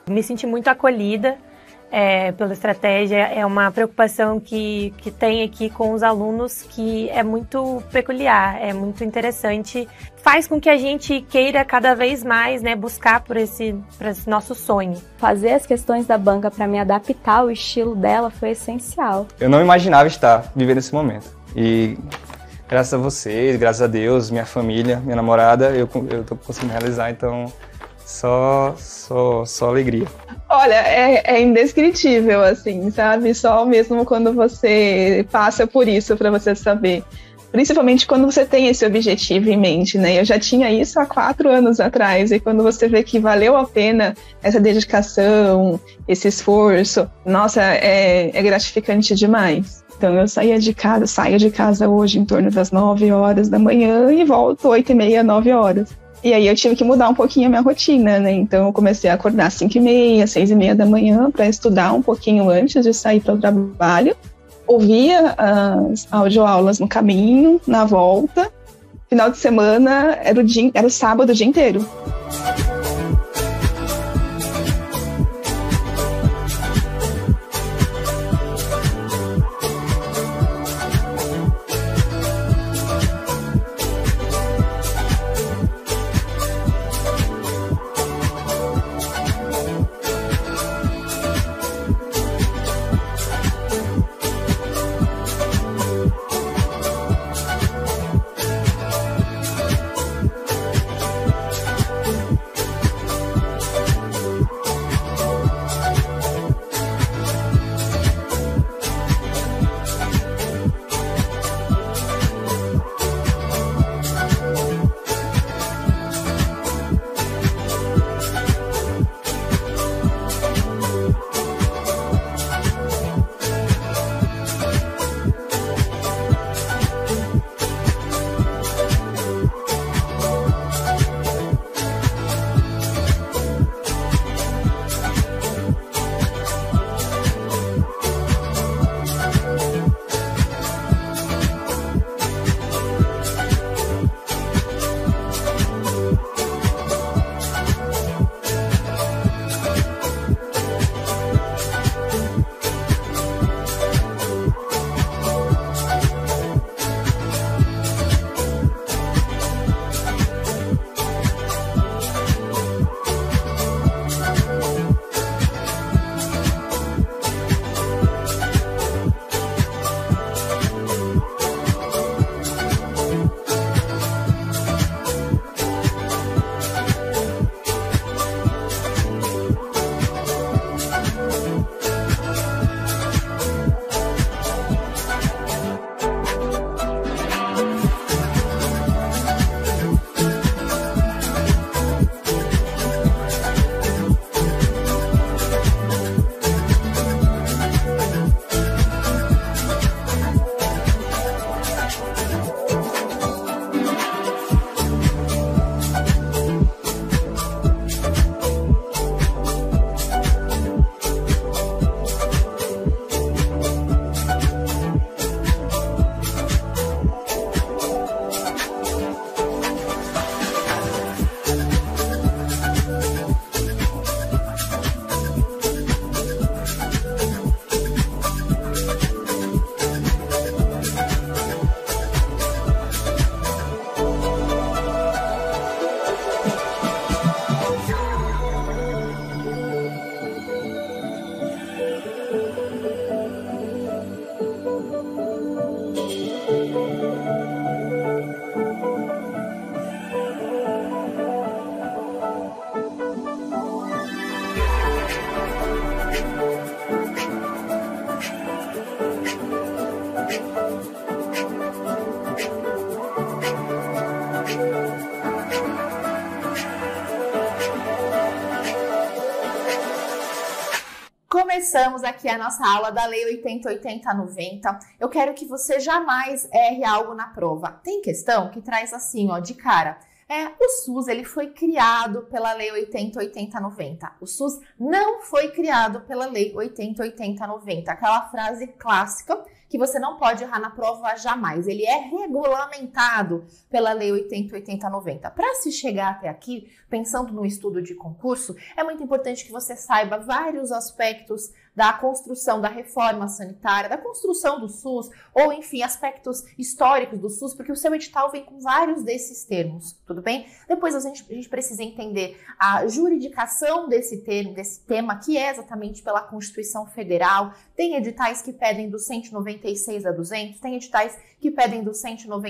Me senti muito acolhida pela estratégia, é uma preocupação que tem aqui com os alunos que é muito peculiar, é muito interessante, faz com que a gente queira cada vez mais, né, buscar por esse nosso sonho. Fazer as questões da banca para me adaptar ao estilo dela foi essencial. Eu não imaginava estar vivendo esse momento e graças a vocês, graças a Deus, minha família, minha namorada, eu tô conseguindo realizar, então só alegria. Olha, é indescritível, assim, sabe? Só mesmo quando você passa por isso para você saber. Principalmente quando você tem esse objetivo em mente, né? Eu já tinha isso há 4 anos atrás, e quando você vê que valeu a pena essa dedicação, esse esforço, nossa, é gratificante demais. Então eu saio de casa hoje em torno das 9 horas da manhã e volto 8h30, 9 horas. E aí eu tive que mudar um pouquinho a minha rotina, né? Então eu comecei a acordar às 5h30, 6h30 da manhã para estudar um pouquinho antes de sair para o trabalho. Ouvia as audioaulas no caminho, na volta. Final de semana era o sábado o dia inteiro. Começamos aqui a nossa aula da Lei 808090. Eu quero que você jamais erre algo na prova. Tem questão que traz assim, ó, de cara. O SUS, ele foi criado pela Lei 808090. O SUS não foi criado pela Lei 808090. Aquela frase clássica que você não pode errar na prova jamais. Ele é regulamentado pela Lei 80.80.90. Para se chegar até aqui, pensando no estudo de concurso, é muito importante que você saiba vários aspectos da construção da reforma sanitária, da construção do SUS, ou enfim, aspectos históricos do SUS, porque o seu edital vem com vários desses termos, tudo bem? Depois a gente precisa entender a juridicação desse termo, desse tema, que é exatamente pela Constituição Federal. Tem editais que pedem do 196 a 200, tem editais que pedem do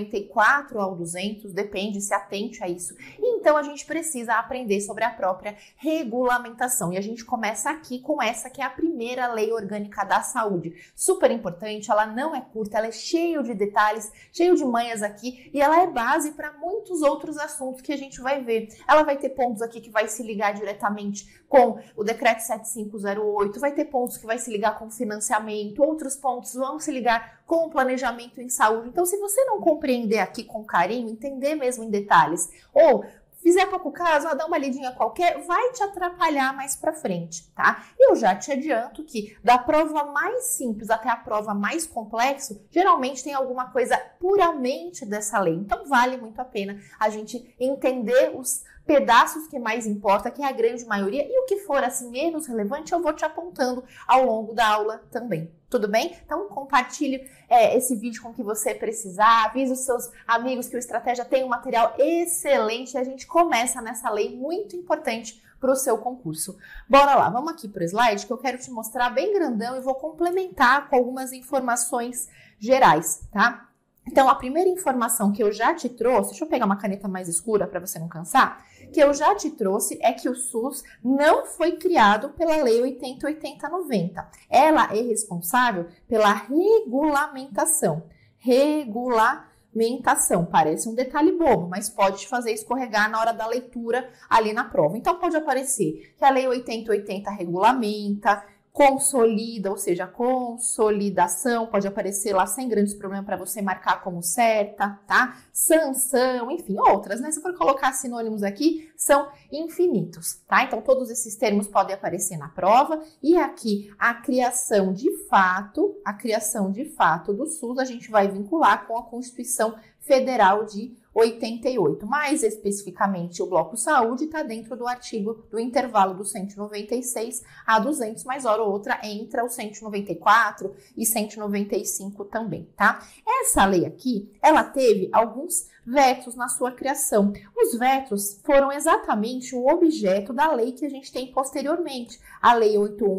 194 ao 200, depende, se atente a isso. E então a gente precisa aprender sobre a própria regulamentação. E a gente começa aqui com essa que é a primeira Lei Orgânica da Saúde. Super importante, ela não é curta, ela é cheia de detalhes, cheia de manhas aqui, e ela é base para muitos outros assuntos que a gente vai ver. Ela vai ter pontos aqui que vai se ligar diretamente com o Decreto 7508, vai ter pontos que vai se ligar com financiamento, outros pontos vão se ligar com o planejamento em saúde. Então, se você não compreender aqui com carinho, entender mesmo em detalhes, ou fizer pouco caso, dá uma lidinha qualquer, vai te atrapalhar mais pra frente, tá? E eu já te adianto que da prova mais simples até a prova mais complexa, geralmente tem alguma coisa puramente dessa lei. Então vale muito a pena a gente entender os pedaços que mais importa, que é a grande maioria, e o que for assim menos relevante eu vou te apontando ao longo da aula também. Tudo bem? Então compartilhe esse vídeo com o que você precisar, avise os seus amigos que o Estratégia tem um material excelente e a gente começa nessa lei muito importante para o seu concurso. Bora lá, vamos aqui para o slide que eu quero te mostrar bem grandão e vou complementar com algumas informações gerais, tá? Então, a primeira informação que eu já te trouxe, deixa eu pegar uma caneta mais escura para você não cansar, que eu já te trouxe é que o SUS não foi criado pela Lei 80.80.90. Ela é responsável pela regulamentação. Regulamentação, parece um detalhe bobo, mas pode te fazer escorregar na hora da leitura ali na prova. Então, pode aparecer que a Lei 80.80 regulamenta, consolida, ou seja, consolidação, pode aparecer lá sem grandes problemas para você marcar como certa, tá? Sanção, enfim, outras, né? Se for colocar sinônimos aqui, são infinitos, tá? Então, todos esses termos podem aparecer na prova e aqui a criação de fato do SUS, a gente vai vincular com a Constituição Federal de 88, mais especificamente o bloco saúde está dentro do artigo do intervalo do 196 a 200, mas hora ou outra entra o 194 e 195 também, tá? Essa lei aqui, ela teve alguns vetos na sua criação. Os vetos foram exatamente o objeto da lei que a gente tem posteriormente, a Lei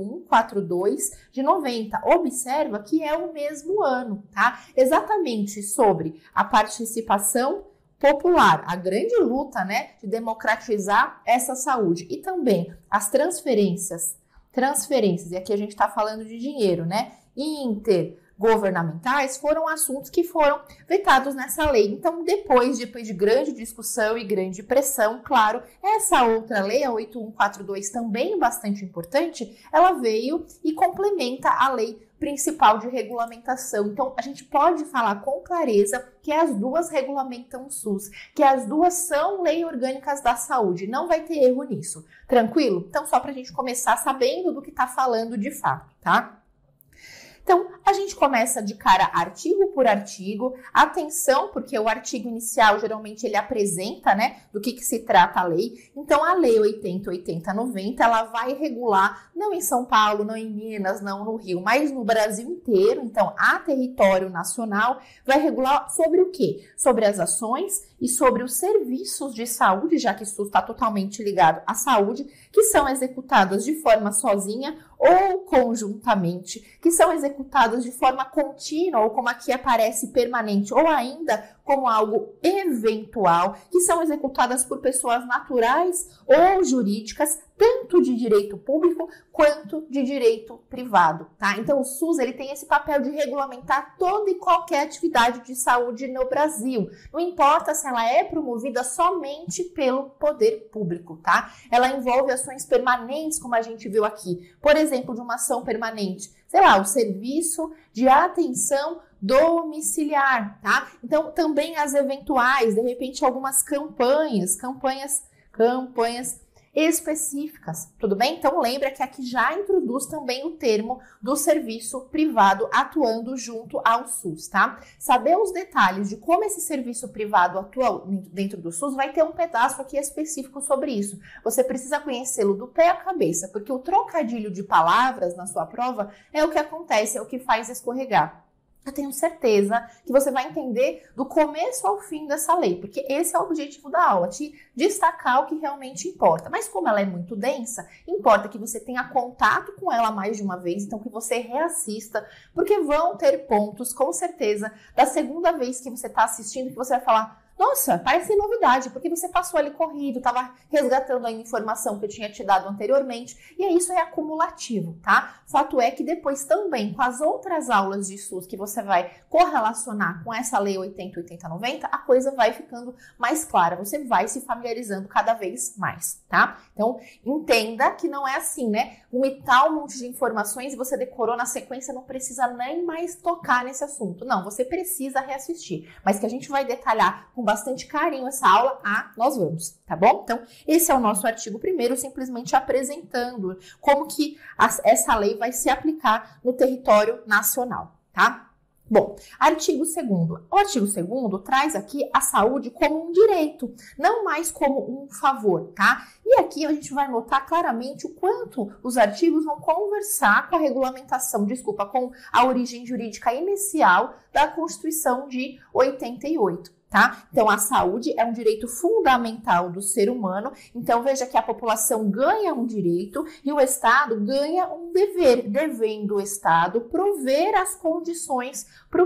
8142 de 90. Observa que é o mesmo ano, tá? Exatamente sobre a participação popular, a grande luta, né, de democratizar essa saúde e também as transferências, e aqui a gente está falando de dinheiro, né, intergovernamentais, foram assuntos que foram vetados nessa lei. Então, depois de grande discussão e grande pressão, claro, essa outra lei, a 8142, também bastante importante, ela veio e complementa a lei principal de regulamentação. Então, a gente pode falar com clareza que as duas regulamentam o SUS, que as duas são leis orgânicas da saúde. Não vai ter erro nisso. Tranquilo? Então, só para a gente começar sabendo do que está falando de fato, tá? Então, a gente começa de cara artigo por artigo. Atenção, porque o artigo inicial, geralmente, ele apresenta, né, do que se trata a lei. Então, a Lei 80.80.90, ela vai regular, não em São Paulo, não em Minas, não no Rio, mas no Brasil inteiro. Então, a território nacional vai regular sobre o quê? Sobre as ações e sobre os serviços de saúde, já que o SUS está totalmente ligado à saúde, que são executadas de forma sozinha ou conjuntamente, que são executadas de forma contínua, ou como aqui aparece, permanente, ou ainda como algo eventual, que são executadas por pessoas naturais ou jurídicas, tanto de direito público quanto de direito privado, tá? Então, o SUS, ele tem esse papel de regulamentar toda e qualquer atividade de saúde no Brasil. Não importa se ela é promovida somente pelo poder público, tá? Ela envolve ações permanentes, como a gente viu aqui. Por exemplo, de uma ação permanente, sei lá, o serviço de atenção domiciliar, tá? Então, também as eventuais, de repente, algumas campanhas específicas, tudo bem? Então lembra que aqui já introduz também o termo do serviço privado atuando junto ao SUS, tá? Saber os detalhes de como esse serviço privado atua dentro do SUS vai ter um pedaço aqui específico sobre isso. Você precisa conhecê-lo do pé à cabeça, porque o trocadilho de palavras na sua prova é o que acontece, é o que faz escorregar. Eu tenho certeza que você vai entender do começo ao fim dessa lei, porque esse é o objetivo da aula, te destacar o que realmente importa. Mas como ela é muito densa, importa que você tenha contato com ela mais de uma vez, então que você reassista, porque vão ter pontos, com certeza, da segunda vez que você está assistindo, que você vai falar: nossa, parece novidade, porque você passou ali corrido, estava resgatando a informação que eu tinha te dado anteriormente, e isso é acumulativo, tá? Fato é que depois também, com as outras aulas de SUS que você vai correlacionar com essa lei 80, 80, 90, a coisa vai ficando mais clara, você vai se familiarizando cada vez mais, tá? Então, entenda que não é assim, né? Vomitar um monte de informações e você decorou na sequência, não precisa nem mais tocar nesse assunto. Não, você precisa reassistir, mas que a gente vai detalhar com bastante carinho essa aula, nós vamos, tá bom? Então, esse é o nosso artigo 1º, simplesmente apresentando como que essa lei vai se aplicar no território nacional, tá? Bom, artigo 2º. O artigo 2º traz aqui a saúde como um direito, não mais como um favor, tá? E aqui a gente vai notar claramente o quanto os artigos vão conversar com a regulamentação, com a origem jurídica inicial da Constituição de 88. Tá? Então, a saúde é um direito fundamental do ser humano. Então, veja que a população ganha um direito e o Estado ganha um dever, devendo o Estado prover as condições para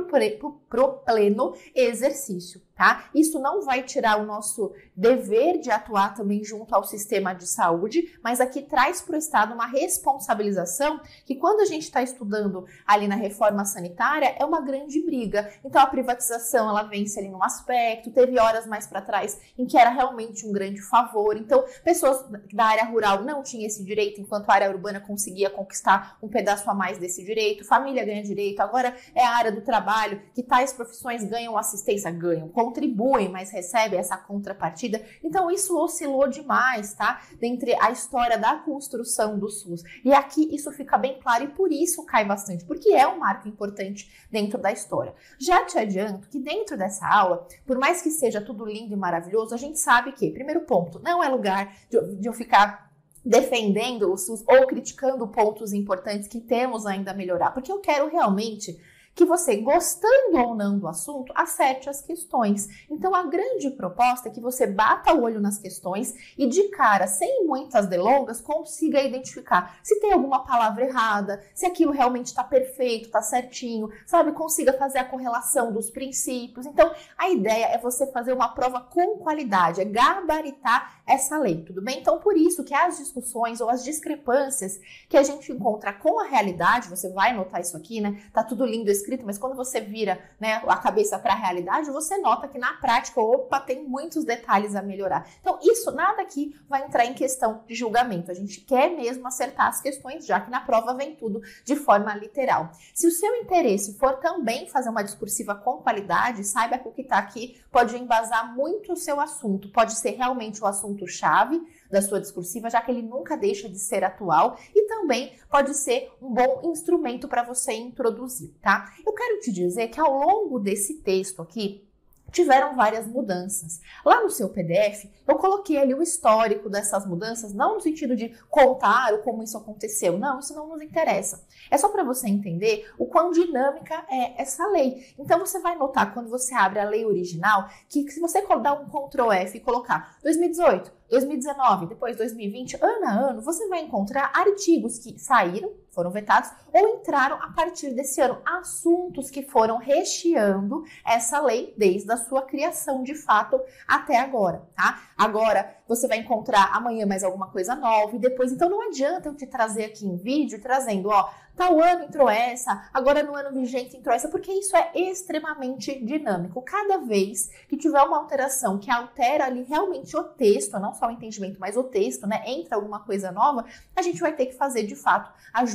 o pleno exercício. Tá? Isso não vai tirar o nosso dever de atuar também junto ao sistema de saúde, mas aqui traz para o Estado uma responsabilização que, quando a gente está estudando ali na reforma sanitária, é uma grande briga. Então, a privatização, ela vence ali num aspecto, teve horas mais para trás em que era realmente um grande favor. Então, pessoas da área rural não tinham esse direito, enquanto a área urbana conseguia conquistar um pedaço a mais desse direito. Família ganha direito. Agora é a área do trabalho, que tais profissões ganham assistência, contribuem, mas recebem essa contrapartida. Então, isso oscilou demais, tá? Dentre a história da construção do SUS. E aqui isso fica bem claro e por isso cai bastante, porque é um marco importante dentro da história. Já te adianto que dentro dessa aula, por mais que seja tudo lindo e maravilhoso, a gente sabe que, primeiro ponto, não é lugar de eu ficar defendendo o SUS ou criticando pontos importantes que temos ainda a melhorar, porque eu quero realmente que você, gostando ou não do assunto, acerte as questões. Então, a grande proposta é que você bata o olho nas questões e, de cara, sem muitas delongas, consiga identificar se tem alguma palavra errada, se aquilo realmente está perfeito, está certinho, sabe? Consiga fazer a correlação dos princípios. Então, a ideia é você fazer uma prova com qualidade, é gabaritar essa lei, tudo bem? Então, por isso que as discussões ou as discrepâncias que a gente encontra com a realidade, você vai notar isso aqui, né? Tá tudo lindo escrito, mas quando você vira, né, a cabeça para a realidade, você nota que na prática, opa, tem muitos detalhes a melhorar. Então, isso, nada aqui vai entrar em questão de julgamento. A gente quer mesmo acertar as questões, já que na prova vem tudo de forma literal. Se o seu interesse for também fazer uma discursiva com qualidade, saiba que o que está aqui pode embasar muito o seu assunto, pode ser realmente o assunto-chave da sua discursiva, já que ele nunca deixa de ser atual e também pode ser um bom instrumento para você introduzir, tá? Eu quero te dizer que ao longo desse texto aqui, tiveram várias mudanças. Lá no seu PDF, eu coloquei ali o histórico dessas mudanças, não no sentido de contar como isso aconteceu, não, isso não nos interessa. É só para você entender o quão dinâmica é essa lei. Então você vai notar quando você abre a lei original, que se você dar um Ctrl F e colocar 2018, 2019, depois 2020, ano a ano, você vai encontrar artigos que saíram, foram vetados, ou entraram a partir desse ano, assuntos que foram recheando essa lei desde a sua criação de fato até agora, tá? Agora você vai encontrar amanhã mais alguma coisa nova e depois, então não adianta eu te trazer aqui em vídeo, trazendo, ó, tal ano entrou essa, agora no ano vigente entrou essa, porque isso é extremamente dinâmico. Cada vez que tiver uma alteração que altera ali realmente o texto, não só o entendimento, mas o texto, né, entra alguma coisa nova, a gente vai ter que fazer de fato ajustes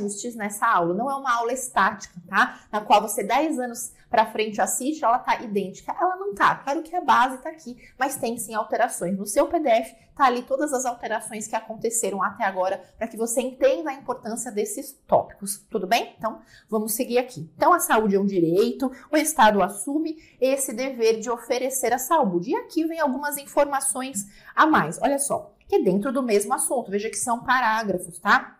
ajustes nessa aula. Não é uma aula estática, tá? Na qual você 10 anos para frente assiste, ela tá idêntica. Ela não tá. Claro que a base tá aqui, mas tem sim alterações. No seu PDF tá ali todas as alterações que aconteceram até agora para que você entenda a importância desses tópicos. Tudo bem? Então, vamos seguir aqui. Então, a saúde é um direito, o Estado assume esse dever de oferecer a saúde. E aqui vem algumas informações a mais. Olha só, que é dentro do mesmo assunto. Veja que são parágrafos, tá?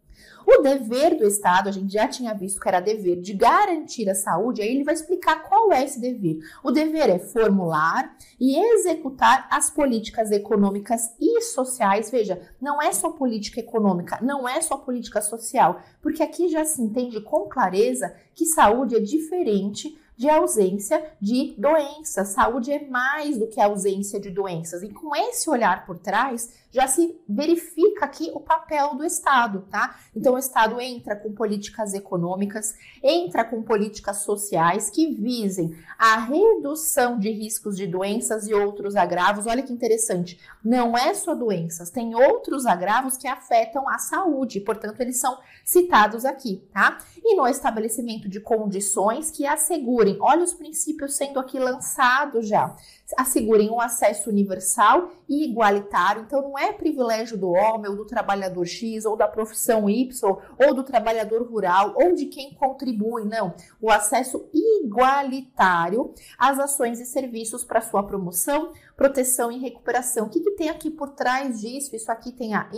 O dever do Estado, a gente já tinha visto que era dever de garantir a saúde, aí ele vai explicar qual é esse dever. O dever é formular e executar as políticas econômicas e sociais. Veja, não é só política econômica, não é só política social, porque aqui já se entende com clareza que saúde é diferente de ausência de doenças. Saúde é mais do que a ausência de doenças. E com esse olhar por trás, já se verifica aqui o papel do Estado, tá? Então, o Estado entra com políticas econômicas, entra com políticas sociais que visem a redução de riscos de doenças e outros agravos. Olha que interessante, não é só doenças, tem outros agravos que afetam a saúde, portanto, eles são citados aqui, tá? E no estabelecimento de condições que assegurem, olha os princípios sendo aqui lançados já, assegurem um acesso universal e igualitário. Então, não é privilégio do homem ou do trabalhador X ou da profissão Y ou do trabalhador rural ou de quem contribui, não. O acesso igualitário às ações e serviços para sua promoção, proteção e recuperação. O que tem aqui por trás disso? Isso aqui tem a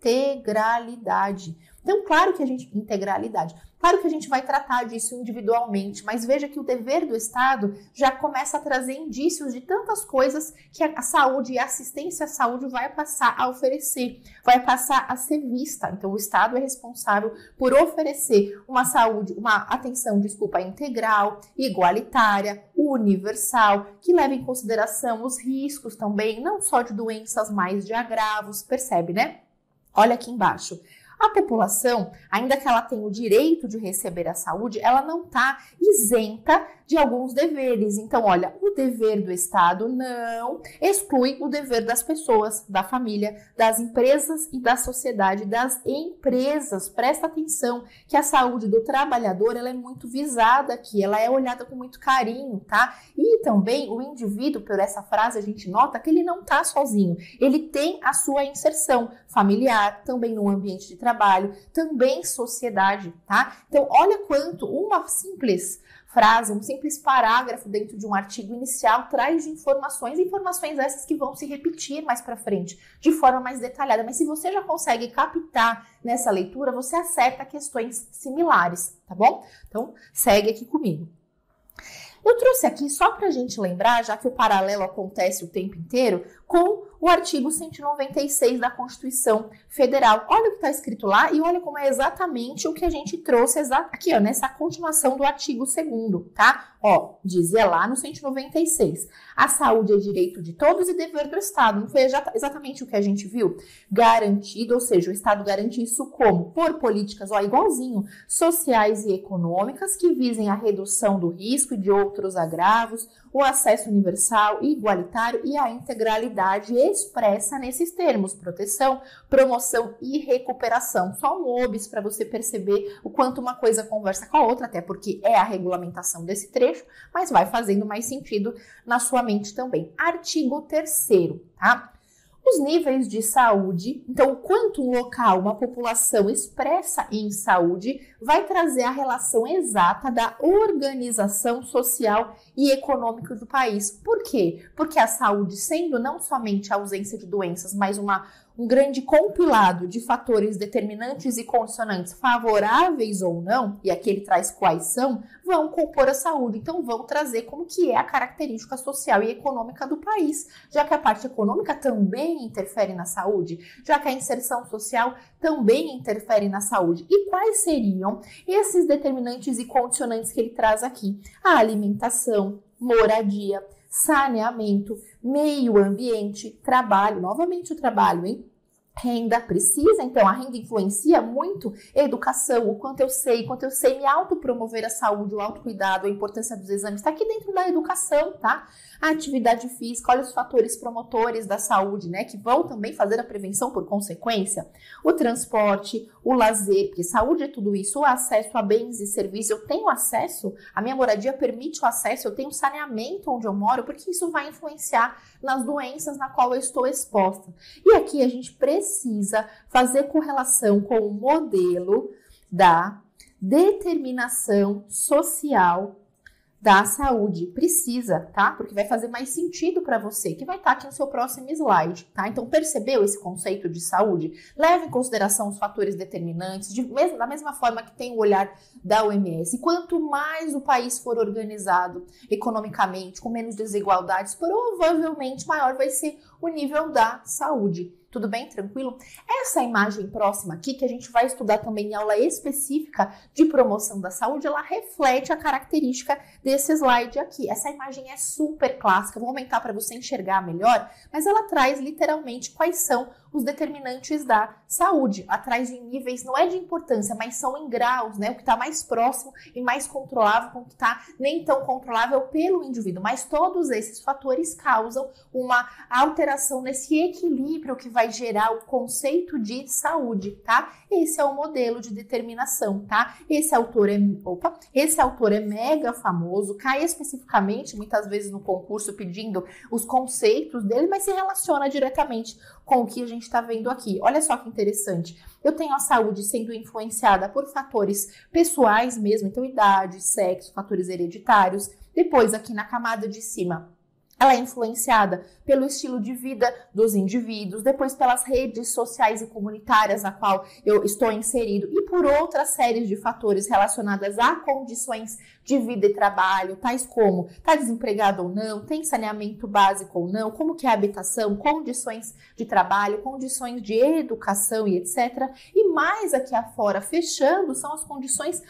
integralidade. Então, claro que a gente... Integralidade. Claro que a gente vai tratar disso individualmente, mas veja que o dever do Estado já começa a trazer indícios de tantas coisas que a saúde e a assistência à saúde vai passar a oferecer, vai passar a ser vista. Então, o Estado é responsável por oferecer uma saúde, uma atenção, integral, igualitária, universal, que leva em consideração os riscos também, não só de doenças, mas de agravos, percebe, né? Olha aqui embaixo. A população, ainda que ela tenha o direito de receber a saúde, ela não está isenta de alguns deveres. Então, olha, o dever do Estado não exclui o dever das pessoas, da família, das empresas e da sociedade. Das empresas, presta atenção que a saúde do trabalhador ela é muito visada aqui, ela é olhada com muito carinho, tá? E também o indivíduo, por essa frase, a gente nota que ele não está sozinho, ele tem a sua inserção familiar, também no ambiente de trabalho, também sociedade, tá? Então, olha quanto uma simples frase, um simples parágrafo dentro de um artigo inicial traz de informações essas que vão se repetir mais para frente, de forma mais detalhada. Mas se você já consegue captar nessa leitura, você acerta questões similares, tá bom? Então, segue aqui comigo. Eu trouxe aqui só para a gente lembrar, já que o paralelo acontece o tempo inteiro, com o artigo 196 da Constituição Federal. Olha o que está escrito lá e olha como é exatamente o que a gente trouxe aqui, ó, nessa continuação do artigo 2º, tá? Ó, dizia lá no 196, a saúde é direito de todos e dever do Estado. Não foi exatamente o que a gente viu? Garantido, ou seja, o Estado garante isso como? Por políticas, ó, igualzinho, sociais e econômicas que visem a redução do risco e de outros agravos, o acesso universal e igualitário e a integralidade expressa nesses termos, proteção, promoção e recuperação. Só um OBS para você perceber o quanto uma coisa conversa com a outra, até porque é a regulamentação desse trecho, mas vai fazendo mais sentido na sua mente também. Artigo 3º, tá? Os níveis de saúde, então, o quanto um local, uma população expressa em saúde, vai trazer a relação exata da organização social e econômica do país. Por quê? Porque a saúde, sendo não somente a ausência de doenças, mas um grande compilado de fatores determinantes e condicionantes favoráveis ou não, e aqui ele traz quais são, vão compor a saúde. Então, vão trazer como que é a característica social e econômica do país, já que a parte econômica também interfere na saúde, já que a inserção social também interfere na saúde. E quais seriam esses determinantes e condicionantes que ele traz aqui? A alimentação, moradia, saneamento, meio ambiente, trabalho, novamente o trabalho, hein? Renda precisa, então a renda influencia muito a educação, o quanto eu sei me autopromover a saúde, o autocuidado, a importância dos exames, está aqui dentro da educação, tá? A atividade física, olha os fatores promotores da saúde, né, que vão também fazer a prevenção por consequência. O transporte, o lazer, porque saúde é tudo isso, o acesso a bens e serviços, eu tenho acesso, a minha moradia permite o acesso, eu tenho saneamento onde eu moro, porque isso vai influenciar nas doenças na qual eu estou exposta. E aqui a gente precisa fazer correlação com o modelo da determinação social da saúde. Precisa, tá? Porque vai fazer mais sentido para você, que vai estar aqui no seu próximo slide, tá? Então, percebeu esse conceito de saúde? Leve em consideração os fatores determinantes, da mesma forma que tem o olhar da OMS. Quanto mais o país for organizado economicamente, com menos desigualdades, provavelmente maior vai ser o nível da saúde. Tudo bem? Tranquilo? Essa imagem próxima aqui, que a gente vai estudar também em aula específica de promoção da saúde, ela reflete a característica desse slide aqui. Essa imagem é super clássica, vou aumentar para você enxergar melhor, mas ela traz literalmente quais são os determinantes da saúde. Ela traz em níveis, não é de importância, mas são em graus, né? O que está mais próximo e mais controlável, com o que está nem tão controlável pelo indivíduo. Mas todos esses fatores causam uma alteração nesse equilíbrio que vai gerar o conceito de saúde, tá? Esse é o modelo de determinação, tá? Esse autor é mega famoso, cai especificamente, muitas vezes no concurso, pedindo os conceitos dele, mas se relaciona diretamente com o que a gente está vendo aqui. Olha só que interessante. Eu tenho a saúde sendo influenciada por fatores pessoais mesmo, então idade, sexo, fatores hereditários. Depois, aqui na camada de cima, ela é influenciada pelo estilo de vida dos indivíduos, depois pelas redes sociais e comunitárias na qual eu estou inserido e por outras séries de fatores relacionadas a condições de vida e trabalho, tais como está desempregado ou não, tem saneamento básico ou não, como que é a habitação, condições de trabalho, condições de educação e etc. E mais aqui afora, fechando, são as condições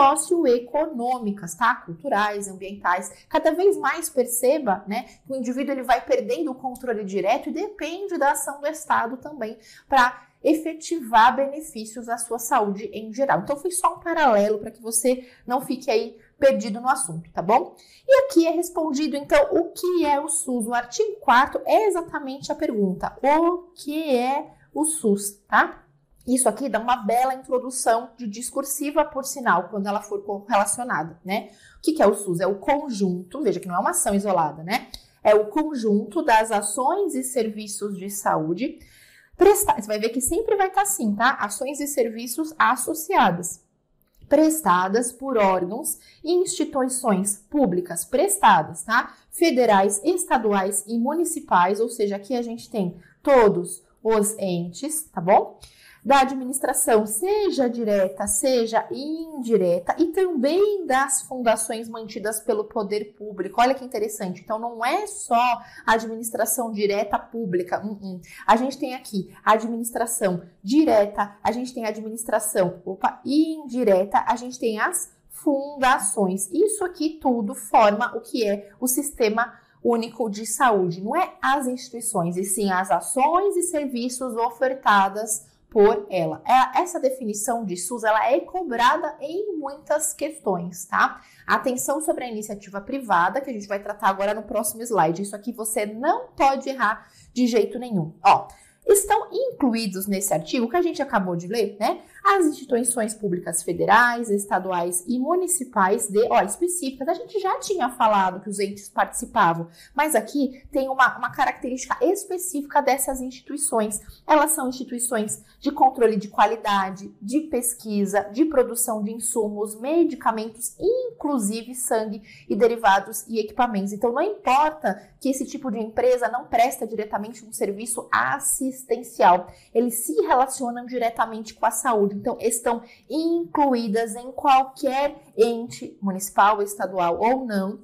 socioeconômicas, tá? Culturais, ambientais. Cada vez mais perceba, né, que o indivíduo ele vai perdendo o controle direto e depende da ação do Estado também para efetivar benefícios à sua saúde em geral. Então foi só um paralelo para que você não fique aí perdido no assunto, tá bom? E aqui é respondido, então, o que é o SUS? O artigo 4º é exatamente a pergunta. O que é o SUS, tá? Isso aqui dá uma bela introdução de discursiva, por sinal, quando ela for correlacionada, né? O que é o SUS? É o conjunto, veja que não é uma ação isolada, né? É o conjunto das ações e serviços de saúde prestadas. Você vai ver que sempre vai estar assim, tá? Ações e serviços associadas, prestadas por órgãos e instituições públicas prestadas, tá? Federais, estaduais e municipais, ou seja, aqui a gente tem todos os entes, tá bom? Da administração, seja direta, seja indireta, e também das fundações mantidas pelo poder público. Olha que interessante. Então, não é só a administração direta pública. A gente tem aqui a administração direta, a gente tem a administração indireta, a gente tem as fundações. Isso aqui tudo forma o que é o sistema único de saúde. Não é as instituições, e sim as ações e serviços ofertadas por ela. Essa definição de SUS, ela é cobrada em muitas questões, tá? Atenção sobre a iniciativa privada, que a gente vai tratar agora no próximo slide. Isso aqui você não pode errar de jeito nenhum. Ó, estão incluídos nesse artigo que a gente acabou de ler, né? As instituições públicas federais, estaduais e municipais específicas. A gente já tinha falado que os entes participavam, mas aqui tem uma característica específica dessas instituições. Elas são instituições de controle de qualidade, de pesquisa, de produção de insumos, medicamentos, inclusive sangue e derivados e equipamentos. Então, não importa que esse tipo de empresa não presta diretamente um serviço assistencial. Eles se relacionam diretamente com a saúde. Então, estão incluídas em qualquer ente municipal, estadual ou não,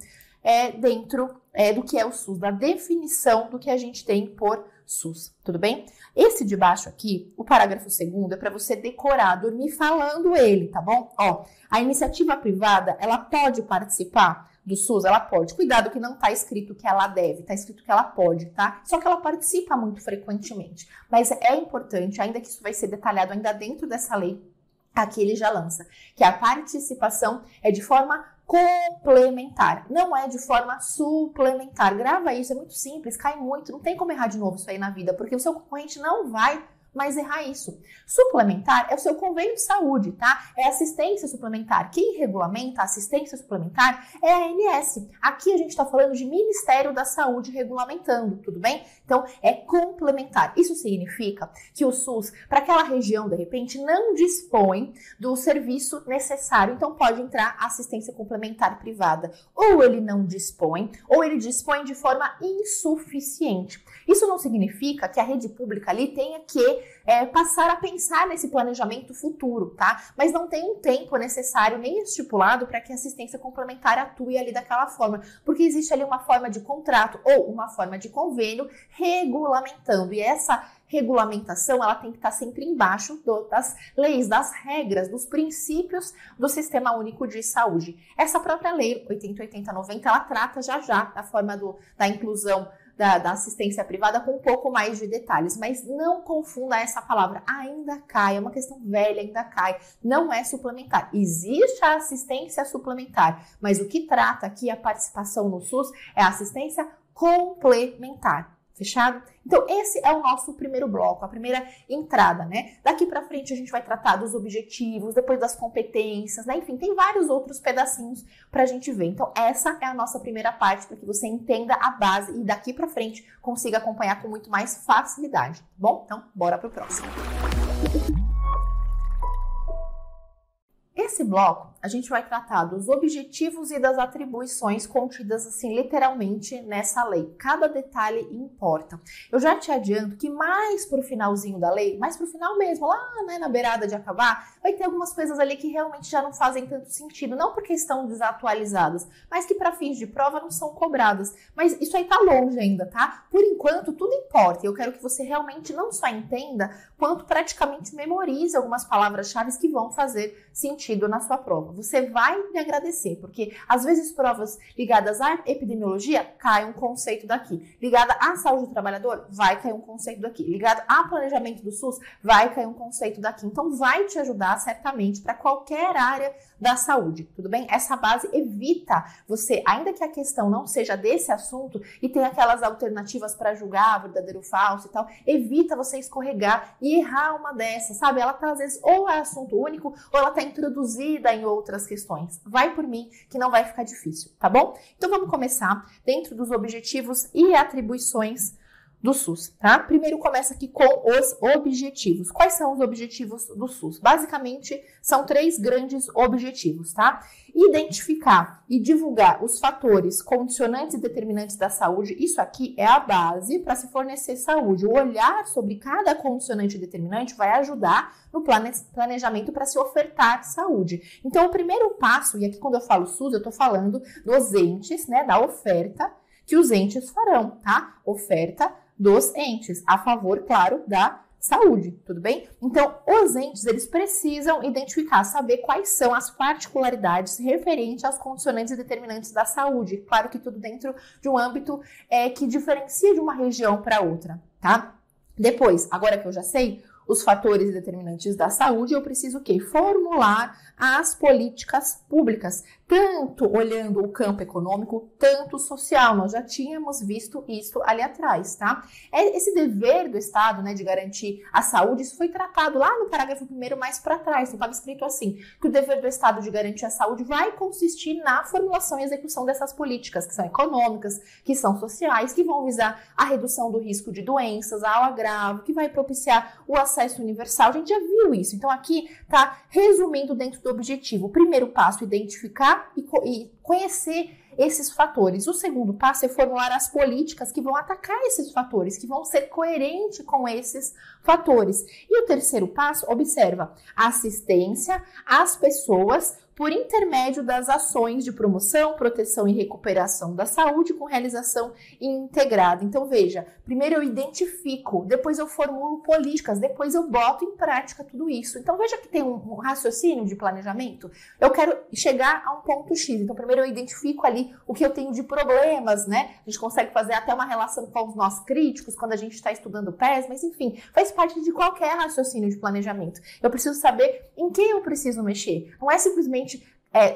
dentro do que é o SUS, da definição do que a gente tem por SUS, tudo bem? Esse de baixo aqui, o parágrafo 2º, é para você decorar, dormir falando ele, tá bom? Ó, a iniciativa privada, ela pode participar? do SUS? Ela pode. Cuidado que não está escrito que ela deve, está escrito que ela pode, tá? Só que ela participa muito frequentemente. Mas é importante, ainda que isso vai ser detalhado ainda dentro dessa lei, aqui ele já lança, que a participação é de forma complementar, não é de forma suplementar. Grava isso, é muito simples, cai muito, não tem como errar de novo isso aí na vida, porque o seu concorrente não vai mais errar isso. Suplementar é o seu convênio de saúde, tá? É assistência suplementar. Quem regulamenta a assistência suplementar é a ANS. Aqui a gente está falando de Ministério da Saúde regulamentando, tudo bem? Então, é complementar. Isso significa que o SUS, para aquela região, de repente, não dispõe do serviço necessário. Então, pode entrar assistência complementar privada. Ou ele não dispõe, ou ele dispõe de forma insuficiente. Isso não significa que a rede pública ali tenha que passar a pensar nesse planejamento futuro, tá? Mas não tem um tempo necessário nem estipulado para que a assistência complementar atue ali daquela forma, porque existe ali uma forma de contrato ou uma forma de convênio regulamentando, e essa regulamentação ela tem que estar sempre embaixo das leis, das regras, dos princípios do Sistema Único de Saúde. Essa própria lei 8080-90, ela trata já da forma da inclusão da assistência privada com um pouco mais de detalhes, mas não confunda essa palavra, ainda cai, é uma questão velha, ainda cai, não é suplementar. Existe a assistência suplementar, mas o que trata aqui a participação no SUS é a assistência complementar. Fechado? Então, esse é o nosso primeiro bloco, a primeira entrada, né? Daqui pra frente a gente vai tratar dos objetivos, depois das competências, né? Enfim, tem vários outros pedacinhos pra gente ver. Então, essa é a nossa primeira parte para que você entenda a base e daqui pra frente consiga acompanhar com muito mais facilidade, tá bom? Então, bora pro próximo. Esse bloco, a gente vai tratar dos objetivos e das atribuições contidas, assim, literalmente nessa lei. Cada detalhe importa. Eu já te adianto que mais pro finalzinho da lei, mais pro final mesmo, lá, né, na beirada de acabar, vai ter algumas coisas ali que realmente já não fazem tanto sentido. Não porque estão desatualizadas, mas que para fins de prova não são cobradas. Mas isso aí tá longe ainda, tá? Por enquanto, tudo importa. Eu quero que você realmente não só entenda, quanto praticamente memorize algumas palavras-chave que vão fazer sentido na sua prova. Você vai me agradecer, porque às vezes provas ligadas à epidemiologia, cai um conceito daqui. Ligada à saúde do trabalhador, vai cair um conceito daqui. Ligado a planejamento do SUS, vai cair um conceito daqui. Então vai te ajudar certamente para qualquer área da saúde, tudo bem? Essa base evita você, ainda que a questão não seja desse assunto e tem aquelas alternativas para julgar verdadeiro ou falso e tal, evita você escorregar e errar uma dessas, sabe? Ela tá às vezes ou é assunto único ou ela tá introduzida em outras questões. Vai por mim que não vai ficar difícil, tá bom? Então vamos começar dentro dos objetivos e atribuições do SUS, tá? Primeiro começa aqui com os objetivos. Quais são os objetivos do SUS? Basicamente, são 3 grandes objetivos, tá? Identificar e divulgar os fatores condicionantes e determinantes da saúde. Isso aqui é a base para se fornecer saúde. O olhar sobre cada condicionante e determinante vai ajudar no planejamento para se ofertar saúde. Então, o primeiro passo, e aqui quando eu falo SUS, eu estou falando dos entes, né, da oferta que os entes farão, tá? Oferta dos entes, a favor, claro, da saúde, tudo bem? Então, os entes, eles precisam identificar, saber quais são as particularidades referentes aos condicionantes e determinantes da saúde. Claro que tudo dentro de um âmbito que diferencia de uma região para outra, tá? Depois, agora que eu já sei os fatores e determinantes da saúde, eu preciso o quê? Formular as políticas públicas, tanto olhando o campo econômico, tanto social. Nós já tínhamos visto isso ali atrás, tá? Esse dever do Estado, né, de garantir a saúde, isso foi tratado lá no parágrafo 1º mais para trás. Então, estava escrito assim, que o dever do Estado de garantir a saúde vai consistir na formulação e execução dessas políticas, que são econômicas, que são sociais, que vão visar a redução do risco de doenças, ao agravo, que vai propiciar o acesso universal. A gente já viu isso. Então, aqui tá resumindo dentro do objetivo. O primeiro passo, identificar e conhecer esses fatores. O segundo passo é formular as políticas que vão atacar esses fatores, que vão ser coerentes com esses fatores. E o terceiro passo, observa, assistência às pessoas por intermédio das ações de promoção, proteção e recuperação da saúde com realização integrada. Então, veja, primeiro eu identifico, depois eu formulo políticas, depois eu boto em prática tudo isso. Então, veja que tem um raciocínio de planejamento. Eu quero chegar a um ponto X. Então, primeiro eu identifico ali ali o que eu tenho de problemas, né? A gente consegue fazer até uma relação com os nós críticos quando a gente está estudando PES, mas enfim, faz parte de qualquer raciocínio de planejamento. Eu preciso saber em quem eu preciso mexer. Não é simplesmente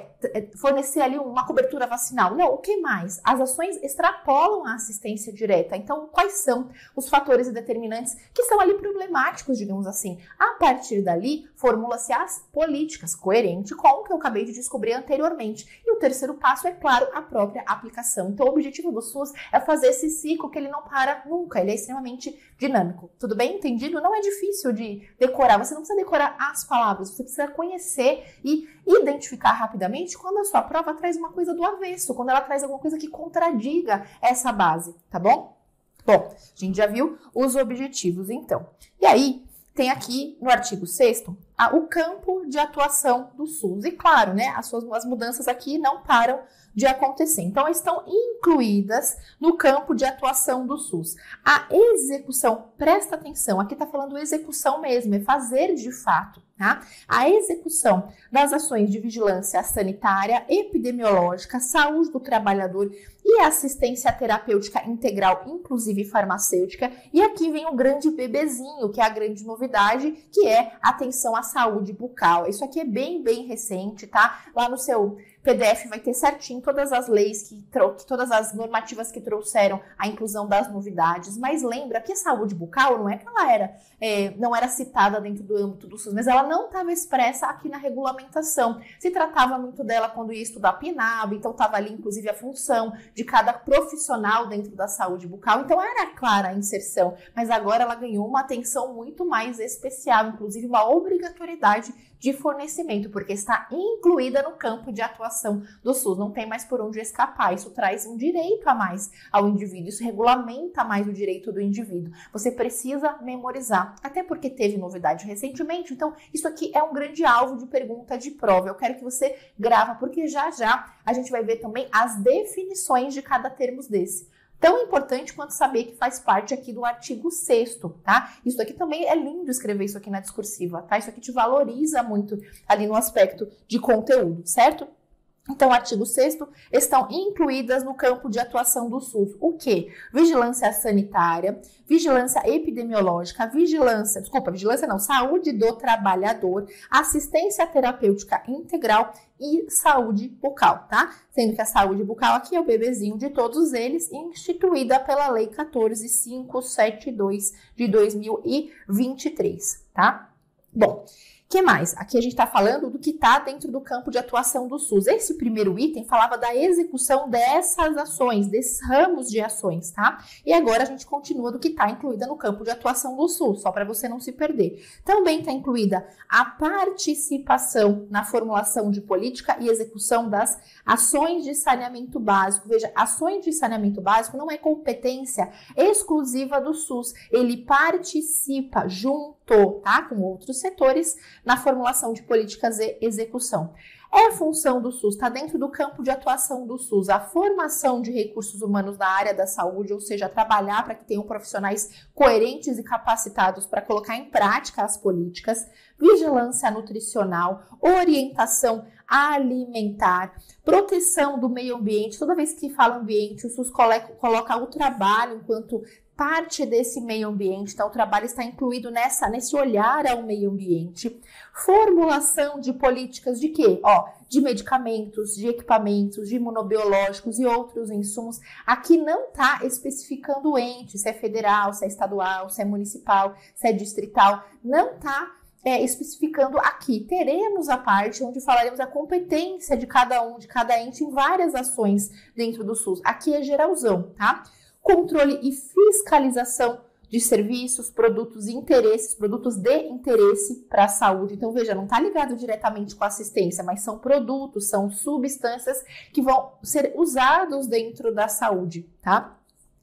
fornecer ali uma cobertura vacinal. Não, o que mais? As ações extrapolam a assistência direta. Então, quais são os fatores e determinantes que são ali problemáticos, digamos assim? A partir dali, formula-se as políticas, coerente com o que eu acabei de descobrir anteriormente. E o terceiro passo é, claro, a própria aplicação. Então, o objetivo do SUS é fazer esse ciclo que ele não para nunca. Ele é extremamente dinâmico. Tudo bem? Entendido? Não é difícil de decorar. Você não precisa decorar as palavras. Você precisa conhecer e identificar rapidamente quando a sua prova traz uma coisa do avesso, quando ela traz alguma coisa que contradiga essa base, tá bom? Bom, a gente já viu os objetivos, então. E aí, tem aqui no artigo 6º o campo de atuação do SUS. E claro, né, as mudanças aqui não param de acontecer. Então, estão incluídas no campo de atuação do SUS. A execução, presta atenção, aqui está falando execução mesmo, é fazer de fato, tá? A execução das ações de vigilância sanitária, epidemiológica, saúde do trabalhador e assistência terapêutica integral, inclusive farmacêutica. E aqui vem um grande bebezinho, que é a grande novidade, que é atenção à saúde bucal. Isso aqui é bem recente, tá? Lá no seu PDF vai ter certinho todas as leis, todas as normativas que trouxeram a inclusão das novidades. Mas lembra que a saúde bucal não é que ela não era citada dentro do âmbito do SUS, mas ela não estava expressa aqui na regulamentação. Se tratava muito dela quando ia estudar PNAB, então estava ali inclusive a função de cada profissional dentro da saúde bucal. Então era clara a inserção, mas agora ela ganhou uma atenção muito mais especial, inclusive uma obrigatoriedade de fornecimento, porque está incluída no campo de atuação do SUS. Não tem mais por onde escapar. Isso traz um direito a mais ao indivíduo. Isso regulamenta mais o direito do indivíduo. Você precisa memorizar. Até porque teve novidade recentemente. Então, isso aqui é um grande alvo de pergunta de prova. Eu quero que você grava, porque já a gente vai ver também as definições de cada termo desse. Tão importante quanto saber que faz parte aqui do artigo 6º, tá? Isso aqui também é lindo escrever isso aqui na discursiva, tá? Isso aqui te valoriza muito ali no aspecto de conteúdo, certo? Então, artigo 6º, estão incluídas no campo de atuação do SUS o quê? Vigilância sanitária, vigilância epidemiológica, saúde do trabalhador, assistência terapêutica integral e saúde bucal, tá? Sendo que a saúde bucal aqui é o bebezinho de todos eles, instituída pela Lei 14.572 de 2023, tá? Bom, que mais? Aqui a gente está falando do que está dentro do campo de atuação do SUS. Esse primeiro item falava da execução dessas ações, desses ramos de ações, tá? E agora a gente continua do que está incluída no campo de atuação do SUS, só para você não se perder. Também está incluída a participação na formulação de política e execução das ações de saneamento básico. Veja, ações de saneamento básico não é competência exclusiva do SUS. Ele participa junto, tá, com outros setores na formulação de políticas e execução. É função do SUS, está dentro do campo de atuação do SUS, a formação de recursos humanos na área da saúde, ou seja, trabalhar para que tenham profissionais coerentes e capacitados para colocar em prática as políticas, vigilância nutricional, orientação alimentar, proteção do meio ambiente. Toda vez que fala ambiente, o SUS coloca o trabalho enquanto parte desse meio ambiente, então o trabalho está incluído nesse olhar ao meio ambiente. Formulação de políticas de quê? De medicamentos, de equipamentos, de imunobiológicos e outros insumos. Aqui não está especificando o ente, se é federal, se é estadual, se é municipal, se é distrital. Não está especificando aqui. Teremos a parte onde falaremos a competência de cada ente em várias ações dentro do SUS. Aqui é geralzão, tá? Controle e fiscalização de serviços, produtos de interesse para a saúde. Então, veja, não está ligado diretamente com a assistência, mas são produtos, são substâncias que vão ser usados dentro da saúde, tá?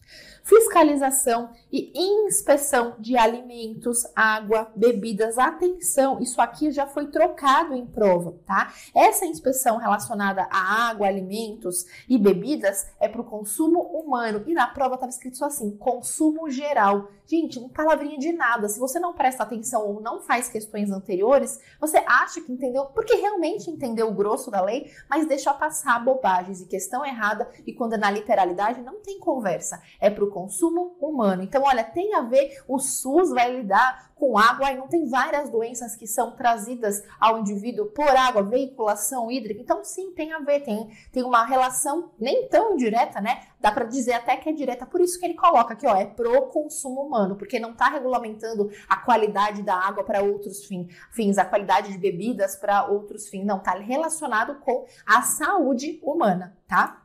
fiscalização e inspeção de alimentos, água, bebidas. Atenção, isso aqui já foi trocado em prova, tá? Essa inspeção relacionada a água, alimentos e bebidas é para o consumo humano. E na prova estava escrito só assim, consumo geral. Gente, uma palavrinha de nada. Se você não presta atenção ou não faz questões anteriores, você acha que entendeu, porque realmente entendeu o grosso da lei, mas deixa passar bobagens e questão errada, e quando é na literalidade não tem conversa. É para o consumo humano. Então, olha, tem a ver, o SUS vai lidar com água, e não tem várias doenças que são trazidas ao indivíduo por água, veiculação hídrica. Então, sim, tem a ver, tem uma relação nem tão direta, né? Dá para dizer até que é direta, por isso que ele coloca aqui, ó, é pro consumo humano, porque não está regulamentando a qualidade da água para outros fins, a qualidade de bebidas para outros fins, não, está relacionado com a saúde humana, tá?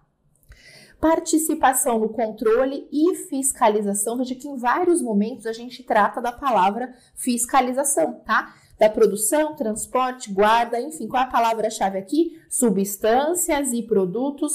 Participação no controle e fiscalização. Veja que em vários momentos a gente trata da palavra fiscalização, tá? Da produção, transporte, guarda, enfim, qual é a palavra-chave aqui? Substâncias e produtos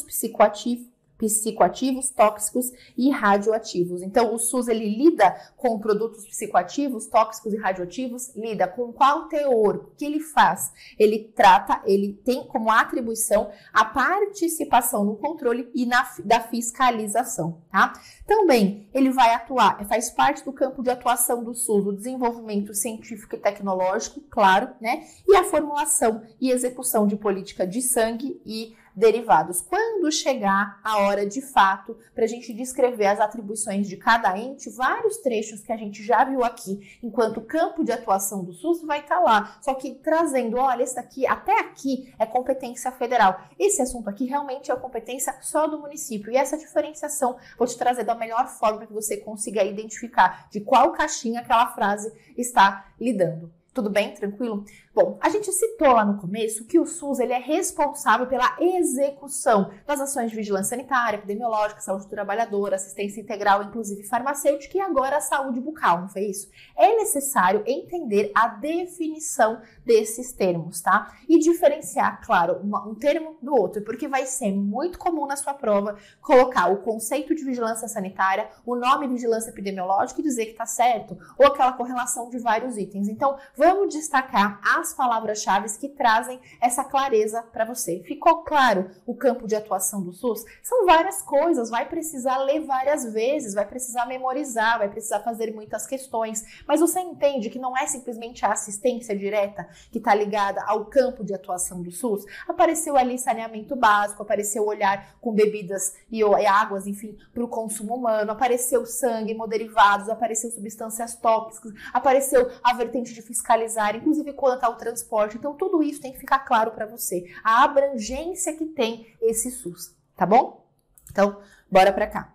psicoativos, tóxicos e radioativos. Então, o SUS, ele lida com produtos psicoativos, tóxicos e radioativos, lida com qual teor? O que ele faz? Ele trata, ele tem como atribuição a participação no controle e da fiscalização, tá? Também, ele vai atuar, faz parte do campo de atuação do SUS, o desenvolvimento científico e tecnológico, claro, né? E a formulação e execução de política de sangue e derivados. Quando chegar a hora de fato para a gente descrever as atribuições de cada ente, vários trechos que a gente já viu aqui, enquanto campo de atuação do SUS vai estar lá, só que trazendo, olha, esse daqui, até aqui é competência federal. Esse assunto aqui realmente é competência só do município. E essa diferenciação vou te trazer da melhor forma para que você consiga identificar de qual caixinha aquela frase está lidando. Tudo bem? Tranquilo? Bom, a gente citou lá no começo que o SUS ele é responsável pela execução das ações de vigilância sanitária, epidemiológica, saúde do trabalhador, assistência integral, inclusive farmacêutica, e agora a saúde bucal, não foi isso? É necessário entender a definição desses termos, tá? E diferenciar, claro, um termo do outro, porque vai ser muito comum na sua prova colocar o conceito de vigilância sanitária, o nome vigilância epidemiológica e dizer que tá certo, ou aquela correlação de vários itens. Então, vamos destacar as palavras-chave que trazem essa clareza para você. Ficou claro o campo de atuação do SUS? São várias coisas, vai precisar ler várias vezes, vai precisar memorizar, vai precisar fazer muitas questões, mas você entende que não é simplesmente a assistência direta que está ligada ao campo de atuação do SUS? Apareceu ali saneamento básico, apareceu olhar com bebidas e águas, enfim, para o consumo humano, apareceu sangue, hemoderivados, apareceu substâncias tóxicas, apareceu a vertente de fiscalizar, inclusive quanto ao transporte. Então, tudo isso tem que ficar claro para você. A abrangência que tem esse SUS, tá bom? Então, bora para cá.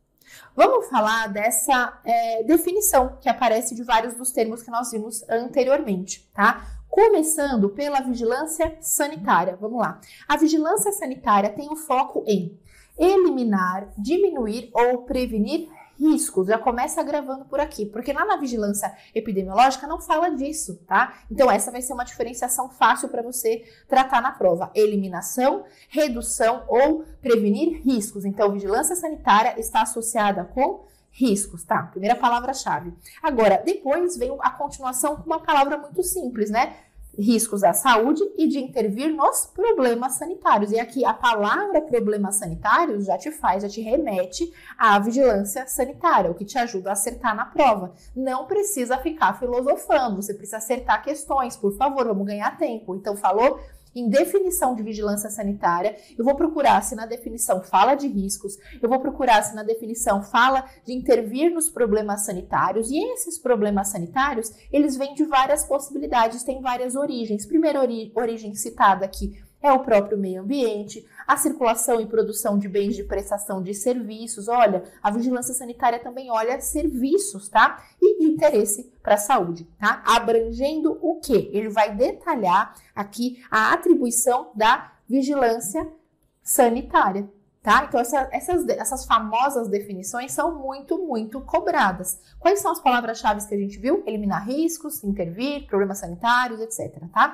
Vamos falar dessa definição que aparece de vários dos termos que nós vimos anteriormente, tá? Começando pela vigilância sanitária. Vamos lá. A vigilância sanitária tem o foco em eliminar, diminuir ou prevenir riscos. Já começa gravando por aqui, porque lá na vigilância epidemiológica não fala disso, tá? Então essa vai ser uma diferenciação fácil para você tratar na prova. Eliminação, redução ou prevenir riscos. Então vigilância sanitária está associada com riscos, tá? Primeira palavra-chave. Agora, depois vem a continuação com uma palavra muito simples, né? Riscos à saúde e de intervir nos problemas sanitários. E aqui a palavra problemas sanitários já te remete à vigilância sanitária, o que te ajuda a acertar na prova. Não precisa ficar filosofando, você precisa acertar questões, por favor, vamos ganhar tempo. Então, falou em definição de vigilância sanitária, eu vou procurar se na definição fala de riscos, eu vou procurar se na definição fala de intervir nos problemas sanitários, e esses problemas sanitários, eles vêm de várias possibilidades, têm várias origens. Primeira origem citada aqui é o próprio meio ambiente, a circulação e produção de bens de prestação de serviços. Olha, a vigilância sanitária também olha serviços, tá? E interesse para a saúde, tá? Abrangendo o quê? Ele vai detalhar aqui a atribuição da vigilância sanitária, tá? Então, essas famosas definições são muito cobradas. Quais são as palavras-chave que a gente viu? Eliminar riscos, intervir, problemas sanitários, etc, tá?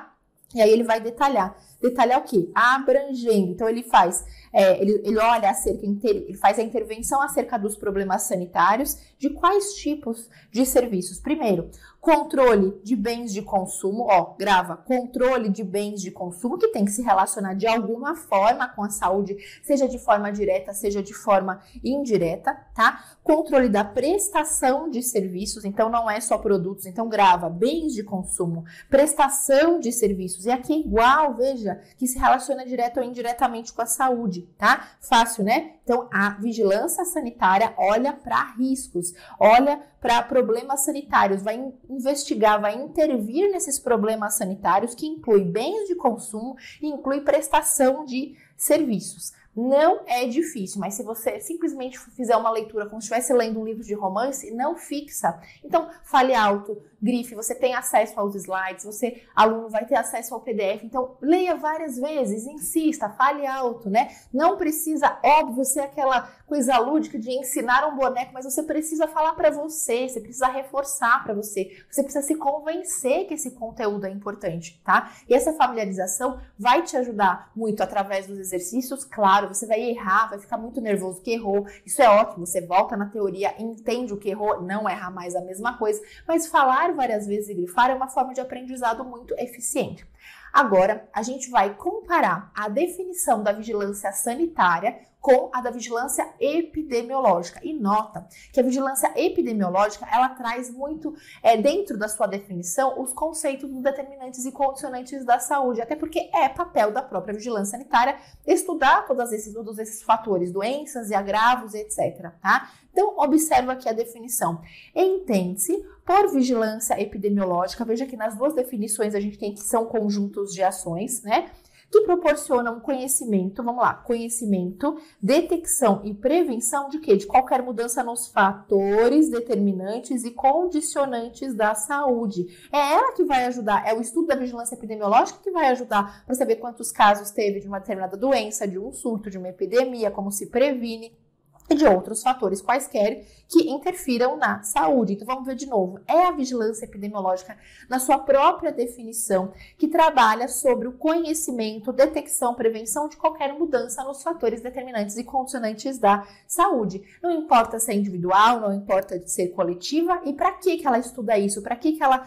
E aí ele vai detalhar. Detalhar o quê? Abrangendo. Então ele faz, ele olha acerca, ele faz a intervenção acerca dos problemas sanitários, de quais tipos de serviços. Primeiro, controle de bens de consumo, grava, controle de bens de consumo, que tem que se relacionar de alguma forma com a saúde, seja de forma direta, seja de forma indireta, tá? Controle da prestação de serviços, então não é só produtos, então grava, bens de consumo, prestação de serviços, e aqui é igual, veja, que se relaciona direto ou indiretamente com a saúde, tá? Fácil, né? Então, a vigilância sanitária olha para riscos, olha para problemas sanitários, vai investigar, vai intervir nesses problemas sanitários, que inclui bens de consumo e inclui prestação de serviços. Não é difícil, mas se você simplesmente fizer uma leitura como se estivesse lendo um livro de romance, não fixa. Então, fale alto, grife, você tem acesso aos slides, você, aluno, vai ter acesso ao PDF. Então, leia várias vezes, insista, fale alto, né? Não precisa, óbvio, ser aquela coisa lúdica de ensinar um boneco, mas você precisa falar para você precisa reforçar para você precisa se convencer que esse conteúdo é importante, tá? E essa familiarização vai te ajudar muito através dos exercícios, claro, você vai errar, vai ficar muito nervoso que errou, isso é ótimo, você volta na teoria, entende o que errou, não errar mais a mesma coisa, mas falar várias vezes e grifar é uma forma de aprendizado muito eficiente. Agora, a gente vai comparar a definição da vigilância sanitária com a da vigilância epidemiológica. E nota que a vigilância epidemiológica, ela traz muito, dentro da sua definição, os conceitos dos determinantes e condicionantes da saúde, até porque é papel da própria vigilância sanitária estudar todos esses fatores, doenças e agravos, etc. Tá? Então, observa aqui a definição. Entende-se por vigilância epidemiológica, veja que nas duas definições a gente tem que são conjuntos de ações, né? Que proporcionam conhecimento, vamos lá, conhecimento, detecção e prevenção de quê? De qualquer mudança nos fatores determinantes e condicionantes da saúde. É ela que vai ajudar, é o estudo da vigilância epidemiológica que vai ajudar para saber quantos casos teve de uma determinada doença, de um surto, de uma epidemia, como se previne, e de outros fatores quaisquer que interfiram na saúde. Então vamos ver de novo, é a vigilância epidemiológica na sua própria definição que trabalha sobre o conhecimento, detecção, prevenção de qualquer mudança nos fatores determinantes e condicionantes da saúde. Não importa se é individual, não importa de ser coletiva, e para que ela estuda isso? Para que ela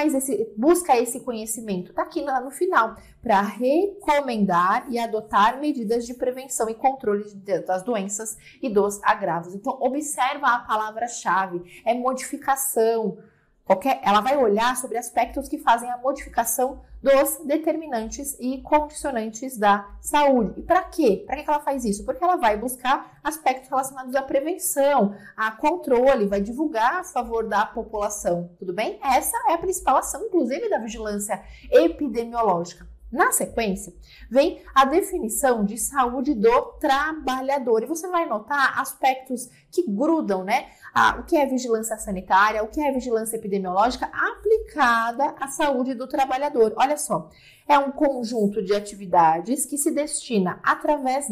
busca esse conhecimento? Tá aqui no final, para recomendar e adotar medidas de prevenção e controle das doenças e dos agravos. Então, observa a palavra-chave, é modificação. Ela vai olhar sobre aspectos que fazem a modificação dos determinantes e condicionantes da saúde. E para quê? Para que ela faz isso? Porque ela vai buscar aspectos relacionados à prevenção, a controle, vai divulgar a favor da população. Tudo bem? Essa é a principal ação, inclusive, da vigilância epidemiológica. Na sequência, vem a definição de saúde do trabalhador. E você vai notar aspectos que grudam, né? O que é vigilância sanitária, o que é vigilância epidemiológica aplicada à saúde do trabalhador. Olha só, é um conjunto de atividades que se destina através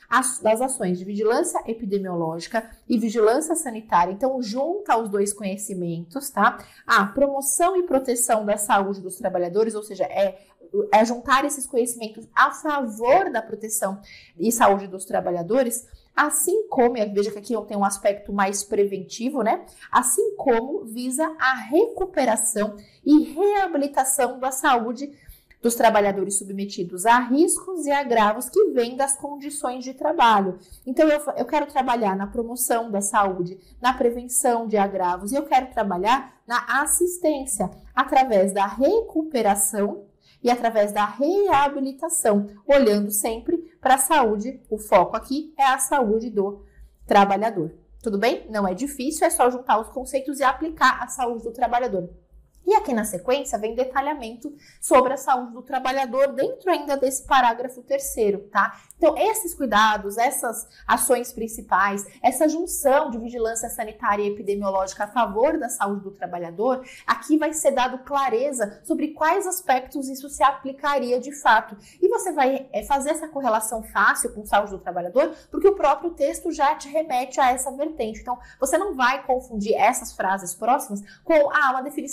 das ações de vigilância epidemiológica e vigilância sanitária. Então, junta os dois conhecimentos, tá? A promoção e proteção da saúde dos trabalhadores, ou seja, é juntar esses conhecimentos a favor da proteção e saúde dos trabalhadores, assim como, veja que aqui tem um aspecto mais preventivo, né? Assim como visa a recuperação e reabilitação da saúde dos trabalhadores submetidos a riscos e agravos que vêm das condições de trabalho. Então, eu quero trabalhar na promoção da saúde, na prevenção de agravos, e eu quero trabalhar na assistência através da recuperação e através da reabilitação, olhando sempre para a saúde. O foco aqui é a saúde do trabalhador. Tudo bem? Não é difícil, é só juntar os conceitos e aplicar a saúde do trabalhador. E aqui na sequência vem detalhamento sobre a saúde do trabalhador dentro ainda desse parágrafo 3º, tá? Então, esses cuidados, essas ações principais, essa junção de vigilância sanitária e epidemiológica a favor da saúde do trabalhador, aqui vai ser dado clareza sobre quais aspectos isso se aplicaria de fato. E você vai fazer essa correlação fácil com saúde do trabalhador, porque o próprio texto já te remete a essa vertente. Então, você não vai confundir essas frases próximas com uma definição de vigilância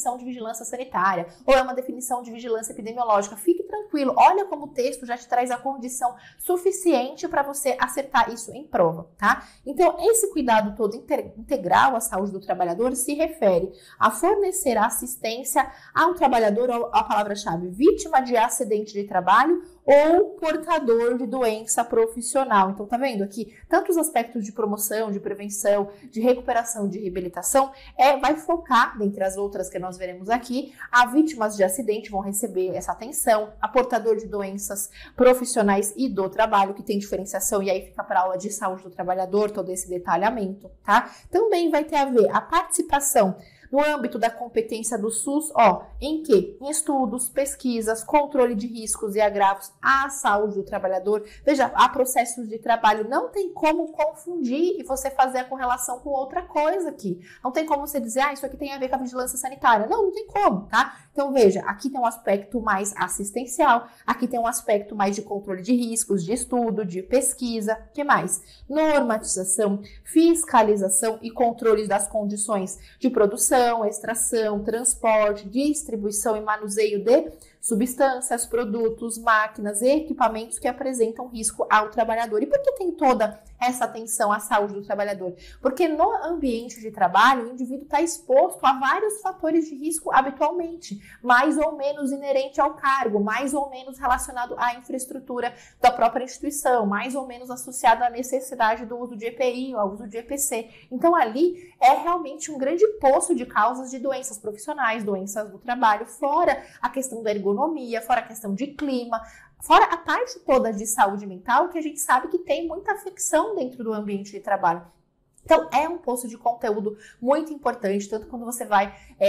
vigilância sanitária, ou é uma definição de vigilância epidemiológica. Fique tranquilo, olha como o texto já te traz a condição suficiente para você acertar isso em prova, tá? Então, esse cuidado todo integral à saúde do trabalhador se refere a fornecer assistência ao trabalhador, a palavra-chave, vítima de acidente de trabalho ou portador de doença profissional. Então, tá vendo aqui? Tanto os aspectos de promoção, de prevenção, de recuperação, de reabilitação, vai focar, dentre as outras que nós veremos aqui, a vítimas de acidente vão receber essa atenção, a portador de doenças profissionais e do trabalho, que tem diferenciação, e aí fica para a aula de saúde do trabalhador, todo esse detalhamento, tá? Também vai ter a ver a participação no âmbito da competência do SUS, em que? Em estudos, pesquisas, controle de riscos e agravos à saúde do trabalhador. Veja, há processos de trabalho, não tem como confundir e você fazer a correlação com outra coisa aqui. Não tem como você dizer, isso aqui tem a ver com a vigilância sanitária. Não tem como, tá? Então, veja, aqui tem um aspecto mais assistencial, aqui tem um aspecto mais de controle de riscos, de estudo, de pesquisa. O que mais? Normatização, fiscalização e controle das condições de produção, extração, transporte, distribuição e manuseio de substâncias, produtos, máquinas e equipamentos que apresentam risco ao trabalhador. E por que tem toda essa atenção à saúde do trabalhador? Porque no ambiente de trabalho, o indivíduo está exposto a vários fatores de risco habitualmente, mais ou menos inerente ao cargo, mais ou menos relacionado à infraestrutura da própria instituição, mais ou menos associado à necessidade do uso de EPI ou ao uso de EPC. Então, ali é realmente um grande poço de causas de doenças profissionais, doenças do trabalho, fora a questão da ergonomia, fora a questão de clima, fora a parte toda de saúde mental, que a gente sabe que tem muita afecção dentro do ambiente de trabalho. Então, é um poço de conteúdo muito importante, tanto quando você vai,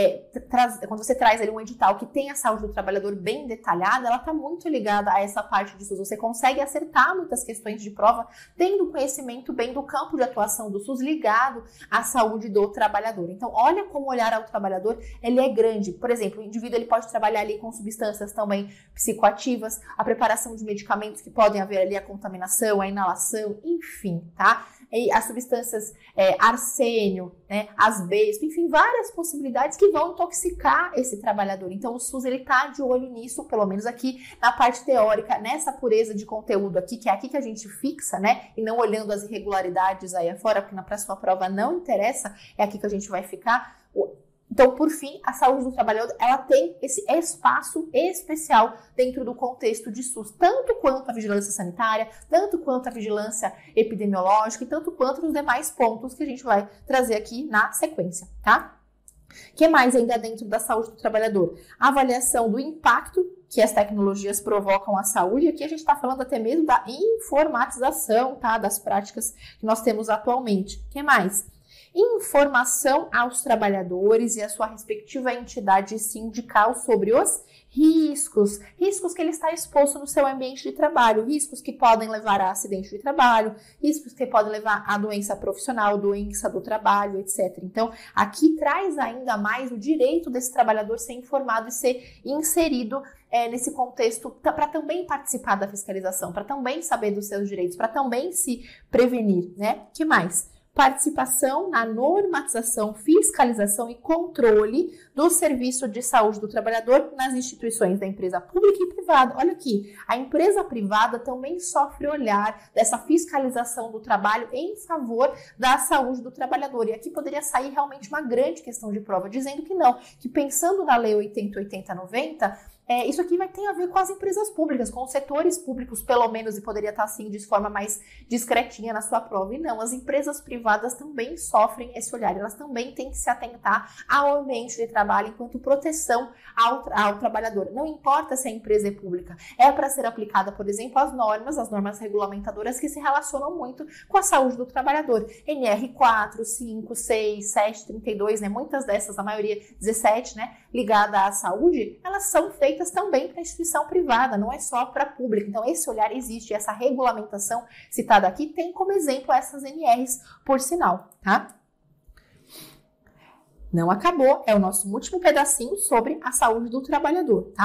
quando você traz ali um edital que tem a saúde do trabalhador bem detalhada, ela está muito ligada a essa parte de SUS. Você consegue acertar muitas questões de prova, tendo conhecimento bem do campo de atuação do SUS ligado à saúde do trabalhador. Então, olha como olhar ao trabalhador, ele é grande. Por exemplo, o indivíduo ele pode trabalhar ali com substâncias também psicoativas, a preparação de medicamentos que podem haver ali a contaminação, a inalação, enfim, tá? E as substâncias arsênio, né, asbesto, enfim, várias possibilidades que vão intoxicar esse trabalhador. Então, o SUS ele tá de olho nisso, pelo menos aqui na parte teórica, nessa pureza de conteúdo aqui, que é aqui que a gente fixa, né, e não olhando as irregularidades aí afora, porque na próxima prova não interessa, é aqui que a gente vai ficar. Então, por fim, a saúde do trabalhador, ela tem esse espaço especial dentro do contexto de SUS, tanto quanto a vigilância sanitária, tanto quanto a vigilância epidemiológica e tanto quanto os demais pontos que a gente vai trazer aqui na sequência, tá? O que mais ainda dentro da saúde do trabalhador? A avaliação do impacto que as tecnologias provocam à saúde. Aqui a gente está falando até mesmo da informatização, tá? Das práticas que nós temos atualmente. O que mais? Informação aos trabalhadores e à sua respectiva entidade sindical sobre os riscos que ele está exposto no seu ambiente de trabalho, riscos que podem levar a acidente de trabalho, riscos que podem levar a doença profissional, doença do trabalho, etc. Então, aqui traz ainda mais o direito desse trabalhador ser informado e ser inserido nesse contexto para também participar da fiscalização, para também saber dos seus direitos, para também se prevenir, né? Que mais? Participação na normatização, fiscalização e controle do serviço de saúde do trabalhador nas instituições da empresa pública e privada. Olha aqui, a empresa privada também sofre olhar dessa fiscalização do trabalho em favor da saúde do trabalhador. E aqui poderia sair realmente uma grande questão de prova, dizendo que não, que pensando na Lei 80/80/90, isso aqui vai ter a ver com as empresas públicas, com os setores públicos, pelo menos, e poderia estar assim de forma mais discretinha na sua prova. E não, as empresas privadas também sofrem esse olhar, elas também têm que se atentar ao ambiente de trabalho enquanto proteção ao trabalhador. Não importa se a empresa é pública, é para ser aplicada, por exemplo, as normas regulamentadoras que se relacionam muito com a saúde do trabalhador. NR4, 5, 6, 7, 32, né? Muitas dessas, a maioria 17, né? Ligada à saúde, elas são feitas também para a instituição privada, não é só para a pública. Então, esse olhar existe, essa regulamentação citada aqui tem como exemplo essas NRs, por sinal, tá? Não acabou, é o nosso último pedacinho sobre a saúde do trabalhador, tá?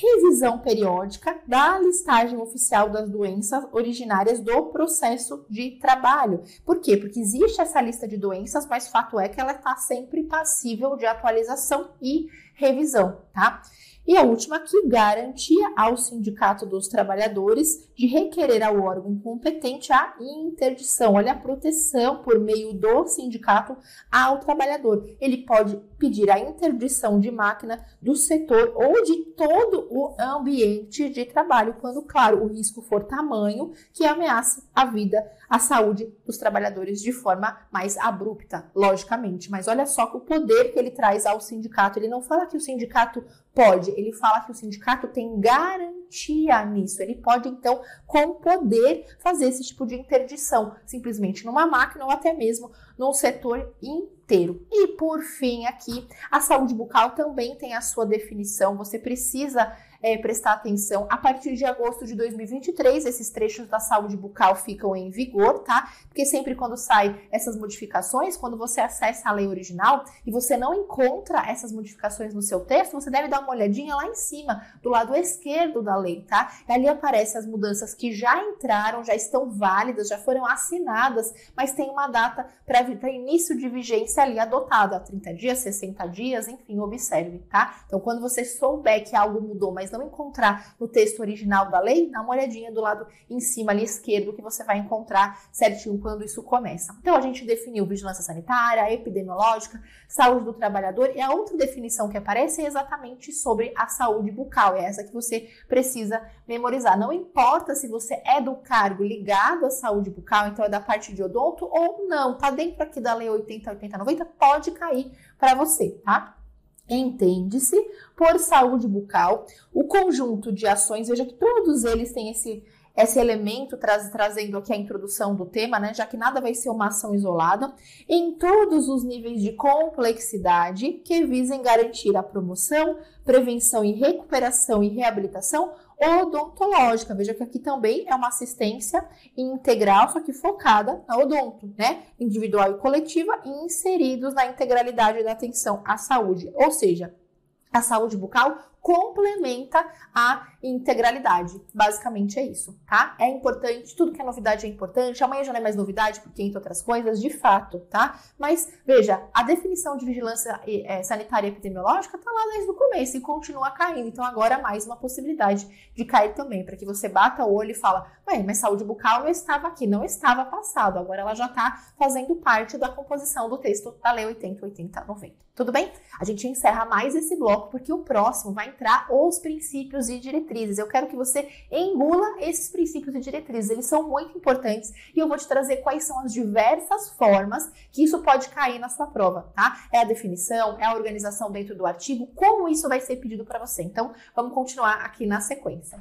revisão periódica da listagem oficial das doenças originárias do processo de trabalho. Por quê? Porque existe essa lista de doenças, mas fato é que ela está sempre passível de atualização e revisão, tá? E a última aqui, garantia ao Sindicato dos Trabalhadores de requerer ao órgão competente a interdição, olha, a proteção por meio do sindicato ao trabalhador. Ele pode pedir a interdição de máquina do setor ou de todo o ambiente de trabalho, quando, claro, o risco for tamanho que ameace a vida, a saúde dos trabalhadores de forma mais abrupta, logicamente. Mas olha só o poder que ele traz ao sindicato. Ele não fala que o sindicato pode, ele fala que o sindicato tem garantia nisso. Ele pode, então, com poder, fazer esse tipo de interdição, simplesmente numa máquina ou até mesmo num setor inteiro. E, por fim, aqui, a saúde bucal também tem a sua definição. Você precisa prestar atenção. A partir de agosto de 2023, esses trechos da saúde bucal ficam em vigor, tá? Porque sempre quando saem essas modificações, quando você acessa a lei original e você não encontra essas modificações no seu texto, você deve dar uma olhadinha lá em cima, do lado esquerdo da lei, tá? E ali aparecem as mudanças que já entraram, já estão válidas, já foram assinadas, mas tem uma data para início de vigência ali adotada, 30 dias, 60 dias, enfim, observe, tá? Então, quando você souber que algo mudou, mas não encontrar no texto original da lei, dá uma olhadinha do lado em cima ali esquerdo que você vai encontrar certinho quando isso começa. Então, a gente definiu vigilância sanitária, epidemiológica, saúde do trabalhador, e a outra definição que aparece é exatamente sobre a saúde bucal, é essa que você precisa memorizar. Não importa se você é do cargo ligado à saúde bucal, então é da parte de odonto ou não, tá dentro aqui da lei 80/80/90, pode cair para você, tá? Entende-se por saúde bucal o conjunto de ações, veja que todos eles têm esse elemento trazendo aqui a introdução do tema, né? Já que nada vai ser uma ação isolada, em todos os níveis de complexidade que visem garantir a promoção, prevenção e recuperação e reabilitação odontológica. Veja que aqui também é uma assistência integral, só que focada na odonto, né? Individual e coletiva, e inseridos na integralidade da atenção à saúde. Ou seja, a saúde bucal complementa a integralidade. Basicamente é isso, tá? É importante, tudo que é novidade é importante. Amanhã já não é mais novidade, porque entre outras coisas, de fato, tá? Mas, veja, a definição de vigilância sanitária e epidemiológica tá lá desde o começo e continua caindo. Então, agora mais uma possibilidade de cair também, para que você bata o olho e fala, mas saúde bucal não estava aqui, não estava passado. Agora ela já tá fazendo parte da composição do texto da Lei 80/80/90. Tudo bem? A gente encerra mais esse bloco, porque o próximo vai entrar os princípios e diretrizes. Eu quero que você engula esses princípios e diretrizes. Eles são muito importantes e eu vou te trazer quais são as diversas formas que isso pode cair na sua prova, tá? É a definição, é a organização dentro do artigo, como isso vai ser pedido para você. Então, vamos continuar aqui na sequência.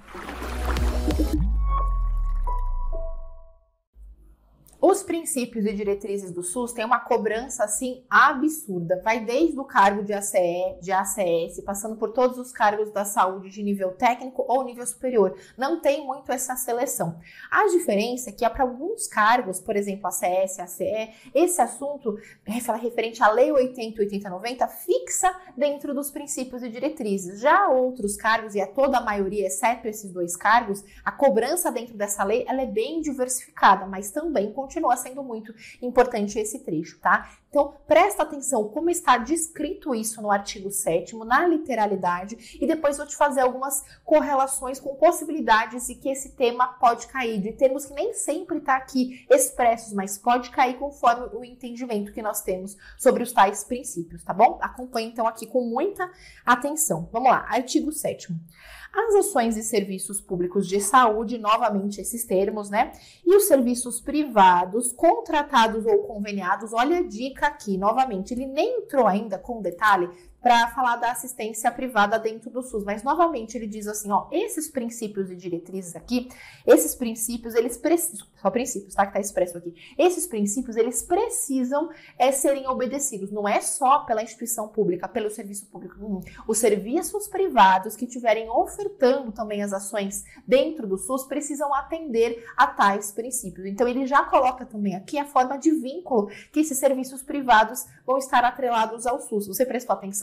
Os princípios e diretrizes do SUS têm uma cobrança, assim, absurda. Vai desde o cargo de ACE, de ACS, passando por todos os cargos da saúde de nível técnico ou nível superior. Não tem muito essa seleção. A diferença é que para alguns cargos, por exemplo, ACS, ACE, esse assunto referente à Lei 80/80/90 fixa dentro dos princípios e diretrizes. Já outros cargos, e a toda a maioria, exceto esses dois cargos, a cobrança dentro dessa lei ela é bem diversificada, mas também continua sendo muito importante esse trecho, tá? Então, presta atenção como está descrito isso no artigo 7º, na literalidade, e depois vou te fazer algumas correlações com possibilidades e que esse tema pode cair, de termos que nem sempre está aqui expressos, mas pode cair conforme o entendimento que nós temos sobre os tais princípios, tá bom? Acompanhe, então, aqui com muita atenção. Vamos lá, artigo 7º. As ações e serviços públicos de saúde, novamente esses termos, né? E os serviços privados, contratados ou conveniados, olha a dica aqui, novamente, ele nem entrou ainda com detalhe para falar da assistência privada dentro do SUS, mas novamente ele diz assim, ó, esses princípios e diretrizes aqui, esses princípios, eles precisam, só princípios, tá, que tá expresso aqui, esses princípios, eles precisam serem obedecidos, não é só pela instituição pública, pelo serviço público, os serviços privados que estiverem ofertando também as ações dentro do SUS precisam atender a tais princípios, então ele já coloca também aqui a forma de vínculo que esses serviços privados vão estar atrelados ao SUS. Você prestou atenção?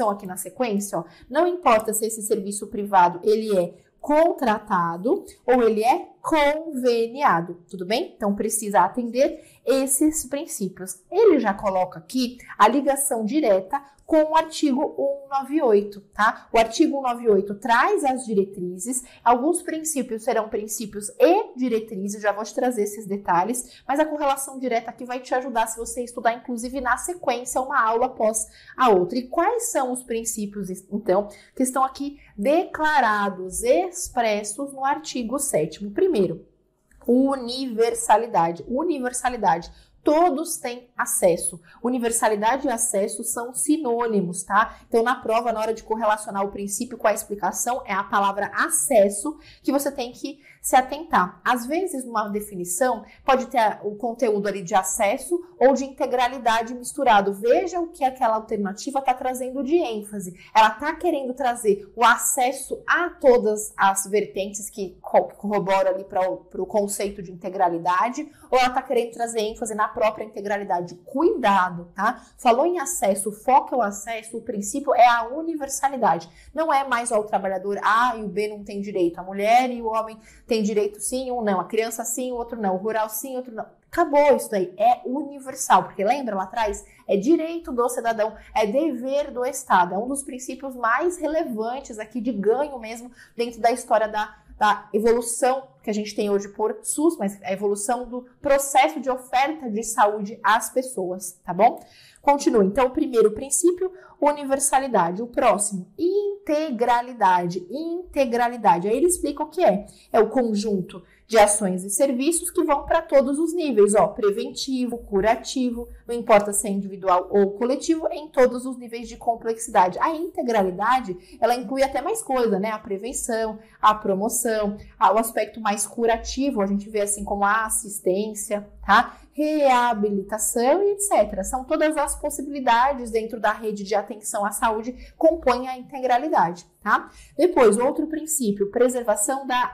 atenção aqui na sequência, ó, não importa se esse serviço privado ele é contratado ou ele é conveniado, tudo bem? Então, precisa atender esses princípios. Ele já coloca aqui a ligação direta com o artigo 198, tá? O artigo 198 traz as diretrizes, alguns princípios serão princípios e diretrizes, já vou te trazer esses detalhes, mas a correlação direta aqui vai te ajudar se você estudar, inclusive, na sequência, uma aula após a outra. E quais são os princípios, então, que estão aqui declarados, expressos no artigo 7º? Primeiro, universalidade. Universalidade. Todos têm acesso. Universalidade e acesso são sinônimos, tá? Então, na prova, na hora de correlacionar o princípio com a explicação, é a palavra acesso que você tem que se atentar. Às vezes, numa definição, pode ter o conteúdo ali de acesso ou de integralidade misturado. Veja o que aquela alternativa está trazendo de ênfase. Ela está querendo trazer o acesso a todas as vertentes que corroboram ali para o conceito de integralidade, ou ela está querendo trazer ênfase na própria integralidade. Cuidado, tá? Falou em acesso, o foco é o acesso, o princípio é a universalidade. Não é mais o trabalhador A e o B não tem direito, a mulher e o homem tem direito sim, um não, a criança sim, o outro não, o rural sim, o outro não. Acabou isso daí, é universal, porque lembra lá atrás? É direito do cidadão, é dever do Estado, é um dos princípios mais relevantes aqui de ganho mesmo dentro da história da evolução que a gente tem hoje por SUS, mas a evolução do processo de oferta de saúde às pessoas, tá bom? Continua. Então, o primeiro princípio, universalidade. O próximo, integralidade. Integralidade. Aí ele explica o que é. É o conjunto de ações e serviços que vão para todos os níveis, ó, preventivo, curativo, não importa se é individual ou coletivo, em todos os níveis de complexidade. A integralidade, ela inclui até mais coisa, né? A prevenção, a promoção, o aspecto mais curativo, a gente vê assim como a assistência, tá? Reabilitação e etc. São todas as possibilidades dentro da rede de atenção à saúde que compõem a integralidade, tá? Depois, outro princípio, preservação da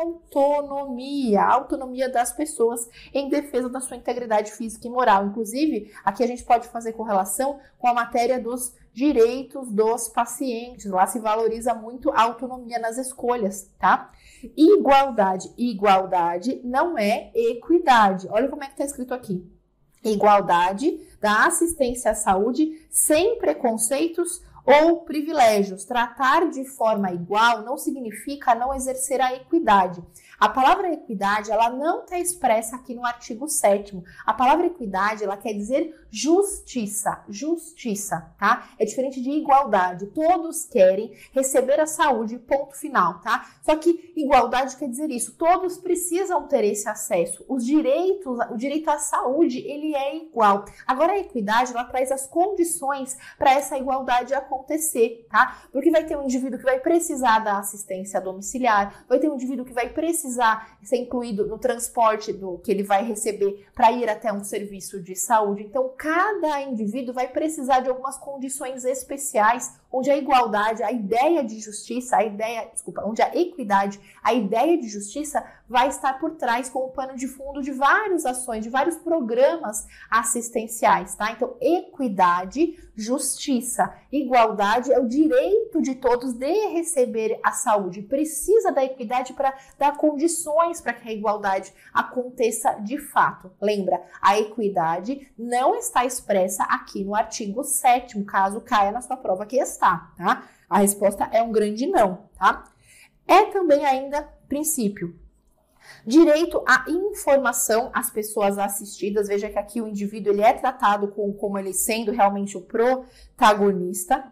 autonomia, a autonomia das pessoas em defesa da sua integridade física e moral. Inclusive, aqui a gente pode fazer correlação com a matéria dos direitos dos pacientes. Lá se valoriza muito a autonomia nas escolhas, tá? Igualdade. Igualdade não é equidade. Olha como é que está escrito aqui. Igualdade da assistência à saúde sem preconceitos ou privilégios. Tratar de forma igual não significa não exercer a equidade. A palavra equidade, ela não está expressa aqui no artigo 7º. A palavra equidade, ela quer dizer justiça. Justiça, tá? É diferente de igualdade. Todos querem receber a saúde, ponto final, tá? Só que igualdade quer dizer isso. Todos precisam ter esse acesso. Os direitos, o direito à saúde, ele é igual. Agora, a equidade, ela traz as condições para essa igualdade acontecer, tá? Porque vai ter um indivíduo que vai precisar da assistência domiciliar, vai ter um indivíduo que vai precisar ser incluído no transporte que ele vai receber para ir até um serviço de saúde. Então, cada indivíduo vai precisar de algumas condições especiais, onde a igualdade, a ideia de justiça, onde a equidade, a ideia de justiça vai estar por trás como pano de fundo de várias ações, de vários programas assistenciais, tá? Então, equidade, justiça, igualdade é o direito de todos de receber a saúde. Precisa da equidade para dar condições para que a igualdade aconteça de fato. Lembra, a equidade não está expressa aqui no artigo 7º, caso caia na sua prova que está, tá? A resposta é um grande não, tá? É também ainda princípio. Direito à informação às pessoas assistidas. Veja que aqui o indivíduo ele é tratado como ele sendo realmente o protagonista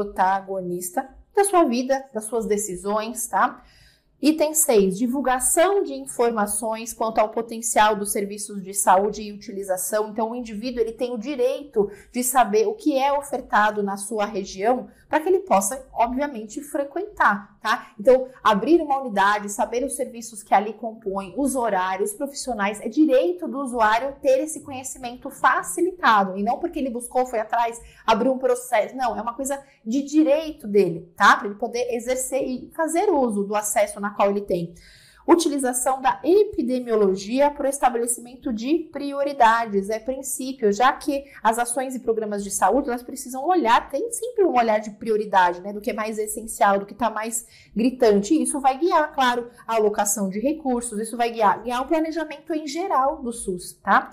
da sua vida, das suas decisões, tá? Item 6, divulgação de informações quanto ao potencial dos serviços de saúde e utilização. Então, o indivíduo ele tem o direito de saber o que é ofertado na sua região para que ele possa, obviamente, frequentar, tá? Então, abrir uma unidade, saber os serviços que ali compõem, os horários, profissionais, é direito do usuário ter esse conhecimento facilitado. E não porque ele buscou, foi atrás, abriu um processo. Não, é uma coisa de direito dele, tá? Para ele poder exercer e fazer uso do acesso na qual ele tem. Utilização da epidemiologia para o estabelecimento de prioridades, princípios, já que as ações e programas de saúde, elas precisam olhar, tem sempre um olhar de prioridade, né, do que é mais essencial, do que está mais gritante. E isso vai guiar, claro, a alocação de recursos, isso vai guiar o planejamento em geral do SUS, tá?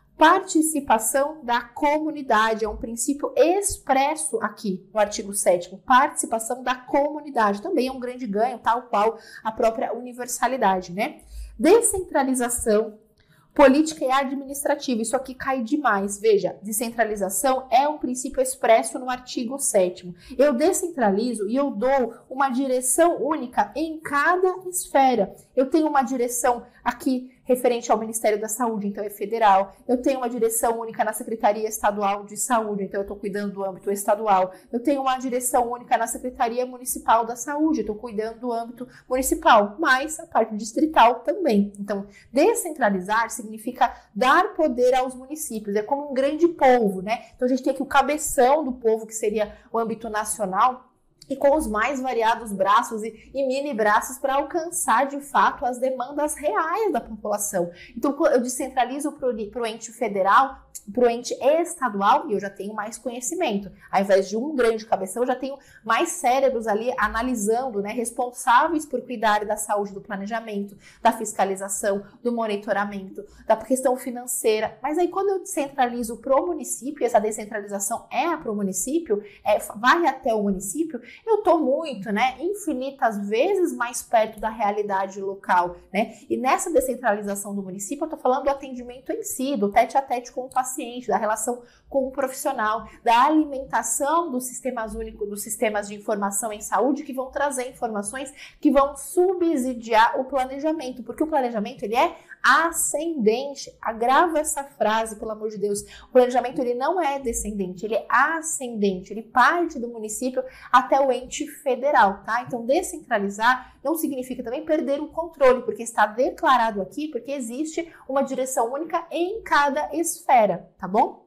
Participação da comunidade, é um princípio expresso aqui no artigo 7º, participação da comunidade, também é um grande ganho, tal qual a própria universalidade, né? Descentralização política e administrativa, isso aqui cai demais, veja, descentralização é um princípio expresso no artigo 7º. Eu descentralizo e eu dou uma direção única em cada esfera. Eu tenho uma direção aqui referente ao Ministério da Saúde, então é federal. Eu tenho uma direção única na Secretaria Estadual de Saúde, então eu estou cuidando do âmbito estadual. Eu tenho uma direção única na Secretaria Municipal da Saúde, estou cuidando do âmbito municipal, mas a parte distrital também. Então, descentralizar significa dar poder aos municípios, é como um grande povo, né? Então a gente tem aqui o cabeção do povo, que seria o âmbito nacional, e com os mais variados braços e mini braços para alcançar, de fato, as demandas reais da população. Então, eu descentralizo para o ente federal, para o ente estadual, e eu já tenho mais conhecimento. Ao invés de um grande cabeção, eu já tenho mais cérebros ali analisando, né, responsáveis por cuidar da saúde, do planejamento, da fiscalização, do monitoramento, da questão financeira. Mas aí, quando eu descentralizo para o município, essa descentralização é para o município, vai até o município, eu estou muito, né, infinitas vezes mais perto da realidade local, né? E nessa descentralização do município, eu estou falando do atendimento em si, do tete-a-tete com o paciente, da relação com o profissional, da alimentação dos sistemas únicos, dos sistemas de informação em saúde, que vão trazer informações que vão subsidiar o planejamento, porque o planejamento, ele é ascendente. Agrava essa frase, pelo amor de Deus. O planejamento, ele não é descendente, ele é ascendente, ele parte do município até o ente federal, tá? Então, descentralizar não significa também perder o controle, porque está declarado aqui, porque existe uma direção única em cada esfera, tá bom?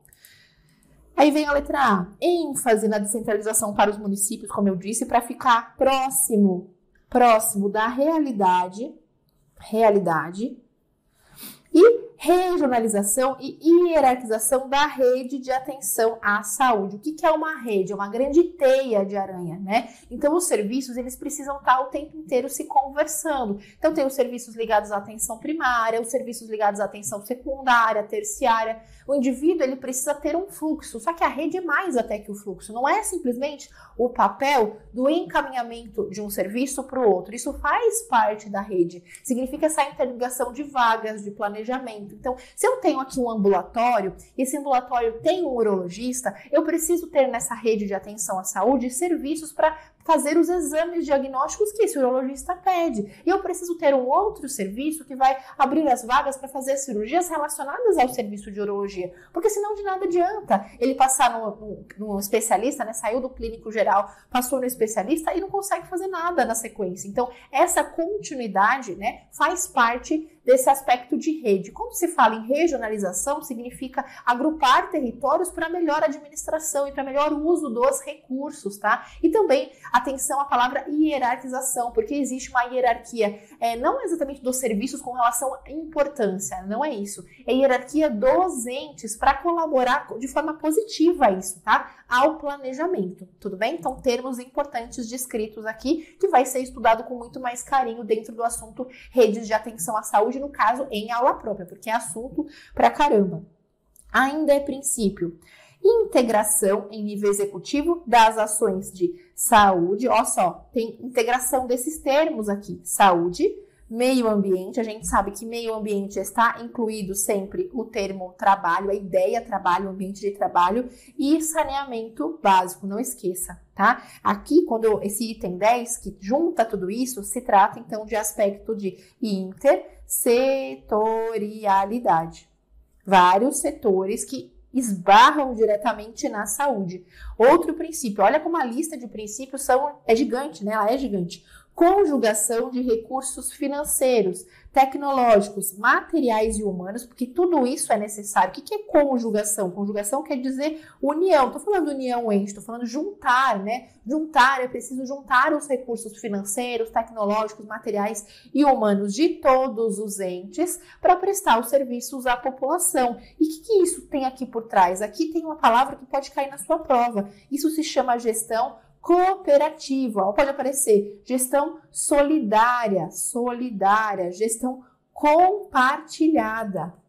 Aí vem a letra A, ênfase na descentralização para os municípios, como eu disse, para ficar próximo da realidade, e regionalização e hierarquização da rede de atenção à saúde. O que é uma rede? É uma grande teia de aranha, né? Então, os serviços, eles precisam estar o tempo inteiro se conversando. Então, tem os serviços ligados à atenção primária, os serviços ligados à atenção secundária, terciária. O indivíduo, ele precisa ter um fluxo, só que a rede é mais até que o fluxo. Não é simplesmente o papel do encaminhamento de um serviço para o outro. Isso faz parte da rede. Significa essa interligação de vagas, de planejamento. Então, se eu tenho aqui um ambulatório, e esse ambulatório tem um urologista, eu preciso ter nessa rede de atenção à saúde serviços para fazer os exames diagnósticos que esse urologista pede. E eu preciso ter um outro serviço que vai abrir as vagas para fazer cirurgias relacionadas ao serviço de urologia. Porque senão de nada adianta ele passar no especialista, né? Saiu do clínico geral, passou no especialista e não consegue fazer nada na sequência. Então, essa continuidade, né, faz parte desse aspecto de rede. Quando se fala em regionalização, significa agrupar territórios para melhor administração e para melhor uso dos recursos, tá? E também atenção à palavra hierarquização, porque existe uma hierarquia, não exatamente dos serviços com relação à importância, não é isso. É hierarquia dos entes para colaborar de forma positiva a isso, tá? Ao planejamento, tudo bem? Então, termos importantes descritos aqui, que vai ser estudado com muito mais carinho dentro do assunto redes de atenção à saúde, no caso, em aula própria, porque é assunto pra caramba. Ainda é princípio. Integração em nível executivo das ações de saúde. Ó só, tem integração desses termos aqui. Saúde, meio ambiente. A gente sabe que meio ambiente está incluído sempre o termo trabalho, a ideia trabalho, ambiente de trabalho e saneamento básico. Não esqueça, tá? Aqui, quando esse item 10, que junta tudo isso, se trata então de aspecto de intersetorialidade. Vários setores que esbarram diretamente na saúde. Outro princípio, olha como a lista de princípios é gigante, né? Ela é gigante. Conjugação de recursos financeiros, tecnológicos, materiais e humanos, porque tudo isso é necessário. O que é conjugação? Conjugação quer dizer união. Estou falando união ente, estou falando juntar, né? Juntar, é preciso juntar os recursos financeiros, tecnológicos, materiais e humanos de todos os entes para prestar os serviços à população. E o que isso tem aqui por trás? Aqui tem uma palavra que pode cair na sua prova. Isso se chama gestão cooperativa. Ou pode aparecer gestão solidária, gestão compartilhada.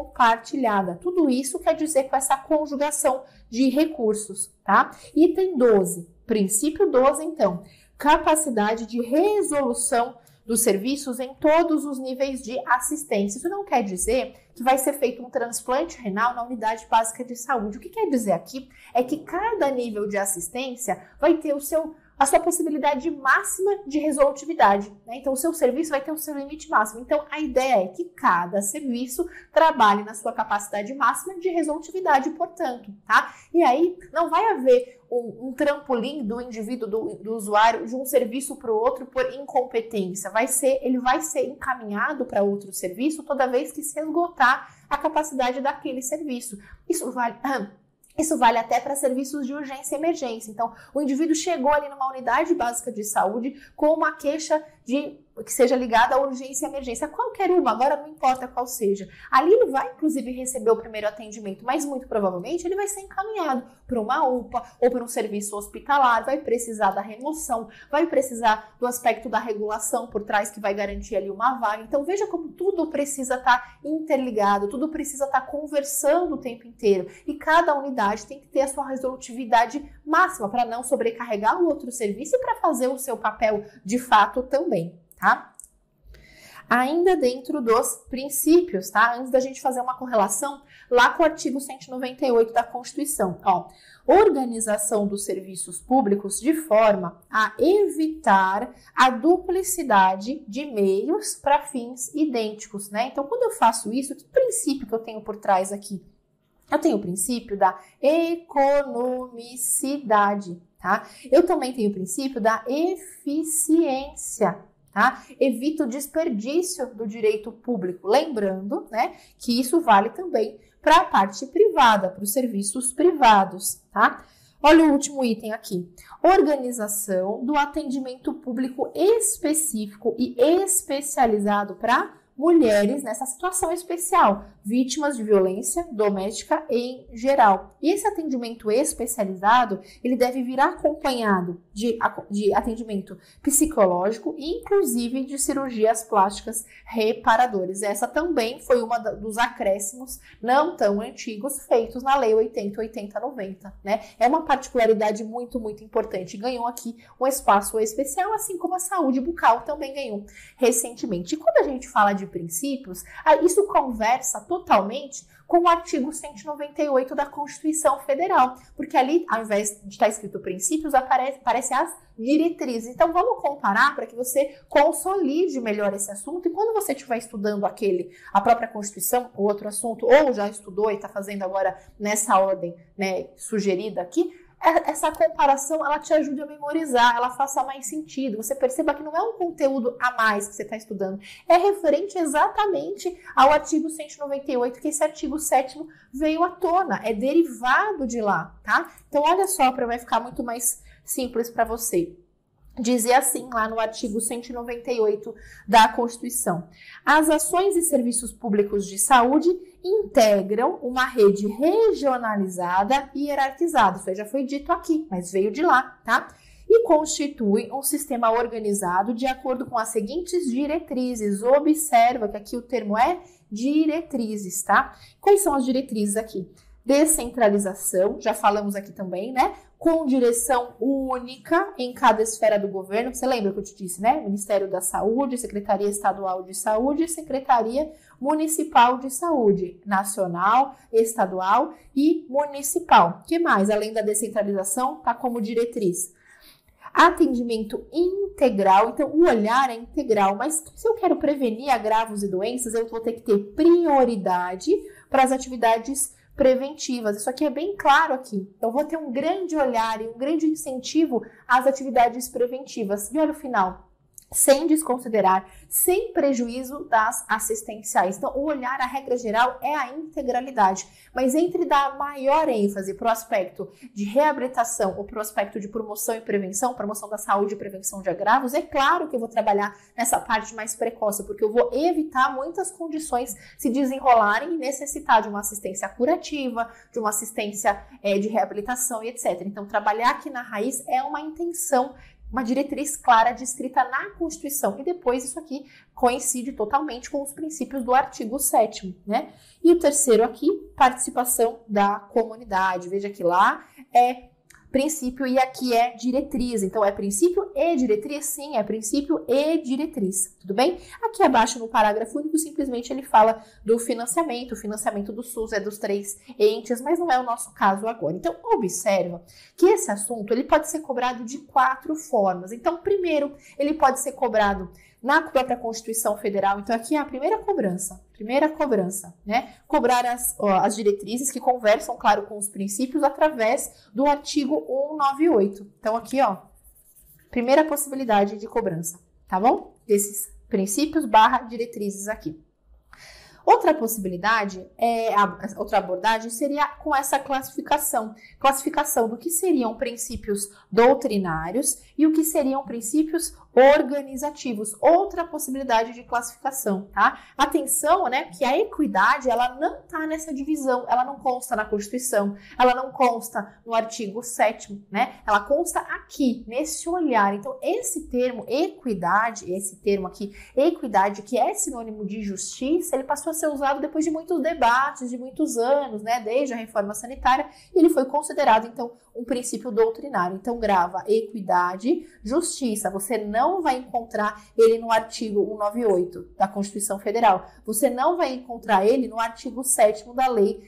Tudo isso quer dizer com essa conjugação de recursos, tá? Item 12, princípio 12, então, capacidade de resolução dos serviços em todos os níveis de assistência. Isso não quer dizer que vai ser feito um transplante renal na unidade básica de saúde. O que quer dizer aqui é que cada nível de assistência vai ter a sua possibilidade máxima de resolutividade, né? Então, o seu serviço vai ter o seu limite máximo. Então, a ideia é que cada serviço trabalhe na sua capacidade máxima de resolutividade, portanto, tá? E aí, não vai haver um trampolim do indivíduo, do usuário, de um serviço para o outro por incompetência. Ele vai ser encaminhado para outro serviço toda vez que se esgotar a capacidade daquele serviço. Isso vale até para serviços de urgência e emergência. Então, o indivíduo chegou ali numa unidade básica de saúde com uma queixa que seja ligada à urgência e emergência, qualquer uma, agora não importa qual seja. Ali ele vai, inclusive, receber o primeiro atendimento, mas muito provavelmente ele vai ser encaminhado para uma UPA ou para um serviço hospitalar, vai precisar da remoção, vai precisar do aspecto da regulação por trás que vai garantir ali uma vaga. Então, veja como tudo precisa estar interligado, tudo precisa estar conversando o tempo inteiro e cada unidade tem que ter a sua resolutividade máxima para não sobrecarregar o outro serviço e para fazer o seu papel de fato também, tá? Ainda dentro dos princípios, tá? Antes da gente fazer uma correlação lá com o artigo 198 da Constituição, ó. Organização dos serviços públicos de forma a evitar a duplicidade de meios para fins idênticos, né? Então, quando eu faço isso, que princípio que eu tenho por trás aqui? Eu tenho o princípio da economicidade, tá? Eu também tenho o princípio da eficiência, tá? Evita o desperdício do direito público. Lembrando, né, que isso vale também para a parte privada, para os serviços privados, tá? Olha o último item aqui. Organização do atendimento público específico e especializado para mulheres nessa situação especial, vítimas de violência doméstica em geral. E esse atendimento especializado, ele deve vir acompanhado de atendimento psicológico e inclusive de cirurgias plásticas reparadoras. Essa também foi uma dos acréscimos não tão antigos feitos na Lei 80/80/90, né? É uma particularidade muito, muito importante. Ganhou aqui um espaço especial, assim como a saúde bucal também ganhou recentemente. E quando a gente fala de princípios, isso conversa totalmente com o artigo 198 da Constituição Federal, porque ali, ao invés de estar escrito princípios, aparece as diretrizes. Então, vamos comparar para que você consolide melhor esse assunto e quando você estiver estudando a própria Constituição, ou outro assunto, ou já estudou e está fazendo agora nessa ordem, né, sugerida aqui, essa comparação, ela te ajude a memorizar, ela faça mais sentido. Você perceba que não é um conteúdo a mais que você está estudando, é referente exatamente ao artigo 198, que esse artigo 7º veio à tona, é derivado de lá, tá? Então, olha só, vai ficar muito mais simples para você. Dizia assim lá no artigo 198 da Constituição: as ações e serviços públicos de saúde integram uma rede regionalizada e hierarquizada. Isso aí já foi dito aqui, mas veio de lá, tá? E constituem um sistema organizado de acordo com as seguintes diretrizes. Observa que aqui o termo é diretrizes, tá? Quais são as diretrizes aqui? Descentralização, já falamos aqui também, né? Com direção única em cada esfera do governo. Você lembra que eu te disse, né? Ministério da Saúde, Secretaria Estadual de Saúde, Secretaria Municipal de Saúde, nacional, estadual e municipal. O que mais? Além da descentralização, tá como diretriz. Atendimento integral, então o olhar é integral, mas se eu quero prevenir agravos e doenças, eu vou ter que ter prioridade para as atividades preventivas. Isso aqui é bem claro aqui. Então, vou ter um grande olhar e um grande incentivo às atividades preventivas. E olha o final. sem desconsiderar, sem prejuízo das assistenciais. Então, o olhar, a regra geral, é a integralidade. Mas entre dar maior ênfase para o aspecto de reabilitação ou para o aspecto de promoção e prevenção, promoção da saúde e prevenção de agravos, é claro que eu vou trabalhar nessa parte mais precoce, porque eu vou evitar muitas condições se desenrolarem e necessitar de uma assistência curativa, de uma assistência de reabilitação e etc. Então, trabalhar aqui na raiz é uma intenção, uma diretriz clara descrita na Constituição. E depois isso aqui coincide totalmente com os princípios do artigo 7º, né? E o terceiro aqui, participação da comunidade. Veja que lá é princípio e aqui é diretriz. Então, é princípio e diretriz? Sim, é princípio e diretriz. Tudo bem? Aqui abaixo, no parágrafo único, simplesmente ele fala do financiamento. O financiamento do SUS é dos 3 entes, mas não é o nosso caso agora. Então, observa que esse assunto ele pode ser cobrado de 4 formas. Então, primeiro, ele pode ser cobrado na própria Constituição Federal. Então, aqui é a primeira cobrança, né? Cobrar as diretrizes que conversam, claro, com os princípios através do artigo 198. Então, aqui, ó, primeira possibilidade de cobrança, tá bom? Desses princípios / diretrizes aqui. Outra possibilidade, outra abordagem seria com essa classificação do que seriam princípios doutrinários e o que seriam princípios organizativos. Outra possibilidade de classificação, tá? Atenção, né, que a equidade, ela não tá nessa divisão, ela não consta na Constituição, ela não consta no artigo 7º, né? Ela consta aqui, nesse olhar. Então, esse termo equidade, esse termo aqui, equidade, que é sinônimo de justiça, ele passou a ser usado depois de muitos debates, de muitos anos, né, desde a reforma sanitária, e ele foi considerado, então, um princípio doutrinário. Então, grava equidade, justiça. Você não vai encontrar ele no artigo 198 da Constituição Federal. Você não vai encontrar ele no artigo 7º da Lei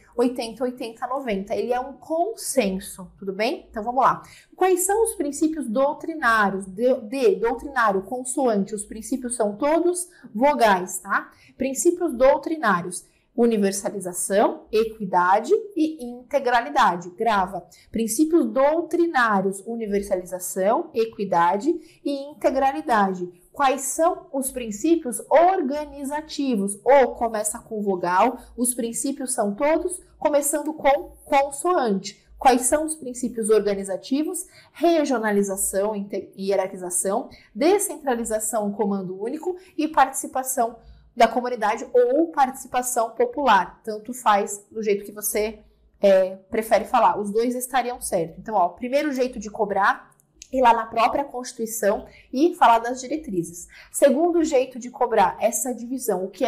8080/90. Ele é um consenso, tudo bem? Então, vamos lá. Quais são os princípios doutrinários? Doutrinário, consoante. Os princípios são todos vogais, tá? Princípios doutrinários. Universalização, equidade e integralidade. Grava. Princípios doutrinários, universalização, equidade e integralidade. Quais são os princípios organizativos? Ou começa com vogal, os princípios são todos começando com consoante. Quais são os princípios organizativos? Regionalização, hierarquização, descentralização, comando único e participação da comunidade ou participação popular. Tanto faz do jeito que você prefere falar. Os dois estariam certos. Então, ó, primeiro jeito de cobrar, ir lá na própria Constituição e falar das diretrizes. Segundo jeito de cobrar, essa divisão, o que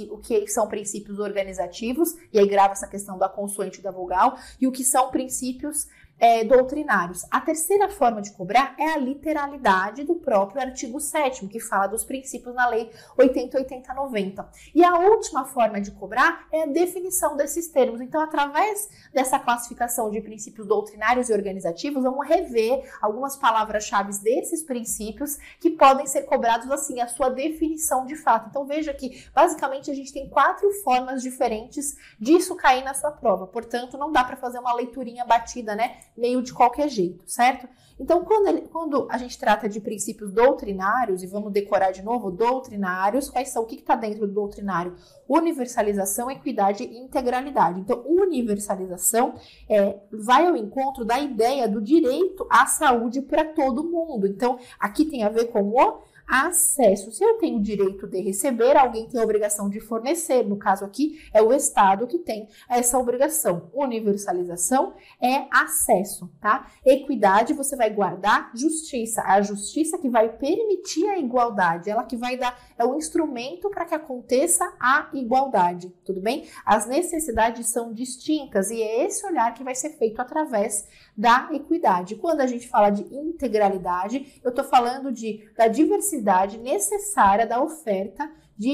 são princípios organizativos, e aí grava essa questão da consoante e da vogal, e o que são princípios doutrinários. A terceira forma de cobrar é a literalidade do próprio artigo 7º, que fala dos princípios na Lei 8080/90. E a última forma de cobrar é a definição desses termos. Então, através dessa classificação de princípios doutrinários e organizativos, vamos rever algumas palavras-chave desses princípios que podem ser cobrados assim, a sua definição de fato. Então, veja que, basicamente, a gente tem 4 formas diferentes disso cair na sua prova. Portanto, não dá para fazer uma leiturinha batida, né? Meio de qualquer jeito, certo? Então, quando a gente trata de princípios doutrinários, e vamos decorar de novo, doutrinários, quais são? O que está dentro do doutrinário? Universalização, equidade e integralidade. Então, universalização vai ao encontro da ideia do direito à saúde para todo mundo. Então, aqui tem a ver com o acesso. Se eu tenho o direito de receber, alguém tem a obrigação de fornecer. No caso aqui, é o Estado que tem essa obrigação. Universalização é acesso, tá? Equidade, você vai guardar justiça. A justiça que vai permitir a igualdade, ela que vai dar, é o instrumento para que aconteça a igualdade, tudo bem? As necessidades são distintas e é esse olhar que vai ser feito através da equidade. Quando a gente fala de integralidade, eu estou falando da diversidade necessária da oferta,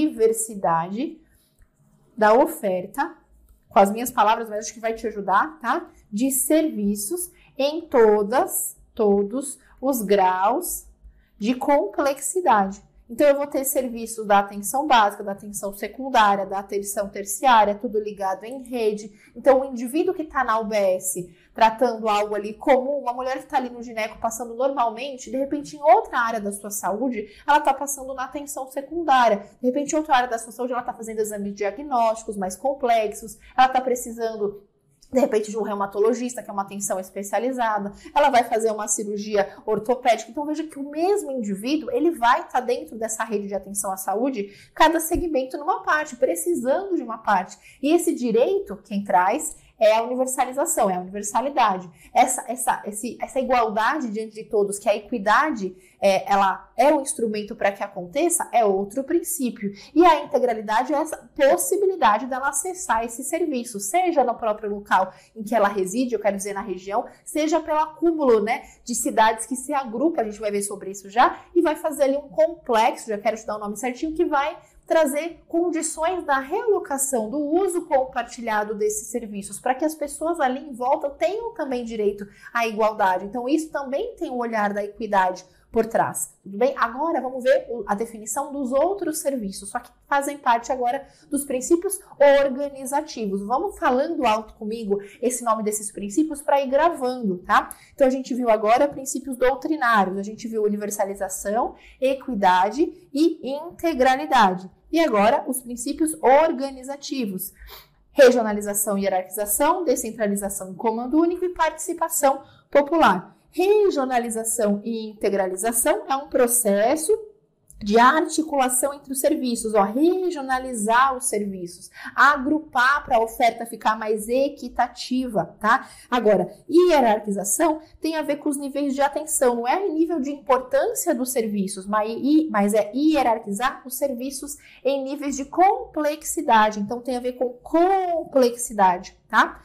com as minhas palavras, mas acho que vai te ajudar, tá? De serviços em todos os graus de complexidade. Então, eu vou ter serviços da atenção básica, da atenção secundária, da atenção terciária, tudo ligado em rede. Então, o indivíduo que está na UBS tratando algo ali comum, uma mulher que está ali no gineco passando normalmente, de repente, em outra área da sua saúde, ela está passando na atenção secundária. De repente, em outra área da sua saúde, ela está fazendo exames diagnósticos mais complexos, ela está precisando, de repente, de um reumatologista, que é uma atenção especializada, ela vai fazer uma cirurgia ortopédica. Então, veja que o mesmo indivíduo, ele vai estar dentro dessa rede de atenção à saúde, cada segmento numa parte, precisando de uma parte. E esse direito, quem traz, é a universalização, é a universalidade. Essa igualdade diante de todos, que a equidade ela é um instrumento para que aconteça, é outro princípio. E a integralidade é essa possibilidade dela acessar esse serviço, seja no próprio local em que ela reside, eu quero dizer na região, seja pelo acúmulo, né, de cidades que se agrupam, a gente vai ver sobre isso já, e vai fazer ali um complexo, já quero te dar o nome certinho, que vai trazer condições da realocação, do uso compartilhado desses serviços, para que as pessoas ali em volta tenham também direito à igualdade. Então, isso também tem o olhar da equidade por trás, tudo bem? Agora, vamos ver a definição dos outros serviços, só que fazem parte agora dos princípios organizativos. Vamos falando alto comigo esse nome desses princípios para ir gravando, tá? Então, a gente viu agora princípios doutrinários, a gente viu universalização, equidade e integralidade. E agora, os princípios organizativos. Regionalização e hierarquização, descentralização e comando único e participação popular. Regionalização e integralização é um processo de articulação entre os serviços, regionalizar os serviços, agrupar para a oferta ficar mais equitativa, tá? Agora, hierarquização tem a ver com os níveis de atenção, não é o nível de importância dos serviços, mas é hierarquizar os serviços em níveis de complexidade, então tem a ver com complexidade, tá?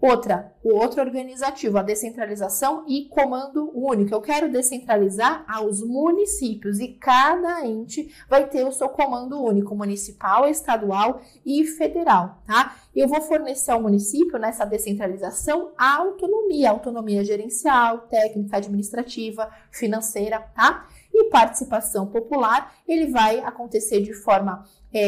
O outro organizativo, a descentralização e comando único. Eu quero descentralizar aos municípios e cada ente vai ter o seu comando único, municipal, estadual e federal, tá? Eu vou fornecer ao município, nessa descentralização, a autonomia gerencial, técnica, administrativa, financeira, tá? E participação popular, ele vai acontecer de forma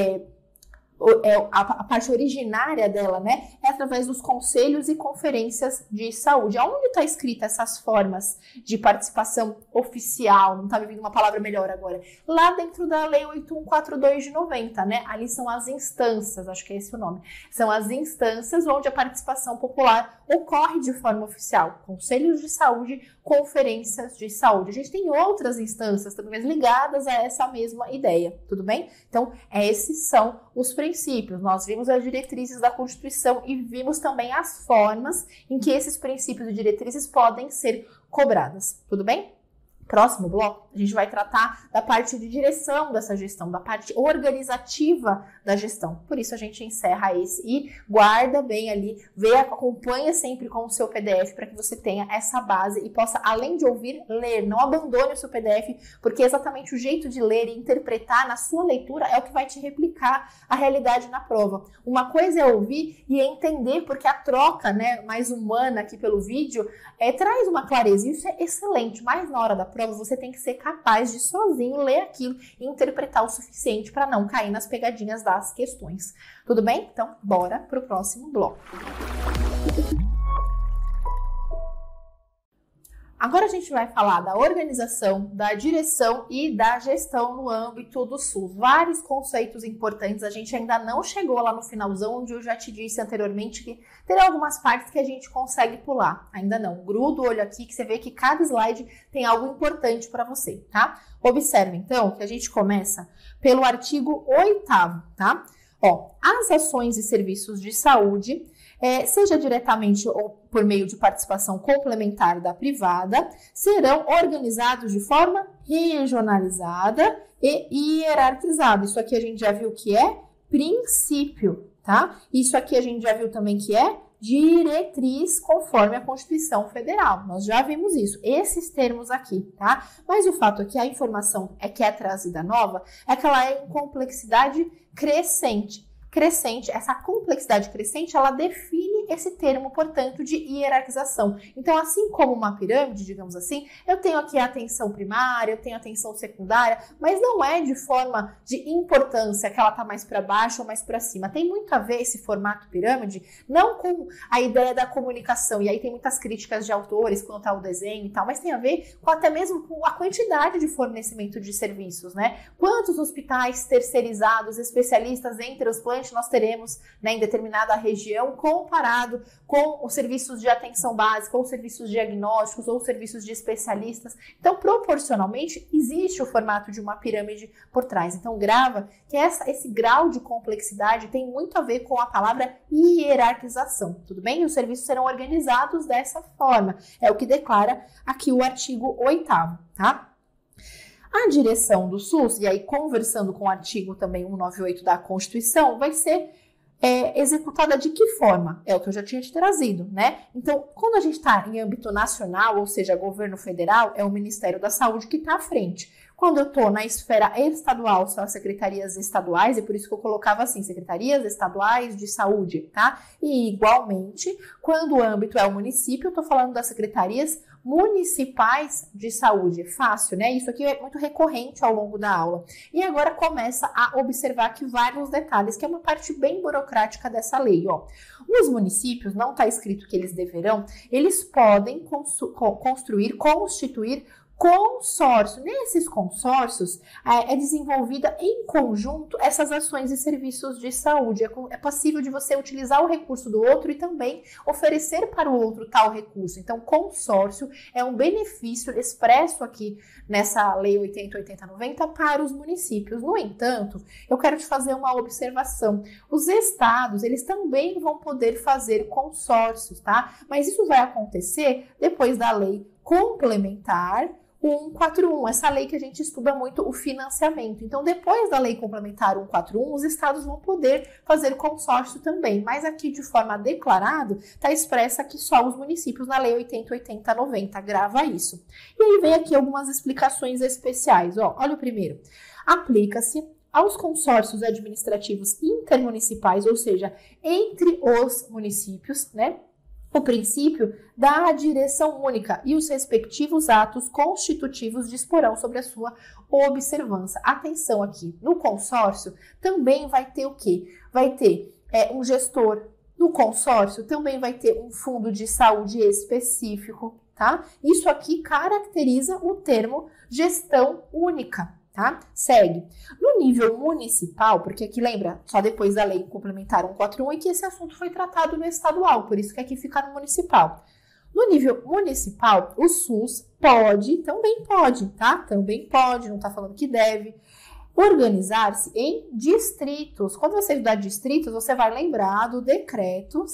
a parte originária dela, né, é através dos conselhos e conferências de saúde. Aonde está escrita essas formas de participação oficial? Não está me vindo uma palavra melhor agora. Lá dentro da Lei 8142 de 90, né, ali são as instâncias, acho que é esse o nome. São as instâncias onde a participação popular ocorre de forma oficial. Conselhos de saúde, conferências de saúde. A gente tem outras instâncias também ligadas a essa mesma ideia, tudo bem? Então, esses são os princípios. Nós vimos as diretrizes da Constituição e vimos também as formas em que esses princípios e diretrizes podem ser cobradas, tudo bem? Próximo bloco, a gente vai tratar da parte de direção dessa gestão, da parte organizativa da gestão. Por isso a gente encerra esse e guarda bem ali, acompanha sempre com o seu PDF para que você tenha essa base e possa, além de ouvir, ler. Não abandone o seu PDF, porque exatamente o jeito de ler e interpretar na sua leitura é o que vai te replicar a realidade na prova. Uma coisa é ouvir e entender, porque a troca, né, mais humana aqui pelo vídeo traz uma clareza. Isso é excelente, mas na hora da prova você tem que ser capaz de sozinho ler aquilo e interpretar o suficiente para não cair nas pegadinhas das questões. Tudo bem? Então, bora para o próximo bloco. Agora a gente vai falar da organização, da direção e da gestão no âmbito do SUS. Vários conceitos importantes, a gente ainda não chegou lá no finalzão, onde eu já te disse anteriormente que terá algumas partes que a gente consegue pular. Ainda não. Gruda o olho aqui que você vê que cada slide tem algo importante para você, tá? Observe, então, que a gente começa pelo artigo 8º, tá? As ações e serviços de saúde, seja diretamente ou por meio de participação complementar da privada, serão organizados de forma regionalizada e hierarquizada. Isso aqui a gente já viu que é princípio, tá? Isso aqui a gente já viu também que é diretriz conforme a Constituição Federal. Nós já vimos isso, esses termos aqui, tá? Mas o fato é que a informação que é trazida nova é que ela é em complexidade crescente. crescente, essa complexidade crescente, ela define esse termo, portanto, de hierarquização. Então, assim como uma pirâmide, digamos assim, eu tenho aqui a atenção primária, eu tenho a atenção secundária, mas não é de forma de importância que ela está mais para baixo ou mais para cima. Tem muito a ver esse formato pirâmide, não com a ideia da comunicação, e aí tem muitas críticas de autores quanto ao desenho e tal, mas tem a ver com até mesmo com a quantidade de fornecimento de serviços, né? Quantos hospitais terceirizados, especialistas em transplante nós teremos, né, em determinada região, comparado com os serviços de atenção básica, ou serviços diagnósticos, ou serviços de especialistas. Então, proporcionalmente, existe o formato de uma pirâmide por trás. Então, grava que esse grau de complexidade tem muito a ver com a palavra hierarquização, tudo bem? E os serviços serão organizados dessa forma. É o que declara aqui o artigo 8º, tá? A direção do SUS, e aí conversando com o artigo também 198 da Constituição, vai ser executada de que forma? É o que eu já tinha te trazido, né? Então, quando a gente está em âmbito nacional, ou seja, governo federal, é o Ministério da Saúde que está à frente. Quando eu estou na esfera estadual, são as secretarias estaduais, e por isso que eu colocava assim, secretarias estaduais de saúde, tá? E igualmente, quando o âmbito é o município, eu estou falando das secretarias municipais de saúde. Fácil, né? Isso aqui é muito recorrente ao longo da aula. E agora começa a observar aqui vários detalhes, que é uma parte bem burocrática dessa lei, ó. Os municípios, não está escrito que eles deverão, eles podem constituir consórcio. Nesses consórcios é desenvolvida em conjunto essas ações e serviços de saúde. É passível de você utilizar o recurso do outro e também oferecer para o outro tal recurso. Então, consórcio é um benefício expresso aqui nessa Lei 80/80/90 para os municípios. No entanto, eu quero te fazer uma observação. Os estados, eles também vão poder fazer consórcios, tá? Mas isso vai acontecer depois da lei complementar 141, essa lei que a gente estuda muito o financiamento. Então, depois da lei complementar 141, os estados vão poder fazer consórcio também, mas aqui de forma declarada, está expressa que só os municípios na lei 80/80/90, grava isso. E aí vem aqui algumas explicações especiais, ó, olha o primeiro. Aplica-se aos consórcios administrativos intermunicipais, ou seja, entre os municípios, né? O princípio da direção única e os respectivos atos constitutivos disporão sobre a sua observância. Atenção aqui, no consórcio também vai ter o quê? Vai ter um gestor. No consórcio também vai ter um fundo de saúde específico, tá? Isso aqui caracteriza o termo gestão única. Tá? Segue. No nível municipal, porque aqui lembra, só depois da lei complementar 141 é que esse assunto foi tratado no estadual, por isso que aqui fica no municipal. No nível municipal, o SUS também pode, tá? Também pode, não tá falando que deve, organizar-se em distritos. Quando você estudar distritos, você vai lembrar do decreto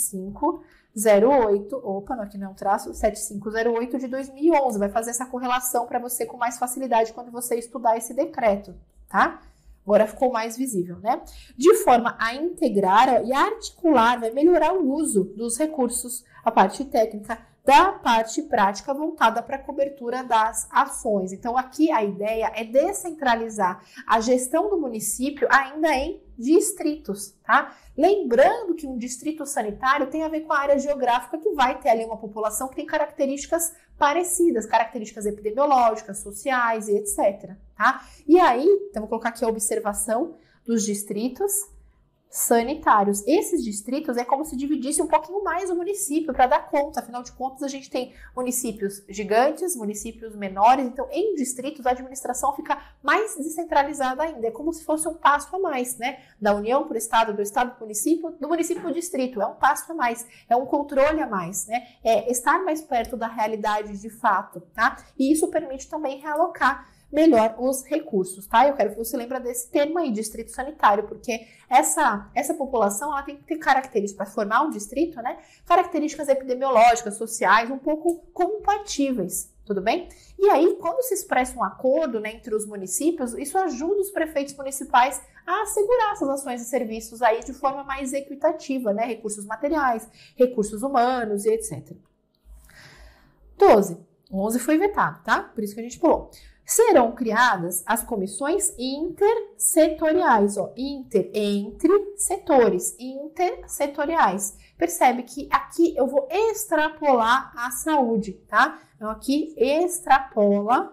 7508 de 2011. Vai fazer essa correlação para você com mais facilidade quando você estudar esse decreto, tá? Agora ficou mais visível, né? De forma a integrar e articular, vai melhorar o uso dos recursos, a parte técnica, da parte prática voltada para a cobertura das ações. Então, aqui a ideia é descentralizar a gestão do município ainda em distritos, tá? Lembrando que um distrito sanitário tem a ver com a área geográfica que vai ter ali uma população que tem características parecidas, características epidemiológicas, sociais e etc, tá? E aí, então vou colocar aqui a observação dos distritos sanitários. Esses distritos é como se dividisse um pouquinho mais o município para dar conta, afinal de contas a gente tem municípios gigantes, municípios menores, então em distritos a administração fica mais descentralizada ainda, é como se fosse um passo a mais, né? Da União para o Estado, do Estado para o município, do município para o distrito, é um passo a mais, é um controle a mais, né? É estar mais perto da realidade de fato, tá? E isso permite também realocar melhor os recursos, tá? Eu quero que você lembre desse termo aí, distrito sanitário, porque essa população, ela tem que ter características, para formar um distrito, né? Características epidemiológicas, sociais, um pouco compatíveis, tudo bem? E aí, quando se expressa um acordo, né, entre os municípios, isso ajuda os prefeitos municipais a assegurar essas ações e serviços aí de forma mais equitativa, né? Recursos materiais, recursos humanos e etc. 12. 11 foi vetado, tá? Por isso que a gente pulou. Serão criadas as comissões intersetoriais, ó, entre setores, intersetoriais. Percebe que aqui eu vou extrapolar a saúde, tá? Então, aqui extrapola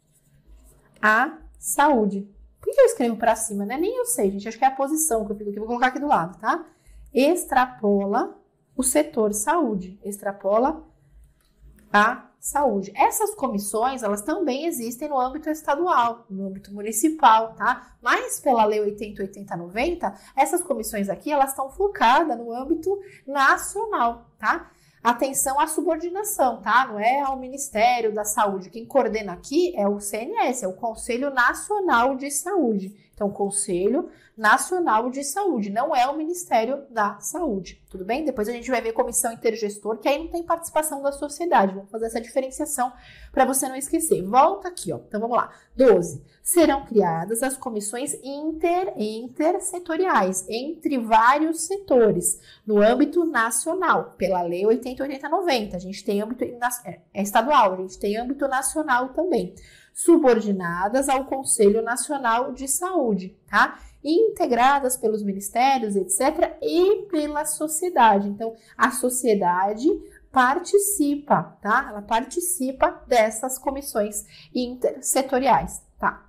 a saúde. Por que eu escrevo para cima, né? Nem eu sei, gente. Acho que é a posição que eu fico aqui. Vou colocar aqui do lado, tá? Extrapola o setor saúde. Extrapola a saúde. Essas comissões, elas também existem no âmbito estadual, no âmbito municipal, tá? Mas pela Lei 80/80/90, essas comissões aqui, elas estão focadas no âmbito nacional, tá? Atenção à subordinação, tá? Não é ao Ministério da Saúde. Quem coordena aqui é o CNS, é o Conselho Nacional de Saúde. Então, Conselho Nacional de Saúde, não é o Ministério da Saúde, tudo bem? Depois a gente vai ver comissão intergestor, que aí não tem participação da sociedade. Vamos fazer essa diferenciação para você não esquecer. Volta aqui, ó. Então, vamos lá. 12. Serão criadas as comissões intersetoriais, entre vários setores, no âmbito nacional, pela Lei 80/80/90. A gente tem âmbito estadual, a gente tem âmbito nacional também. Subordinadas ao Conselho Nacional de Saúde, tá? Integradas pelos ministérios, etc., e pela sociedade. Então, a sociedade participa, tá? Ela participa dessas comissões intersetoriais, tá?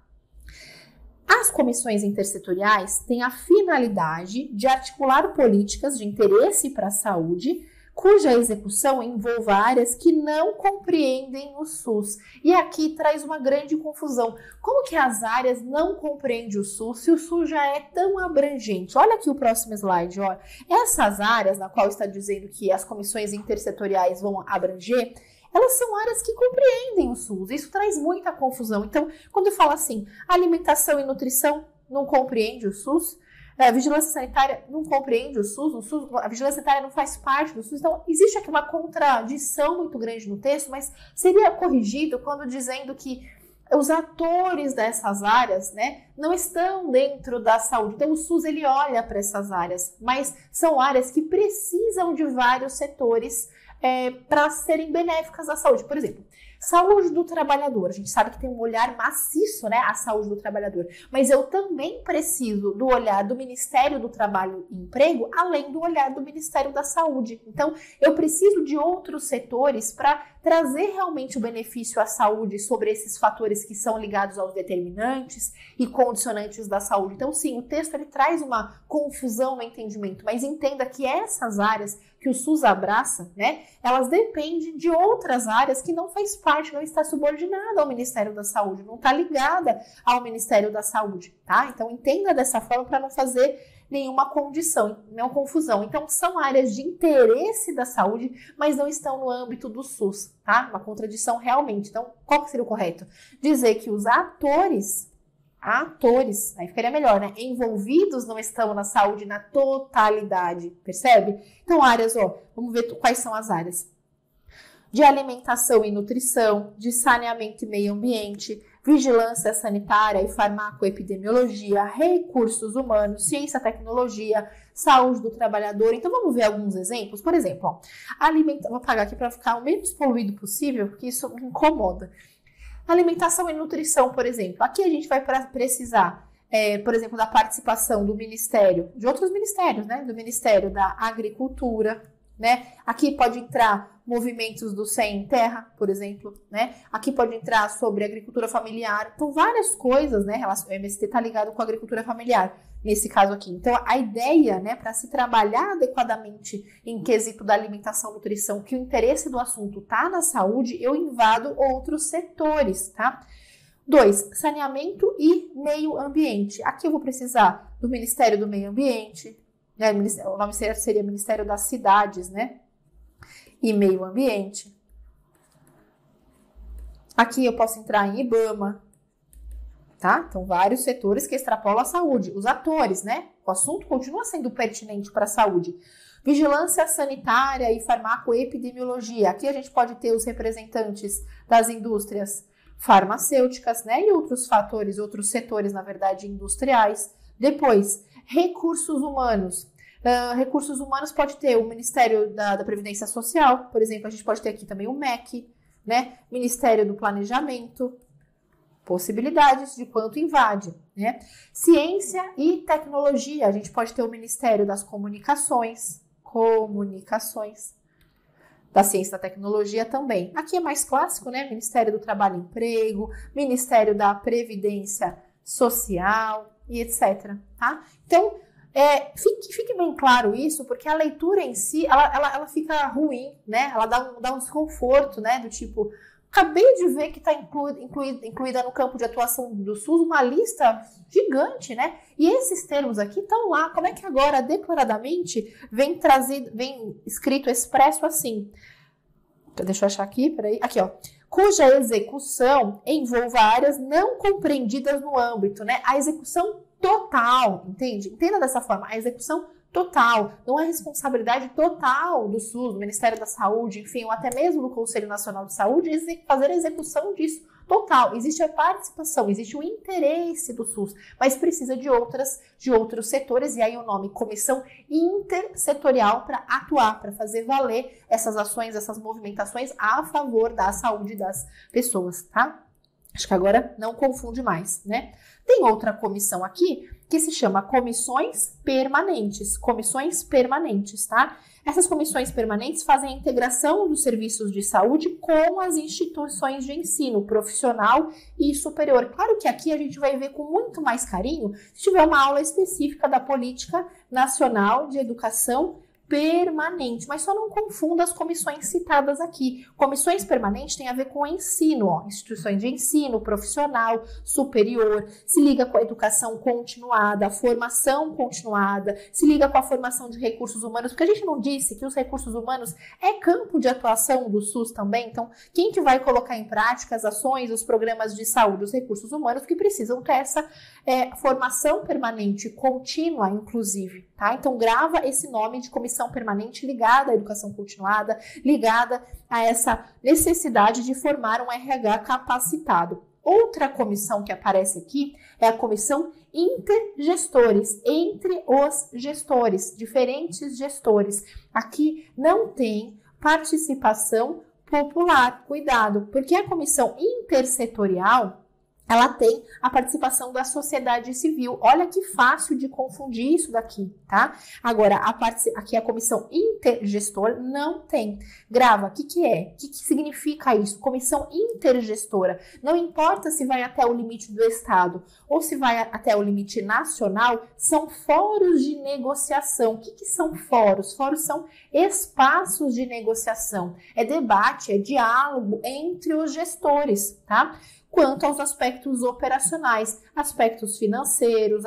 As comissões intersetoriais têm a finalidade de articular políticas de interesse para a saúde, cuja execução envolva áreas que não compreendem o SUS. E aqui traz uma grande confusão. Como que as áreas não compreendem o SUS se o SUS já é tão abrangente? Olha aqui o próximo slide. Ó. Essas áreas, na qual está dizendo que as comissões intersetoriais vão abranger, elas são áreas que compreendem o SUS. Isso traz muita confusão. Então, quando eu falo assim, alimentação e nutrição não compreende o SUS, a vigilância sanitária não compreende o SUS, a vigilância sanitária não faz parte do SUS. Então, existe aqui uma contradição muito grande no texto, mas seria corrigido quando dizendo que os atores dessas áreas, né, não estão dentro da saúde. Então, o SUS, ele olha para essas áreas, mas são áreas que precisam de vários setores para serem benéficas à saúde. Por exemplo, saúde do trabalhador. A gente sabe que tem um olhar maciço, né, à saúde do trabalhador. Mas eu também preciso do olhar do Ministério do Trabalho e Emprego, além do olhar do Ministério da Saúde. Então, eu preciso de outros setores para trazer realmente o benefício à saúde sobre esses fatores que são ligados aos determinantes e condicionantes da saúde. Então, sim, o texto ele traz uma confusão no entendimento, mas entenda que essas áreas que o SUS abraça, né, elas dependem de outras áreas que não faz parte, não está subordinada ao Ministério da Saúde, não está ligada ao Ministério da Saúde, tá? Então, entenda dessa forma para não fazer nenhuma confusão. Então, são áreas de interesse da saúde, mas não estão no âmbito do SUS, tá? Uma contradição realmente. Então, qual que seria o correto? Dizer que os atores, aí ficaria melhor, né? Envolvidos não estão na saúde na totalidade, percebe? Então, áreas, ó, vamos ver quais são as áreas. De alimentação e nutrição, de saneamento e meio ambiente, vigilância sanitária e farmacoepidemiologia, recursos humanos, ciência e tecnologia, saúde do trabalhador. Então, vamos ver alguns exemplos. Por exemplo, ó, vou apagar aqui para ficar o menos poluído possível, porque isso me incomoda. Alimentação e nutrição, por exemplo. Aqui a gente vai precisar, por exemplo, da participação do Ministério, de outros ministérios, né? Do Ministério da Agricultura, né? Aqui pode entrar movimentos do Sem Terra, por exemplo, né? Aqui pode entrar sobre agricultura familiar. Então, várias coisas, né? O MST está ligado com a agricultura familiar, nesse caso aqui. Então, a ideia, né, para se trabalhar adequadamente em quesito da alimentação e nutrição, que o interesse do assunto está na saúde, eu invado outros setores, tá? 2, saneamento e meio ambiente. Aqui eu vou precisar do Ministério do Meio Ambiente, né? O nome seria Ministério das Cidades, né? E Meio Ambiente. Aqui eu posso entrar em IBAMA, tá? Então, vários setores que extrapolam a saúde. Os atores, né? O assunto continua sendo pertinente para a saúde. Vigilância sanitária e farmacoepidemiologia. Aqui a gente pode ter os representantes das indústrias farmacêuticas, né? E outros fatores, outros setores, na verdade, industriais. Depois, recursos humanos. Recursos humanos pode ter o Ministério da Previdência Social, por exemplo, a gente pode ter aqui também o MEC, né? Ministério do Planejamento, possibilidades de quanto invade, né? Ciência e tecnologia, a gente pode ter o Ministério das Comunicações, da Ciência e da Tecnologia também. Aqui é mais clássico, né? Ministério do Trabalho e Emprego, Ministério da Previdência Social e etc, tá? Então, fique bem claro isso, porque a leitura em si, ela fica ruim, né? Ela dá um desconforto, né? Do tipo, acabei de ver que está incluída no campo de atuação do SUS uma lista gigante, né? E esses termos aqui estão lá. Como é que agora, declaradamente, vem escrito expresso assim? Deixa eu achar aqui, peraí. Aqui, ó. Cuja execução envolva áreas não compreendidas no âmbito, né? A execução total, entende? Entenda dessa forma, a execução total, não é responsabilidade total do SUS, do Ministério da Saúde, enfim, ou até mesmo do Conselho Nacional de Saúde, fazer a execução disso total. Existe a participação, existe o interesse do SUS, mas precisa de outros setores, e aí o nome Comissão Intersetorial para atuar, para fazer valer essas ações, essas movimentações a favor da saúde das pessoas, tá? Acho que agora não confunde mais, né? Tem outra comissão aqui que se chama comissões permanentes. Comissões permanentes, tá? Essas comissões permanentes fazem a integração dos serviços de saúde com as instituições de ensino profissional e superior. Claro que aqui a gente vai ver com muito mais carinho se tiver uma aula específica da Política Nacional de Educação permanente, mas só não confunda as comissões citadas aqui. Comissões permanentes tem a ver com o ensino, ó, instituições de ensino, profissional, superior, se liga com a educação continuada, a formação continuada, se liga com a formação de recursos humanos, porque a gente não disse que os recursos humanos é campo de atuação do SUS também, então quem que vai colocar em prática as ações, os programas de saúde, os recursos humanos que precisam ter essa formação permanente, contínua, inclusive, tá? Então grava esse nome de comissão permanente ligada à educação continuada, ligada a essa necessidade de formar um RH capacitado. Outra comissão que aparece aqui é a comissão intergestores, entre os gestores, diferentes gestores. Aqui não tem participação popular, cuidado, porque a comissão intersetorial ela tem a participação da sociedade civil. Olha que fácil de confundir isso daqui, tá? Agora, aqui a comissão intergestor não tem. Grava, o que é? O que significa isso? Comissão intergestora. Não importa se vai até o limite do Estado ou se vai até o limite nacional, são fóruns de negociação. O que são fóruns? Fóruns são espaços de negociação. É debate, é diálogo entre os gestores, tá? Quanto aos aspectos operacionais, aspectos financeiros,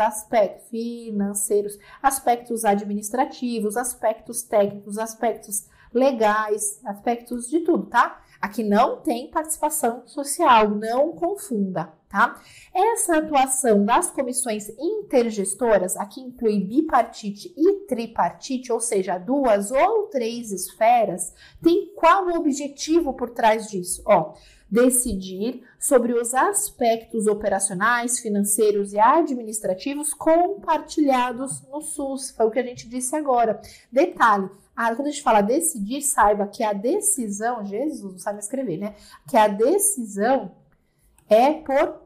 aspectos administrativos, aspectos técnicos, aspectos legais, aspectos de tudo, tá? Aqui não tem participação social, não confunda, tá? Essa atuação das comissões intergestoras, aqui inclui bipartite e tripartite, ou seja, 2 ou 3 esferas, tem qual o objetivo por trás disso? Ó, decidir sobre os aspectos operacionais, financeiros e administrativos compartilhados no SUS. Foi o que a gente disse agora. Detalhe, quando a gente fala decidir, saiba que a decisão, Jesus, não sabe escrever, né? Que a decisão é por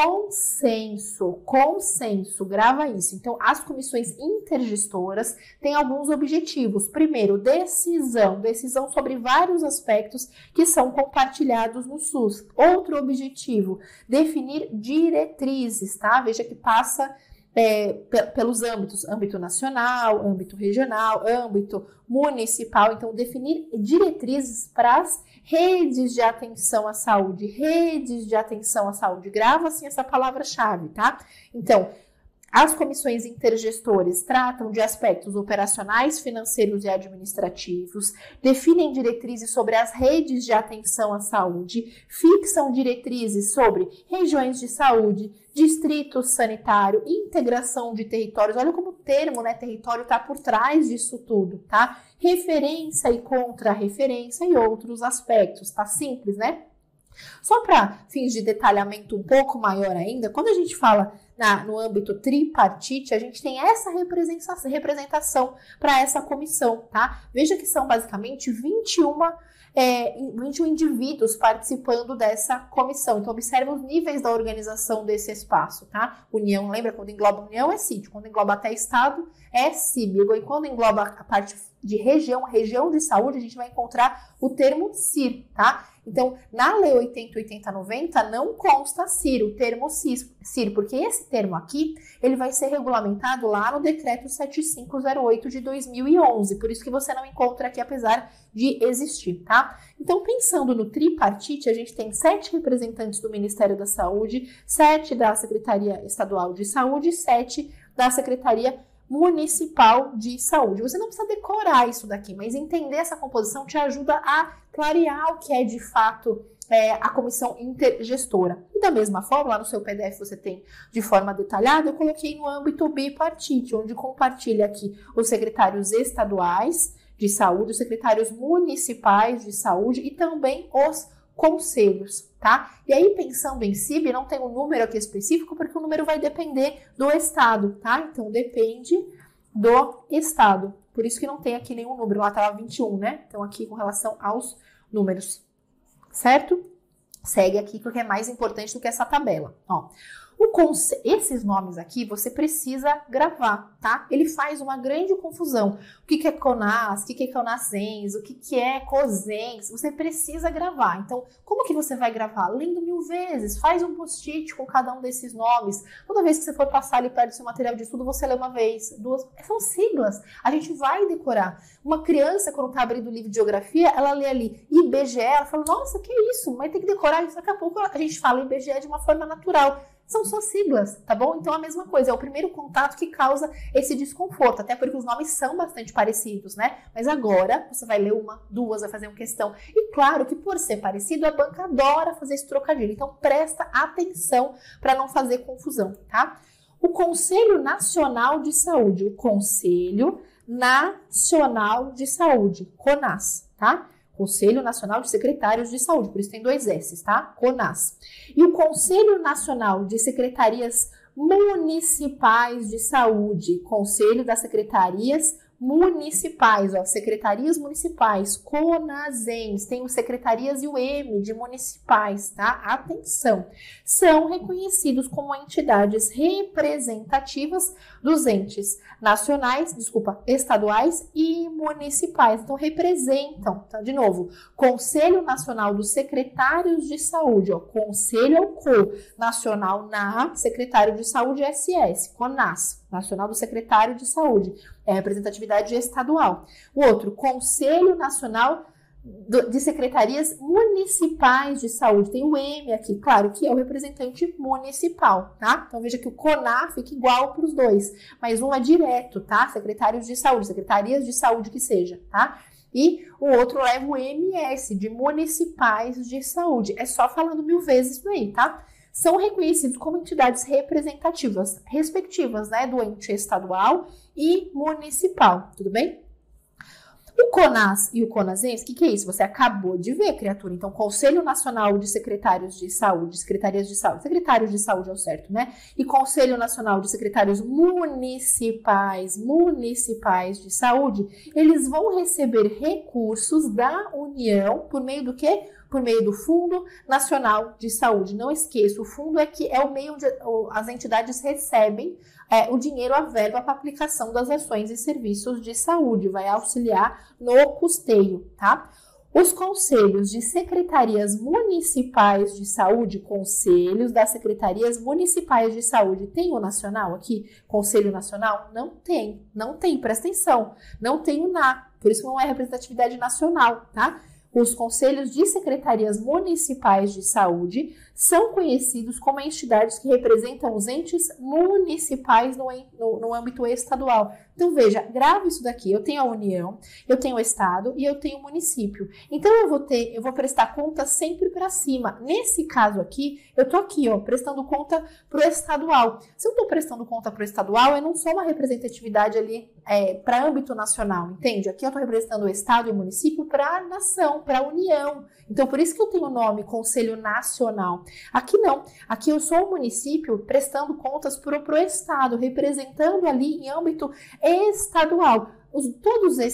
consenso, grava isso. Então, as comissões intergestoras têm alguns objetivos. Primeiro, decisão sobre vários aspectos que são compartilhados no SUS. Outro objetivo, definir diretrizes, tá? Veja que passa pelos âmbitos, âmbito nacional, âmbito regional, âmbito municipal. Então, definir diretrizes para as redes de atenção à saúde, grava assim essa palavra-chave, tá? Então, as comissões intergestores tratam de aspectos operacionais, financeiros e administrativos, definem diretrizes sobre as redes de atenção à saúde, fixam diretrizes sobre regiões de saúde, distrito sanitário, integração de territórios. Olha como o termo, né, território está por trás disso tudo, tá? Referência e contra-referência e outros aspectos, tá simples, né? Só para fins de detalhamento um pouco maior ainda, quando a gente fala no âmbito tripartite, a gente tem essa representação para essa comissão, tá? Veja que são basicamente 21 21 indivíduos participando dessa comissão. Então, observe os níveis da organização desse espaço, tá? União, lembra quando engloba União é sítio, quando engloba até Estado é CIB. E quando engloba a parte de região de saúde, a gente vai encontrar o termo CIR, tá? Então, na Lei 80/80/90 não consta CIR, o termo CIR, porque esse termo aqui, ele vai ser regulamentado lá no Decreto 7508 de 2011, por isso que você não encontra aqui, apesar de existir, tá? Então, pensando no tripartite, a gente tem 7 representantes do Ministério da Saúde, 7 da Secretaria Estadual de Saúde e 7 da Secretaria Municipal de Saúde. Você não precisa decorar isso daqui, mas entender essa composição te ajuda a clarear o que é de fato a comissão intergestora. E da mesma forma, lá no seu PDF você tem de forma detalhada, eu coloquei no âmbito bipartite, onde compartilha aqui os secretários estaduais de saúde, os secretários municipais de saúde e também os conselhos, tá? E aí, pensando em CIB, não tem um número aqui específico, porque o número vai depender do estado, tá? Então, depende do estado. Por isso que não tem aqui nenhum número. Lá estava 21, né? Então, aqui com relação aos números, certo? Segue aqui, porque é mais importante do que essa tabela, ó. Esses nomes aqui você precisa gravar, tá? Ele faz uma grande confusão. O que é CONAS, o que é CONASENS, o que é COSENS, você precisa gravar. Então, como que você vai gravar? Lendo 1000 vezes, faz um post-it com cada um desses nomes. Toda vez que você for passar ali perto do seu material de estudo, você lê uma vez, duas. São siglas, a gente vai decorar. Uma criança, quando tá abrindo o livro de geografia, ela lê ali IBGE, ela fala, nossa, que isso? Mas tem que decorar isso. Daqui a pouco a gente fala IBGE de uma forma natural. São só siglas, tá bom? Então, a mesma coisa, é o primeiro contato que causa esse desconforto, até porque os nomes são bastante parecidos, né? Mas agora, você vai ler uma, duas, vai fazer uma questão. E claro que por ser parecido, a banca adora fazer esse trocadilho. Então, presta atenção para não fazer confusão, tá? O Conselho Nacional de Saúde, o Conselho Nacional de Saúde, CONAS, tá? Conselho Nacional de Secretários de Saúde, por isso tem 2 S's, tá? CONAS. E o Conselho Nacional de Secretarias Municipais de Saúde, Conselho das Secretarias Municipais, ó, Secretarias Municipais, CONASENS, tem o Secretarias e o M de Municipais, tá? Atenção! São reconhecidos como entidades representativas dos entes estaduais e municipais. Então, representam, tá? De novo, Conselho Nacional dos Secretários de Saúde, ó, Conselho ao CO, Nacional na Secretário de Saúde SS, CONAS, Nacional do Secretário de Saúde, é representatividade estadual. O outro, Conselho Nacional de Secretarias Municipais de Saúde, tem o M aqui, claro, que é o representante municipal, tá? Então, veja que o CONAF fica igual para os dois, mas um é direto, tá? Secretários de Saúde, Secretarias de Saúde que seja, tá? E o outro leva o MS, de Municipais de Saúde. É só falando 1000 vezes isso aí, tá? São reconhecidos como entidades representativas, respectivas, né, do ente estadual e municipal, tudo bem? O CONAS e o CONASENS, o que é isso? Você acabou de ver, criatura. Então, Conselho Nacional de Secretários de Saúde, Secretarias de Saúde, Secretários de Saúde é o certo, né? E Conselho Nacional de Secretários Municipais de Saúde, eles vão receber recursos da União por meio do quê? Por meio do Fundo Nacional de Saúde. Não esqueça, o fundo é o meio onde as entidades recebem o dinheiro, a verba para aplicação das ações e serviços de saúde, vai auxiliar no custeio, tá? Os conselhos de secretarias municipais de saúde, conselhos das secretarias municipais de saúde, tem o nacional aqui? Conselho nacional? Não tem, presta atenção, não tem o NA, por isso não é representatividade nacional, tá? Os conselhos de secretarias municipais de saúde são conhecidos como entidades que representam os entes municipais no âmbito estadual. Então, veja, grave isso daqui. Eu tenho a União, eu tenho o Estado e eu tenho o município. Então, eu vou prestar conta sempre para cima. Nesse caso aqui, eu tô aqui, ó, prestando conta para o estadual. Se eu estou prestando conta para o estadual, eu não sou uma representatividade ali para âmbito nacional, entende? Aqui eu estou representando o Estado e o município para a nação, para a União. Então, por isso que eu tenho o nome Conselho Nacional. Aqui não. Aqui eu sou o município prestando contas para o Estado, representando ali em âmbito estadual. Todos esses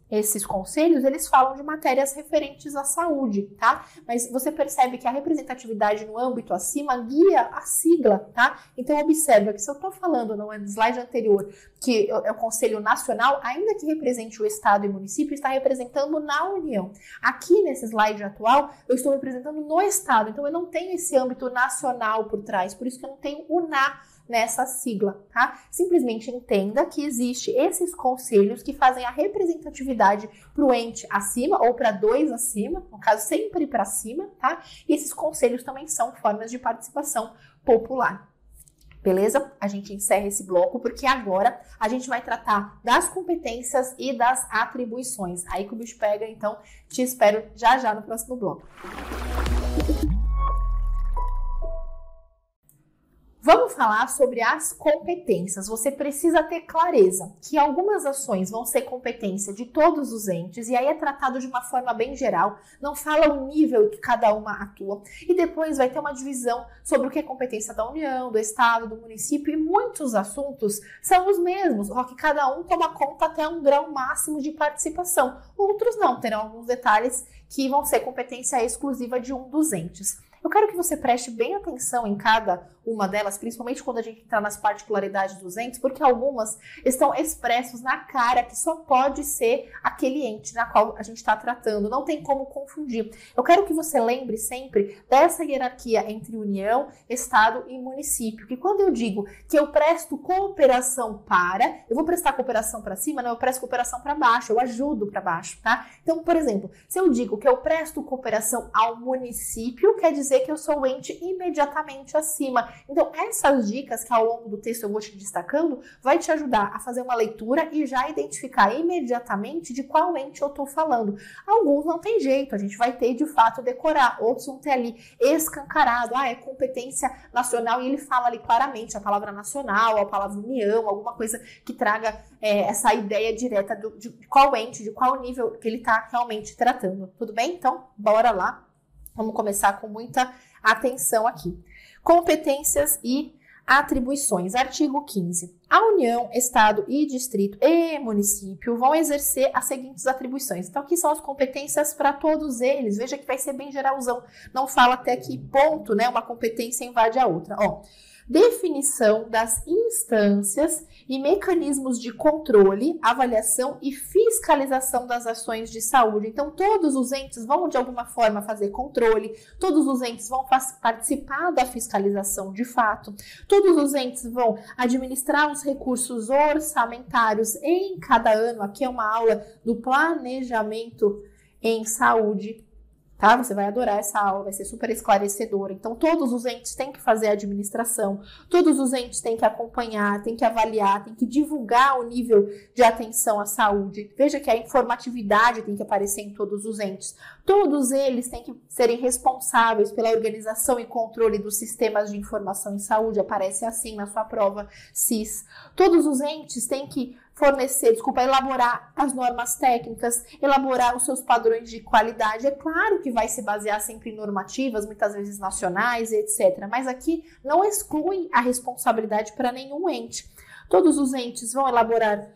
esses conselhos, eles falam de matérias referentes à saúde, tá? Mas você percebe que a representatividade no âmbito acima guia a sigla, tá? Então, observa que se eu estou falando no slide anterior que é o Conselho Nacional, ainda que represente o Estado e o município, está representando na União. Aqui, nesse slide atual, eu estou representando no Estado, então eu não tenho esse âmbito nacional por trás, por isso que eu não tenho o NA nessa sigla, tá? Simplesmente entenda que existe esses conselhos que fazem a representatividade para o ente acima ou para 2 acima, no caso sempre para cima, tá? E esses conselhos também são formas de participação popular. Beleza? A gente encerra esse bloco porque agora a gente vai tratar das competências e das atribuições. Aí que o bicho pega, então te espero já no próximo bloco. Vamos falar sobre as competências. Você precisa ter clareza que algumas ações vão ser competência de todos os entes, e aí é tratado de uma forma bem geral, não fala o nível que cada uma atua, e depois vai ter uma divisão sobre o que é competência da União, do Estado, do município, e muitos assuntos são os mesmos, só que cada um toma conta até um grau máximo de participação. Outros não, terão alguns detalhes que vão ser competência exclusiva de um dos entes. Eu quero que você preste bem atenção em cada uma delas, principalmente quando a gente entrar nas particularidades dos entes, porque algumas estão expressos na cara que só pode ser aquele ente na qual a gente está tratando, não tem como confundir. Eu quero que você lembre sempre dessa hierarquia entre União, Estado e município, que quando eu digo que eu presto cooperação eu vou prestar cooperação para cima, não, eu presto cooperação para baixo, eu ajudo para baixo, tá? Então, por exemplo, se eu digo que eu presto cooperação ao município, quer dizer que eu sou o ente imediatamente acima. Então, essas dicas que ao longo do texto eu vou te destacando, vai te ajudar a fazer uma leitura e já identificar imediatamente de qual ente eu estou falando. Alguns não tem jeito, a gente vai ter de fato decorar, outros vão ter ali escancarado, é competência nacional, e ele fala ali claramente a palavra nacional, a palavra união, alguma coisa que traga essa ideia direta de qual ente, de qual nível que ele está realmente tratando. Tudo bem? Então, bora lá. Vamos começar com muita atenção aqui. Competências e atribuições. Artigo 15. A União, Estado e Distrito e Município vão exercer as seguintes atribuições. Então, aqui são as competências para todos eles. Veja que vai ser bem geralzão. Não fala até que ponto, né, uma competência invade a outra. Definição das instâncias e mecanismos de controle, avaliação e fiscalização das ações de saúde. Então, todos os entes vão, de alguma forma, fazer controle, todos os entes vão participar da fiscalização de fato, todos os entes vão administrar os recursos orçamentários em cada ano. Aqui é uma aula do planejamento em saúde. Tá? Você vai adorar essa aula, vai ser super esclarecedora. Então, todos os entes têm que fazer a administração, todos os entes têm que acompanhar, têm que avaliar, têm que divulgar o nível de atenção à saúde. Veja que a informatividade tem que aparecer em todos os entes. Todos eles têm que serem responsáveis pela organização e controle dos sistemas de informação em saúde. Aparece assim na sua prova CIS. Todos os entes têm que elaborar as normas técnicas, elaborar os seus padrões de qualidade. É claro que vai se basear sempre em normativas, muitas vezes nacionais, etc. Mas aqui não exclui a responsabilidade para nenhum ente. Todos os entes vão elaborar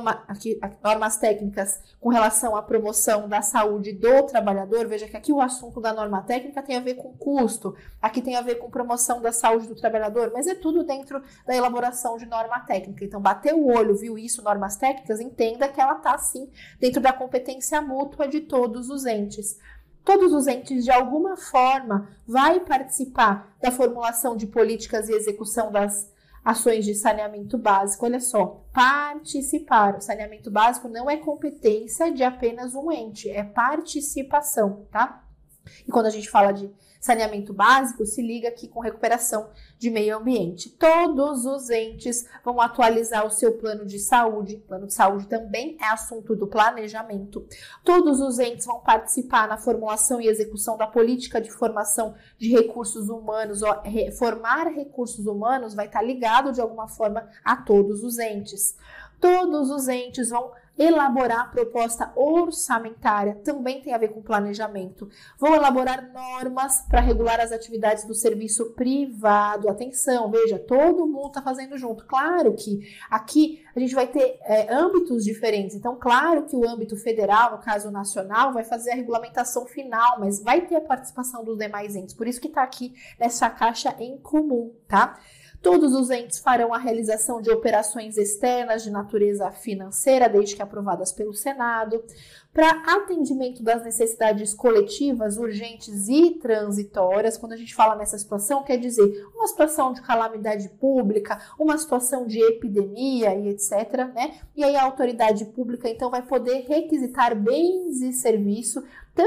normas técnicas com relação à promoção da saúde do trabalhador. Veja que aqui o assunto da norma técnica tem a ver com custo, aqui tem a ver com promoção da saúde do trabalhador, mas é tudo dentro da elaboração de norma técnica. Então, bateu o olho, viu isso, normas técnicas, entenda que ela está, sim, dentro da competência mútua de todos os entes. Todos os entes, de alguma forma, vai participar da formulação de políticas e execução das ações de saneamento básico. Olha só, participar. O saneamento básico não é competência de apenas um ente, é participação, tá? E quando a gente fala de saneamento básico, se liga aqui com recuperação de meio ambiente. Todos os entes vão atualizar o seu plano de saúde. Plano de saúde também é assunto do planejamento. Todos os entes vão participar na formulação e execução da política de formação de recursos humanos. Formar recursos humanos vai estar ligado de alguma forma a todos os entes. Todos os entes vão elaborar a proposta orçamentária, também tem a ver com planejamento. Vão elaborar normas para regular as atividades do serviço privado. Atenção, veja, todo mundo está fazendo junto. Claro que aqui a gente vai ter âmbitos diferentes. Então, claro que o âmbito federal, no caso nacional, vai fazer a regulamentação final, mas vai ter a participação dos demais entes. Por isso que está aqui nessa caixa em comum, tá? Todos os entes farão a realização de operações externas de natureza financeira, desde que aprovadas pelo Senado, para atendimento das necessidades coletivas, urgentes e transitórias. Quando a gente fala nessa situação, quer dizer uma situação de calamidade pública, uma situação de epidemia e etc., né? E aí a autoridade pública, então, vai poder requisitar bens e serviços,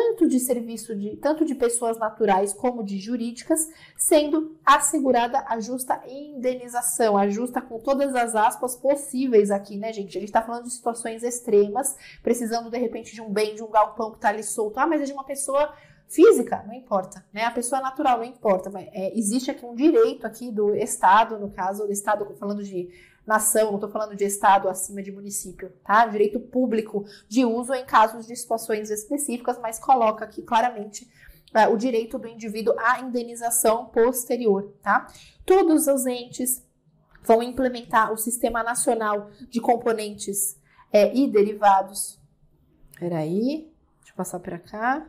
tanto de pessoas naturais como de jurídicas, sendo assegurada a justa indenização, a justa com todas as aspas possíveis aqui, né, gente? A gente tá falando de situações extremas, precisando, de repente, de um bem, de um galpão que tá ali solto. Ah, mas é de uma pessoa física, não importa, né? A pessoa natural, não importa. Existe aqui um direito aqui do Estado, no caso, do Estado, falando de nação, não estou falando de Estado acima de município, tá? Direito público de uso em casos de situações específicas, mas coloca aqui claramente o direito do indivíduo à indenização posterior, tá? Todos os entes vão implementar o Sistema Nacional de Componentes e Derivados. Peraí, deixa eu passar para cá.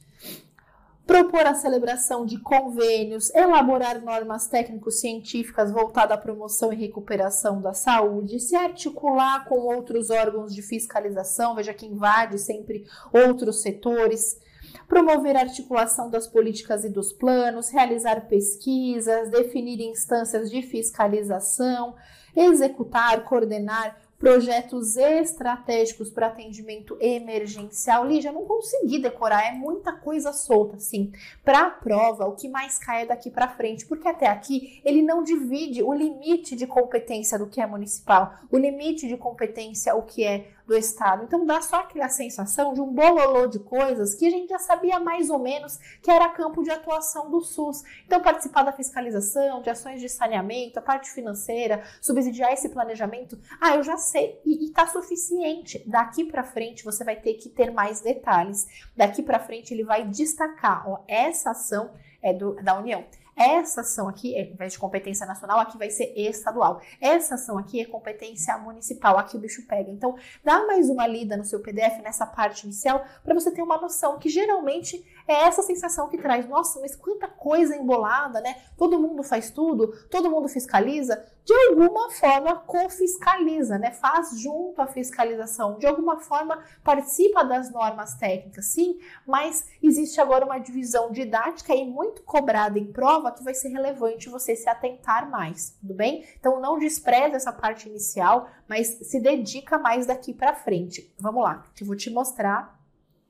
Propor a celebração de convênios, elaborar normas técnico-científicas voltadas à promoção e recuperação da saúde, se articular com outros órgãos de fiscalização, veja que invade sempre outros setores, promover a articulação das políticas e dos planos, realizar pesquisas, definir instâncias de fiscalização, executar, coordenar projetos estratégicos para atendimento emergencial. Lígia, não consegui decorar, é muita coisa solta, assim. Para a prova, o que mais cai é daqui para frente, porque até aqui ele não divide o limite de competência do que é municipal, o limite de competência o que é do Estado. Então dá só aquela sensação de um bololô de coisas que a gente já sabia mais ou menos que era campo de atuação do SUS. Então participar da fiscalização, de ações de saneamento, a parte financeira, subsidiar esse planejamento, eu já sei e tá suficiente. Daqui para frente você vai ter que ter mais detalhes. Daqui para frente ele vai destacar, essa ação é da União. Essa ação aqui, ao invés de competência nacional, aqui vai ser estadual. Essa ação aqui é competência municipal, aqui o bicho pega. Então, dá mais uma lida no seu PDF, nessa parte inicial, para você ter uma noção que geralmente é essa sensação que traz. Nossa, mas quanta coisa embolada, né? Todo mundo faz tudo, todo mundo fiscaliza. De alguma forma, confiscaliza, né? Faz junto à fiscalização. De alguma forma, participa das normas técnicas, sim, mas existe agora uma divisão didática e muito cobrada em prova que vai ser relevante você se atentar mais, tudo bem? Então não despreza essa parte inicial, mas se dedica mais daqui para frente. Vamos lá, que eu vou te mostrar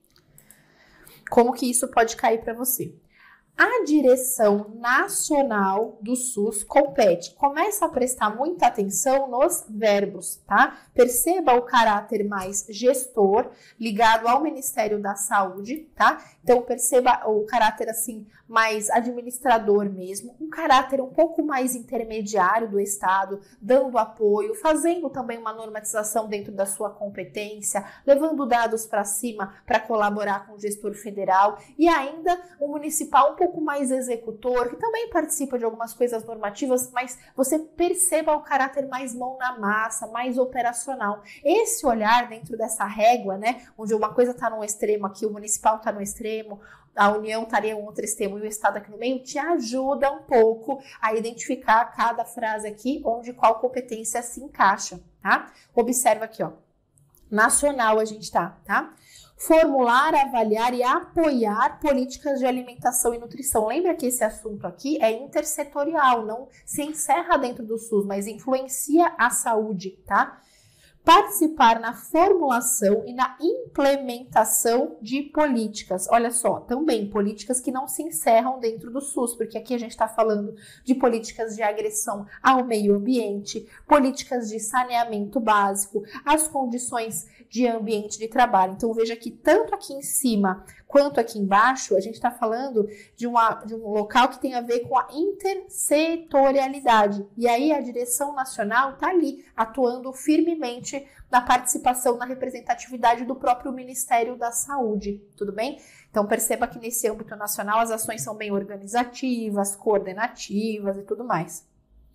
como que isso pode cair para você. A direção nacional do SUS compete. Começa a prestar muita atenção nos verbos, tá? Perceba o caráter mais gestor, ligado ao Ministério da Saúde, tá? Então, perceba o caráter, assim, mais administrador mesmo, um caráter um pouco mais intermediário do Estado, dando apoio, fazendo também uma normatização dentro da sua competência, levando dados para cima para colaborar com o gestor federal e ainda o municipal um pouco mais executor, que também participa de algumas coisas normativas, mas você perceba o caráter mais mão na massa, mais operacional. Esse olhar dentro dessa régua, né, onde uma coisa está num extremo aqui, o municipal está no extremo, a União estaria em outro extremo e o Estado aqui no meio, te ajuda um pouco a identificar cada frase aqui, onde qual competência se encaixa, tá? Observa aqui, ó. Nacional a gente tá? Formular, avaliar e apoiar políticas de alimentação e nutrição. Lembra que esse assunto aqui é intersetorial, não se encerra dentro do SUS, mas influencia a saúde, tá? Participar na formulação e na implementação de políticas. Olha só, também políticas que não se encerram dentro do SUS, porque aqui a gente está falando de políticas de agressão ao meio ambiente, políticas de saneamento básico, as condições de ambiente de trabalho. Então, veja que tanto aqui em cima quanto aqui embaixo, a gente está falando de um local que tem a ver com a intersetorialidade. E aí a direção nacional está ali, atuando firmemente na participação, na representatividade do próprio Ministério da Saúde, tudo bem? Então perceba que nesse âmbito nacional as ações são bem organizativas, coordenativas e tudo mais.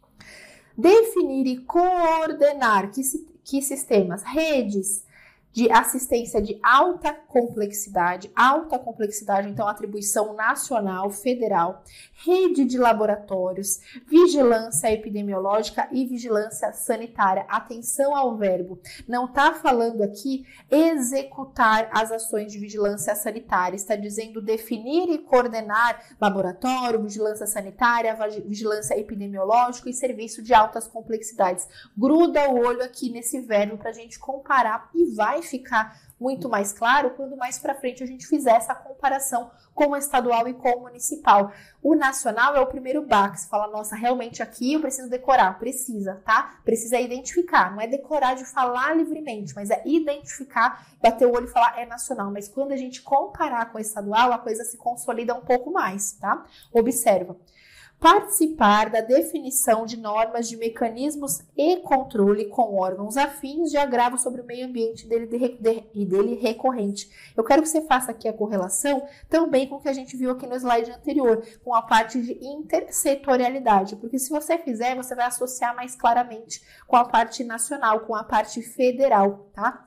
Definir e coordenar que sistemas, redes de assistência de alta complexidade, então atribuição nacional, federal, rede de laboratórios, vigilância epidemiológica e vigilância sanitária. Atenção ao verbo, não está falando aqui executar as ações de vigilância sanitária, está dizendo definir e coordenar laboratório, vigilância sanitária, vigilância epidemiológica e serviço de altas complexidades. Gruda o olho aqui nesse verbo para a gente comparar e vai ficar muito mais claro quando mais para frente a gente fizer essa comparação com o estadual e com o municipal. O nacional é o primeiro BAC, você fala, nossa, realmente aqui eu preciso decorar, precisa, tá? Precisa identificar, não é decorar de falar livremente, mas é identificar, bater o olho e falar, é nacional, mas quando a gente comparar com o estadual, a coisa se consolida um pouco mais, tá? Observa. Participar da definição de normas de mecanismos e controle com órgãos afins de agravo sobre o meio ambiente dele recorrente. Eu quero que você faça aqui a correlação também com o que a gente viu aqui no slide anterior, com a parte de intersetorialidade, porque se você fizer, você vai associar mais claramente com a parte nacional, com a parte federal, tá?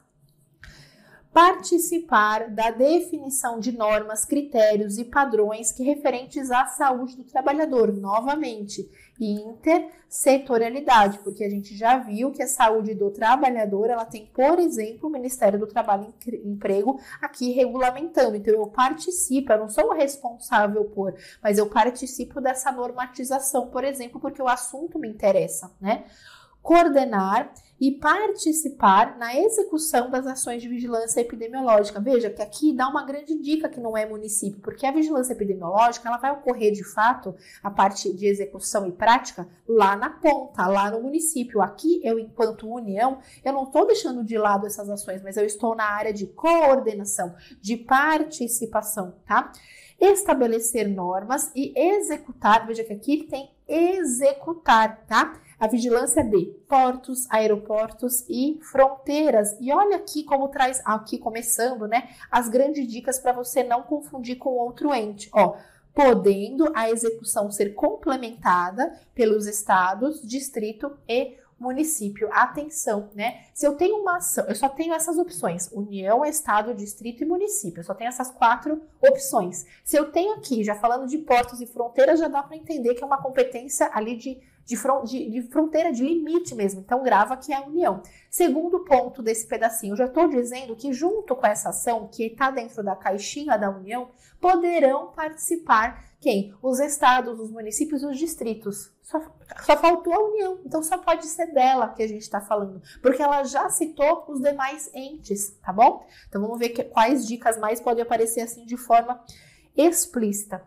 Participar da definição de normas, critérios e padrões que referentes à saúde do trabalhador, novamente, e intersetorialidade, porque a gente já viu que a saúde do trabalhador, ela tem, por exemplo, o Ministério do Trabalho e Emprego aqui regulamentando, então eu participo, eu não sou o responsável por, mas eu participo dessa normatização, por exemplo, porque o assunto me interessa, né? Coordenar e participar na execução das ações de vigilância epidemiológica. Veja que aqui dá uma grande dica que não é município, porque a vigilância epidemiológica ela vai ocorrer de fato, a parte de execução e prática, lá na ponta, lá no município. Aqui eu, enquanto União, eu não estou deixando de lado essas ações, mas eu estou na área de coordenação, de participação, tá? Estabelecer normas e executar, veja que aqui tem executar, tá? A vigilância de portos, aeroportos e fronteiras. E olha aqui como traz, aqui começando, né, as grandes dicas para você não confundir com outro ente. Ó, podendo a execução ser complementada pelos estados, distrito e município. Atenção, né? Se eu tenho uma ação, eu só tenho essas opções: União, Estado, Distrito e Município. Eu só tenho essas 4 opções. Se eu tenho aqui, já falando de portos e fronteiras, já dá para entender que é uma competência ali de fronteira, de limite mesmo. Então, grava que é a União. Segundo ponto desse pedacinho, eu já estou dizendo que junto com essa ação, que está dentro da caixinha da União, poderão participar quem? Os estados, os municípios e os distritos. Só faltou a União, então só pode ser dela que a gente está falando, porque ela já citou os demais entes, tá bom? Então vamos ver quais dicas mais podem aparecer assim de forma explícita.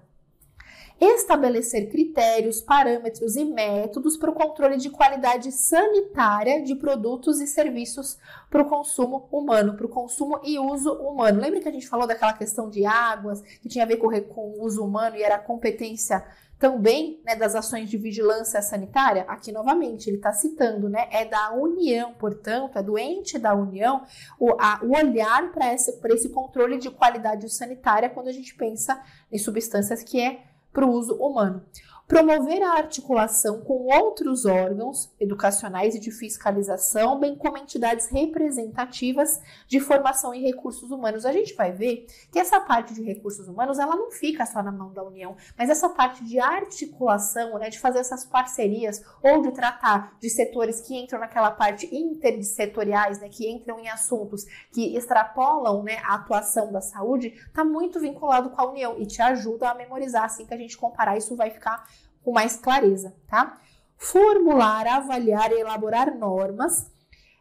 Estabelecer critérios, parâmetros e métodos para o controle de qualidade sanitária de produtos e serviços para o consumo humano, para o consumo e uso humano. Lembra que a gente falou daquela questão de águas, que tinha a ver com o uso humano e era a competência também, né, das ações de vigilância sanitária? Aqui, novamente, ele está citando, né, é da União, portanto, é do ente da União o olhar para esse controle de qualidade sanitária quando a gente pensa em substâncias que é para o uso humano. Promover a articulação com outros órgãos educacionais e de fiscalização, bem como entidades representativas de formação em recursos humanos. A gente vai ver que essa parte de recursos humanos, ela não fica só na mão da União, mas essa parte de articulação, né, de fazer essas parcerias ou de tratar de setores que entram naquela parte interdissetoriais, né, que entram em assuntos que extrapolam, né, a atuação da saúde, está muito vinculado com a União e te ajuda a memorizar. Assim que a gente comparar, isso vai ficar com mais clareza, tá? Formular, avaliar e elaborar normas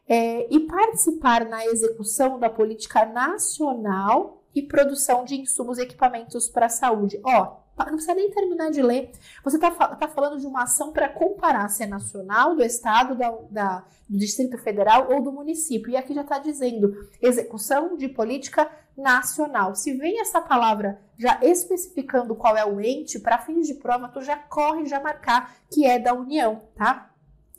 e participar na execução da política nacional e produção de insumos e equipamentos para a saúde. Ó, não precisa nem terminar de ler. Você está falando de uma ação para comparar se é nacional, do estado, do Distrito Federal ou do município. E aqui já está dizendo execução de política nacional. Se vem essa palavra já especificando qual é o ente, para fins de prova, tu já corre já marcar que é da União, tá?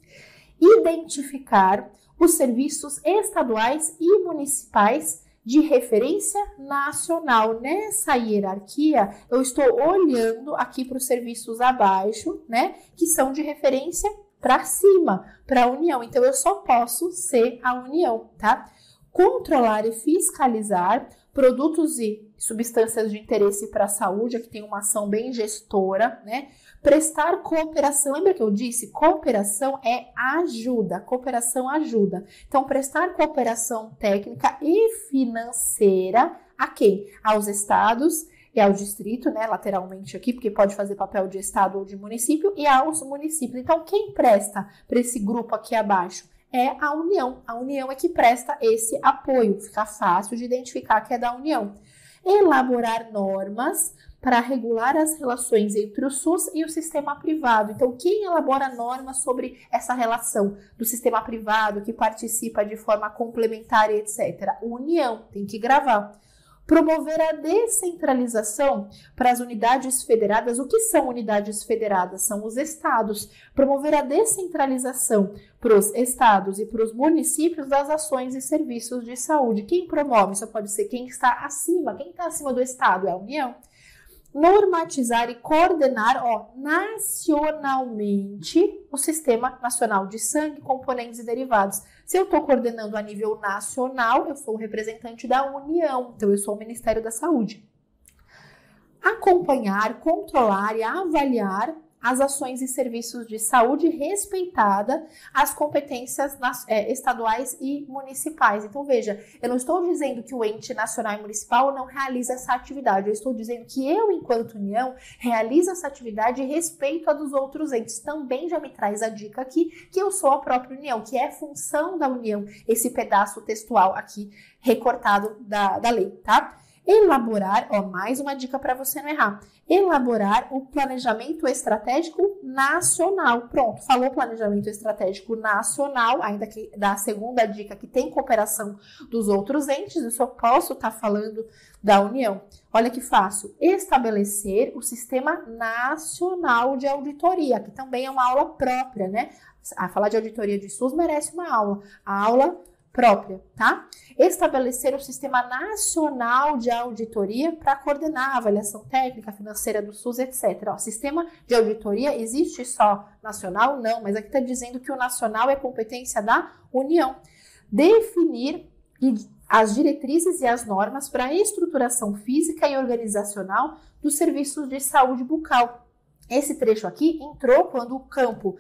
Identificar os serviços estaduais e municipais de referência nacional. Nessa hierarquia, eu estou olhando aqui para os serviços abaixo, né, que são de referência para cima, para a União. Então, eu só posso ser a União, tá? Controlar e fiscalizar produtos e substâncias de interesse para a saúde, aqui tem uma ação bem gestora, né? Prestar cooperação, lembra que eu disse? Cooperação é ajuda, cooperação ajuda. Então, prestar cooperação técnica e financeira a quem? Aos estados e ao distrito, né? Lateralmente aqui, porque pode fazer papel de estado ou de município, e aos municípios. Então, quem presta para esse grupo aqui abaixo? É a União. A União é que presta esse apoio. Fica fácil de identificar que é da União. Elaborar normas para regular as relações entre o SUS e o sistema privado. Então, quem elabora normas sobre essa relação do sistema privado, que participa de forma complementar, etc.? União, tem que gravar. Promover a descentralização para as unidades federadas. O que são unidades federadas? São os estados. Promover a descentralização para os estados e para os municípios das ações e serviços de saúde. Quem promove? Isso pode ser quem está acima. Quem está acima do estado é a União. Normatizar e coordenar, nacionalmente o Sistema Nacional de Sangue, Componentes e Derivados. Se eu estou coordenando a nível nacional, eu sou o representante da União, então eu sou o Ministério da Saúde. Acompanhar, controlar e avaliar as ações e serviços de saúde, respeitada as competências estaduais e municipais. Então, veja, eu não estou dizendo que o ente nacional e municipal não realiza essa atividade, eu estou dizendo que eu, enquanto União, realizo essa atividade e respeito a dos outros entes. Também já me traz a dica aqui que eu sou a própria União, que é função da União, esse pedaço textual aqui recortado da lei, tá? Elaborar, mais uma dica para você não errar. Elaborar o planejamento estratégico nacional. Pronto, falou planejamento estratégico nacional, ainda que da segunda dica que tem cooperação dos outros entes, eu só posso estar falando da União. Olha que fácil. Estabelecer o Sistema Nacional de Auditoria, que também é uma aula própria, né? Falar de auditoria de SUS merece uma aula. A aula própria, tá? Estabelecer o Sistema Nacional de Auditoria para coordenar a avaliação técnica, financeira do SUS, etc. Sistema de auditoria existe só nacional? Não, mas aqui está dizendo que o nacional é competência da União. Definir as diretrizes e as normas para a estruturação física e organizacional dos serviços de saúde bucal. Esse trecho aqui entrou quando o campo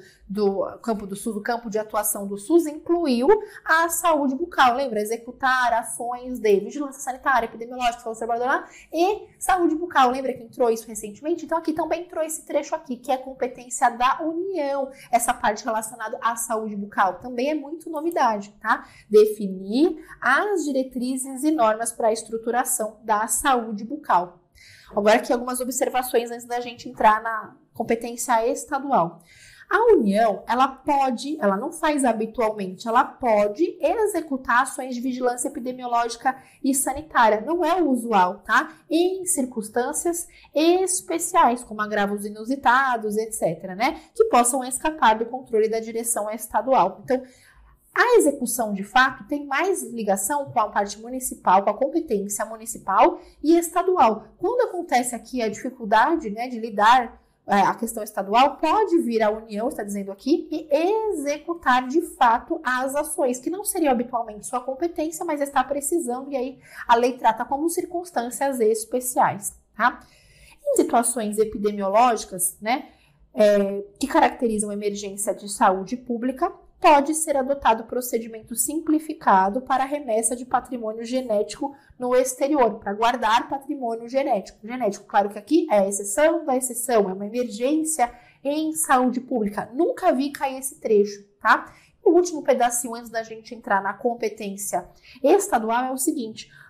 do SUS, o campo de atuação do SUS, incluiu a saúde bucal. Lembra? Executar ações de vigilância sanitária, epidemiológica, saúde trabalhadora e saúde bucal. Lembra que entrou isso recentemente? Então, aqui também entrou esse trecho aqui, que é competência da União. Essa parte relacionada à saúde bucal também é muito novidade, tá? Definir as diretrizes e normas para a estruturação da saúde bucal. Agora aqui algumas observações antes da gente entrar na competência estadual. A União, ela não faz habitualmente, ela pode executar ações de vigilância epidemiológica e sanitária. Não é o usual, tá? Em circunstâncias especiais, como agravos inusitados, etc., né? Que possam escapar do controle da direção estadual. Então, a execução, de fato, tem mais ligação com a parte municipal, com a competência municipal e estadual. Quando acontece aqui a dificuldade, né, de lidar a questão estadual, pode vir a União, está dizendo aqui, e executar, de fato, as ações, que não seriam habitualmente sua competência, mas está precisando, e aí a lei trata como circunstâncias especiais, tá? Em situações epidemiológicas, né, que caracterizam emergência de saúde pública, pode ser adotado procedimento simplificado para a remessa de patrimônio genético no exterior, para guardar patrimônio genético. Claro que aqui é a exceção da exceção, é uma emergência em saúde pública. Nunca vi cair esse trecho, tá? O último pedacinho antes da gente entrar na competência estadual é o seguinte: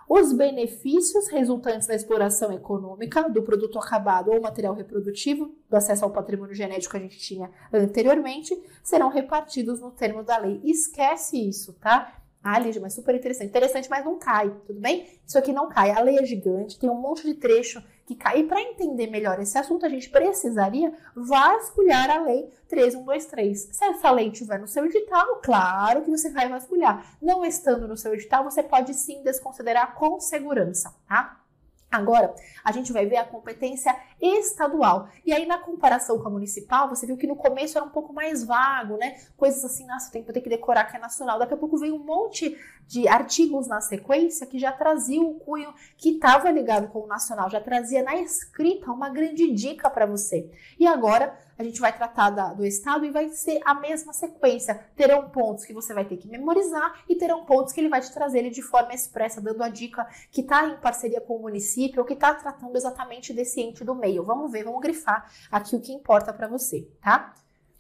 os benefícios resultantes da exploração econômica do produto acabado ou material reprodutivo, do acesso ao patrimônio genético que a gente tinha anteriormente, serão repartidos no termo da lei. Esquece isso, tá? Ah, Lígia, mas super interessante. Interessante, mas não cai, tudo bem? Isso aqui não cai. A lei é gigante, tem um monte de trecho que cai. E para entender melhor esse assunto, a gente precisaria vasculhar a lei 13123. Se essa lei estiver no seu edital, claro que você vai vasculhar. Não estando no seu edital, você pode sim desconsiderar com segurança, tá? Agora, a gente vai ver a competência estadual. E aí, na comparação com a municipal, você viu que no começo era um pouco mais vago, né? Coisas assim, nossa, eu tenho que decorar que é nacional. Daqui a pouco veio um monte de artigos na sequência que já traziam o cunho que estava ligado com o nacional, já trazia na escrita uma grande dica para você. E agora, a gente vai tratar do estado e vai ser a mesma sequência. Terão pontos que você vai ter que memorizar e terão pontos que ele vai te trazer ele de forma expressa, dando a dica que está em parceria com o município ou que está tratando exatamente desse ente do meio. Vamos ver, vamos grifar aqui o que importa para você, tá?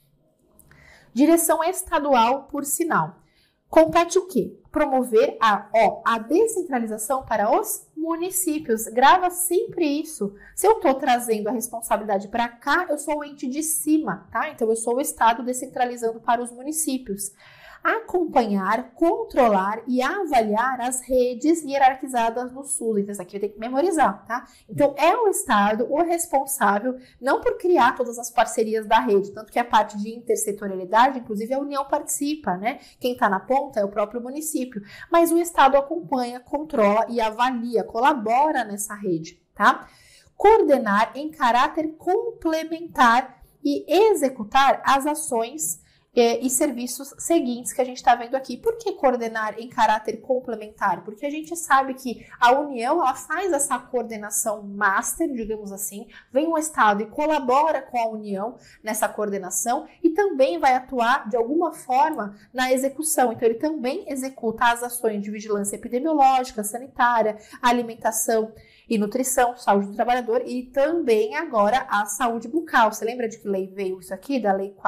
Direção estadual por sinal. Compete o quê? Promover a descentralização para os municípios. Grava sempre isso. Se eu estou trazendo a responsabilidade para cá, eu sou o ente de cima, tá? Então, eu sou o Estado descentralizando para os municípios. Acompanhar, controlar e avaliar as redes hierarquizadas no SUS. Então, isso aqui eu tenho que memorizar, tá? Então, é o Estado o responsável, não por criar todas as parcerias da rede, tanto que a parte de intersetorialidade, inclusive a União participa, né? Quem está na ponta é o próprio município, mas o Estado acompanha, controla e avalia, colabora nessa rede, tá? Coordenar em caráter complementar e executar as ações e serviços seguintes que a gente está vendo aqui. Por que coordenar em caráter complementar? Porque a gente sabe que a União, ela faz essa coordenação master, digamos assim, vem o Estado e colabora com a União nessa coordenação e também vai atuar de alguma forma na execução. Então, ele também executa as ações de vigilância epidemiológica, sanitária, alimentação e nutrição, saúde do trabalhador e também agora a saúde bucal. Você lembra de que lei veio isso aqui? Da Lei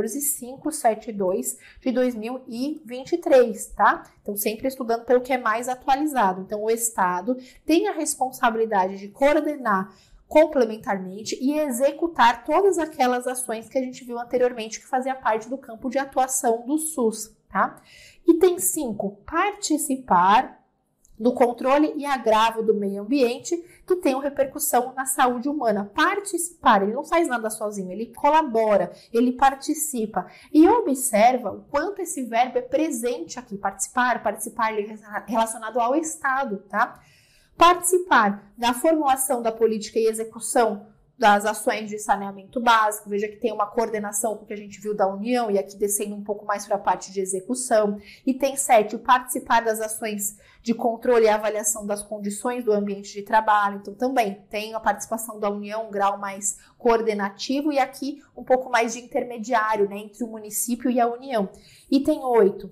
14.572 de 2023, tá? Então, sempre estudando pelo que é mais atualizado. Então, o Estado tem a responsabilidade de coordenar complementarmente e executar todas aquelas ações que a gente viu anteriormente que fazia parte do campo de atuação do SUS, tá? Item 5, participar do controle e agravo do meio ambiente que tenham repercussão na saúde humana. Participar, ele não faz nada sozinho, ele colabora, ele participa. E observa o quanto esse verbo é presente aqui. Participar relacionado ao Estado, tá? Participar da formulação da política e execução das ações de saneamento básico. Veja que tem uma coordenação com o que a gente viu da União e aqui descendo um pouco mais para a parte de execução. Item 7, participar das ações de controle e avaliação das condições do ambiente de trabalho. Então, também tem a participação da União, um grau mais coordenativo e aqui um pouco mais de intermediário, né, entre o município e a União. Item 8,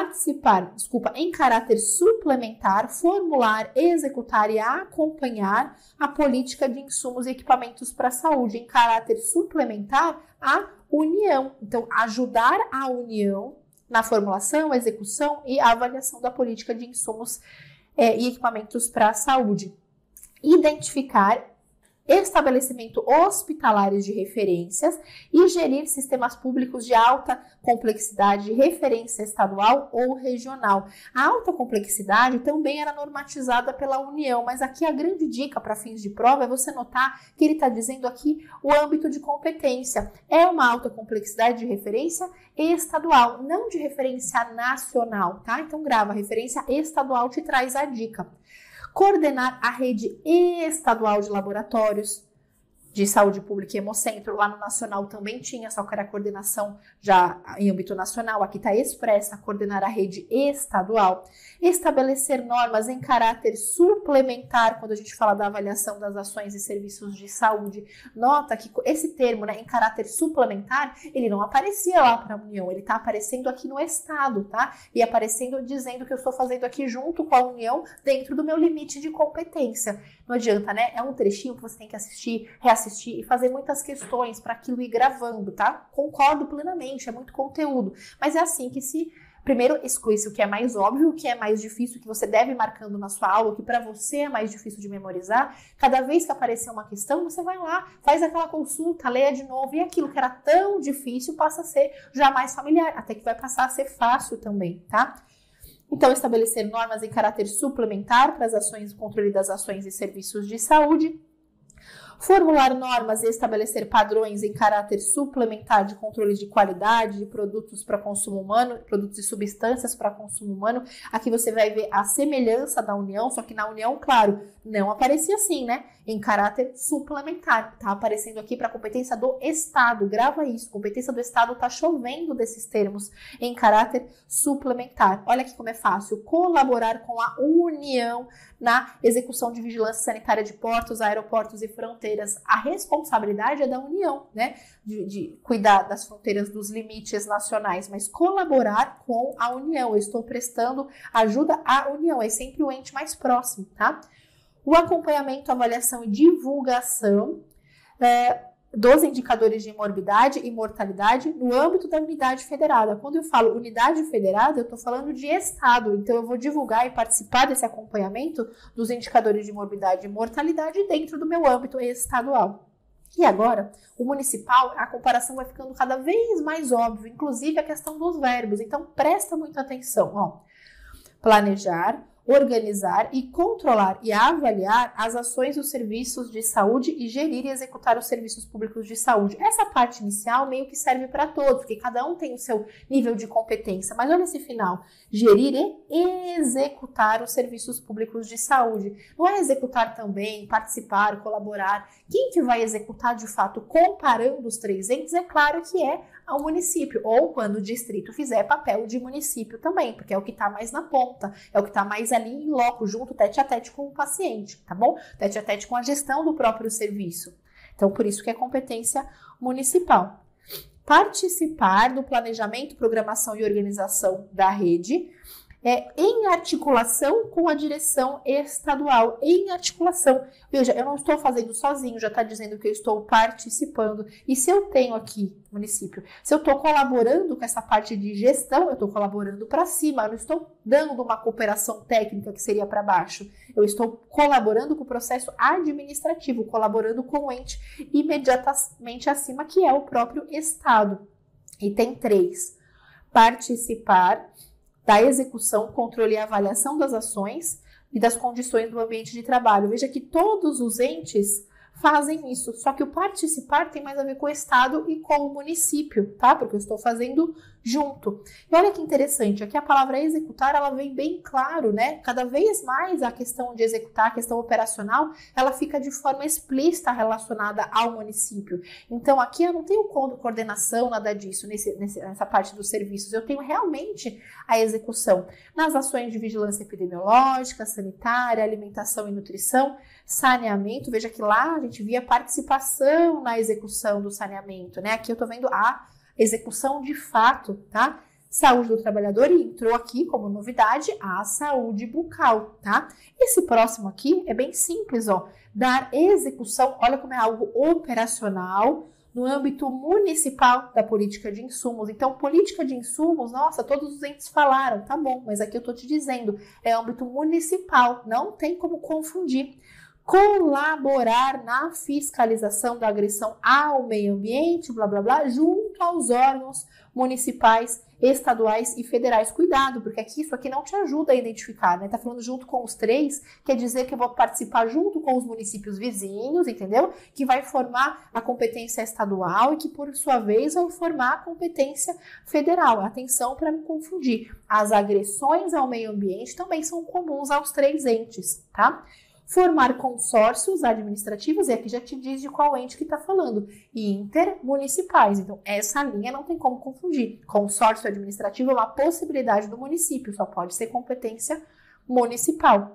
em caráter suplementar, formular, executar e acompanhar a política de insumos e equipamentos para a saúde. Em caráter suplementar, a União. Então, ajudar a União na formulação, execução e avaliação da política de insumos e equipamentos para a saúde. Identificar estabelecimento hospitalares de referências e gerir sistemas públicos de alta complexidade de referência estadual ou regional. A alta complexidade também era normatizada pela União, mas aqui a grande dica para fins de prova é você notar que ele está dizendo aqui o âmbito de competência. É uma alta complexidade de referência estadual, não de referência nacional, tá? Então grava, referência estadual te traz a dica. Coordenar a rede estadual de laboratórios de saúde pública e hemocentro. Lá no nacional também tinha, só que era coordenação já em âmbito nacional. Aqui está expressa, coordenar a rede estadual. Estabelecer normas em caráter suplementar, quando a gente fala da avaliação das ações e serviços de saúde. Nota que esse termo, né, em caráter suplementar, ele não aparecia lá para a União, ele está aparecendo aqui no Estado, tá? E aparecendo dizendo que eu estou fazendo aqui junto com a União, dentro do meu limite de competência. Não adianta, né? É um trechinho que você tem que assistir, reassistir e fazer muitas questões para aquilo ir gravando, tá? Concordo plenamente, é muito conteúdo. Mas é assim que se Primeiro, exclui-se o que é mais óbvio, o que é mais difícil, o que você deve ir marcando na sua aula, o que para você é mais difícil de memorizar. Cada vez que aparecer uma questão, você vai lá, faz aquela consulta, leia de novo, e aquilo que era tão difícil passa a ser já mais familiar, até que vai passar a ser fácil também, tá? Então, estabelecer normas em caráter suplementar para as ações, o controle das ações e serviços de saúde. Formular normas e estabelecer padrões em caráter suplementar de controle de qualidade de produtos para consumo humano, produtos e substâncias para consumo humano. Aqui você vai ver a semelhança da União, só que na União, claro, não aparecia assim, né? Em caráter suplementar. Tá aparecendo aqui para a competência do Estado. Grava isso. Competência do Estado tá chovendo desses termos em caráter suplementar. Olha aqui como é fácil. Colaborar com a União na execução de vigilância sanitária de portos, aeroportos e fronteiras. A responsabilidade é da União, né? De cuidar das fronteiras, dos limites nacionais, mas colaborar com a União. Eu estou prestando ajuda à União. É sempre o ente mais próximo, tá? O acompanhamento, avaliação e divulgação dos indicadores de morbidade e mortalidade no âmbito da unidade federada. Quando eu falo unidade federada, eu estou falando de Estado, então eu vou divulgar e participar desse acompanhamento dos indicadores de morbidade e mortalidade dentro do meu âmbito estadual. E agora, o municipal, a comparação vai ficando cada vez mais óbvia, inclusive a questão dos verbos, então presta muita atenção, ó. Planejar, organizar e controlar e avaliar as ações dos serviços de saúde e gerir e executar os serviços públicos de saúde. Essa parte inicial meio que serve para todos, porque cada um tem o seu nível de competência, mas olha esse final, gerir e executar os serviços públicos de saúde. Não é executar também, participar, colaborar. Quem que vai executar de fato, comparando os três entes, é claro que é ao município, ou quando o distrito fizer papel de município também, porque é o que está mais na ponta, é o que está mais ali em loco, junto, tete a tete com o paciente, tá bom? Tete a tete com a gestão do próprio serviço. Então, por isso que é competência municipal. Participar do planejamento, programação e organização da rede, em articulação com a direção estadual, em articulação. Veja, eu não estou fazendo sozinho, já está dizendo que eu estou participando. E se eu tenho aqui, município, se eu estou colaborando com essa parte de gestão, eu estou colaborando para cima, eu não estou dando uma cooperação técnica que seria para baixo. Eu estou colaborando com o processo administrativo, colaborando com o ente imediatamente acima, que é o próprio Estado. E tem 3. Participar da execução, controle e avaliação das ações e das condições do ambiente de trabalho. Veja que todos os entes fazem isso, só que o participar tem mais a ver com o Estado e com o município, tá? Porque eu estou fazendo junto. E olha que interessante, aqui a palavra executar, ela vem bem claro, né? Cada vez mais a questão de executar, a questão operacional, ela fica de forma explícita relacionada ao município. Então, aqui eu não tenho coordenação, nada disso, nessa parte dos serviços. Eu tenho realmente a execução nas ações de vigilância epidemiológica, sanitária, alimentação e nutrição, saneamento. Veja que lá a gente via participação na execução do saneamento, né? Aqui eu tô vendo a execução de fato, tá? Saúde do trabalhador, e entrou aqui como novidade a saúde bucal, tá? Esse próximo aqui é bem simples, ó. Dar execução, olha como é algo operacional no âmbito municipal da política de insumos. Então, política de insumos, nossa, todos os entes falaram, tá bom, mas aqui eu tô te dizendo, é âmbito municipal, não tem como confundir. Colaborar na fiscalização da agressão ao meio ambiente, blá, blá, blá, junto aos órgãos municipais, estaduais e federais. Cuidado, porque aqui, isso aqui não te ajuda a identificar, né? Tá falando junto com os 3, quer dizer que eu vou participar junto com os municípios vizinhos, entendeu? Que vai formar a competência estadual e que, por sua vez, vai formar a competência federal. Atenção para não confundir. As agressões ao meio ambiente também são comuns aos 3 entes, tá? Formar consórcios administrativos, e aqui já te diz de qual ente que está falando, e intermunicipais. Então, essa linha não tem como confundir. Consórcio administrativo é uma possibilidade do município, só pode ser competência municipal.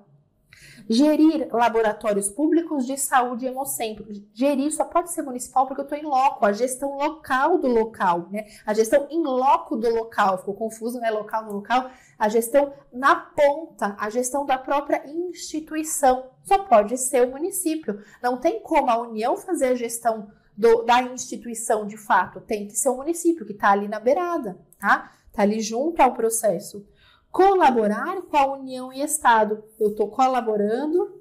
Gerir laboratórios públicos de saúde hemocentro. Gerir só pode ser municipal porque eu estou em loco, a gestão local do local, né? A gestão em loco do local, ficou confuso, né? Local no local. A gestão na ponta, a gestão da própria instituição, só pode ser o município. Não tem como a União fazer a gestão da instituição de fato, tem que ser o município que está ali na beirada, tá? Tá ali junto ao processo. Colaborar com a União e Estado. Eu estou colaborando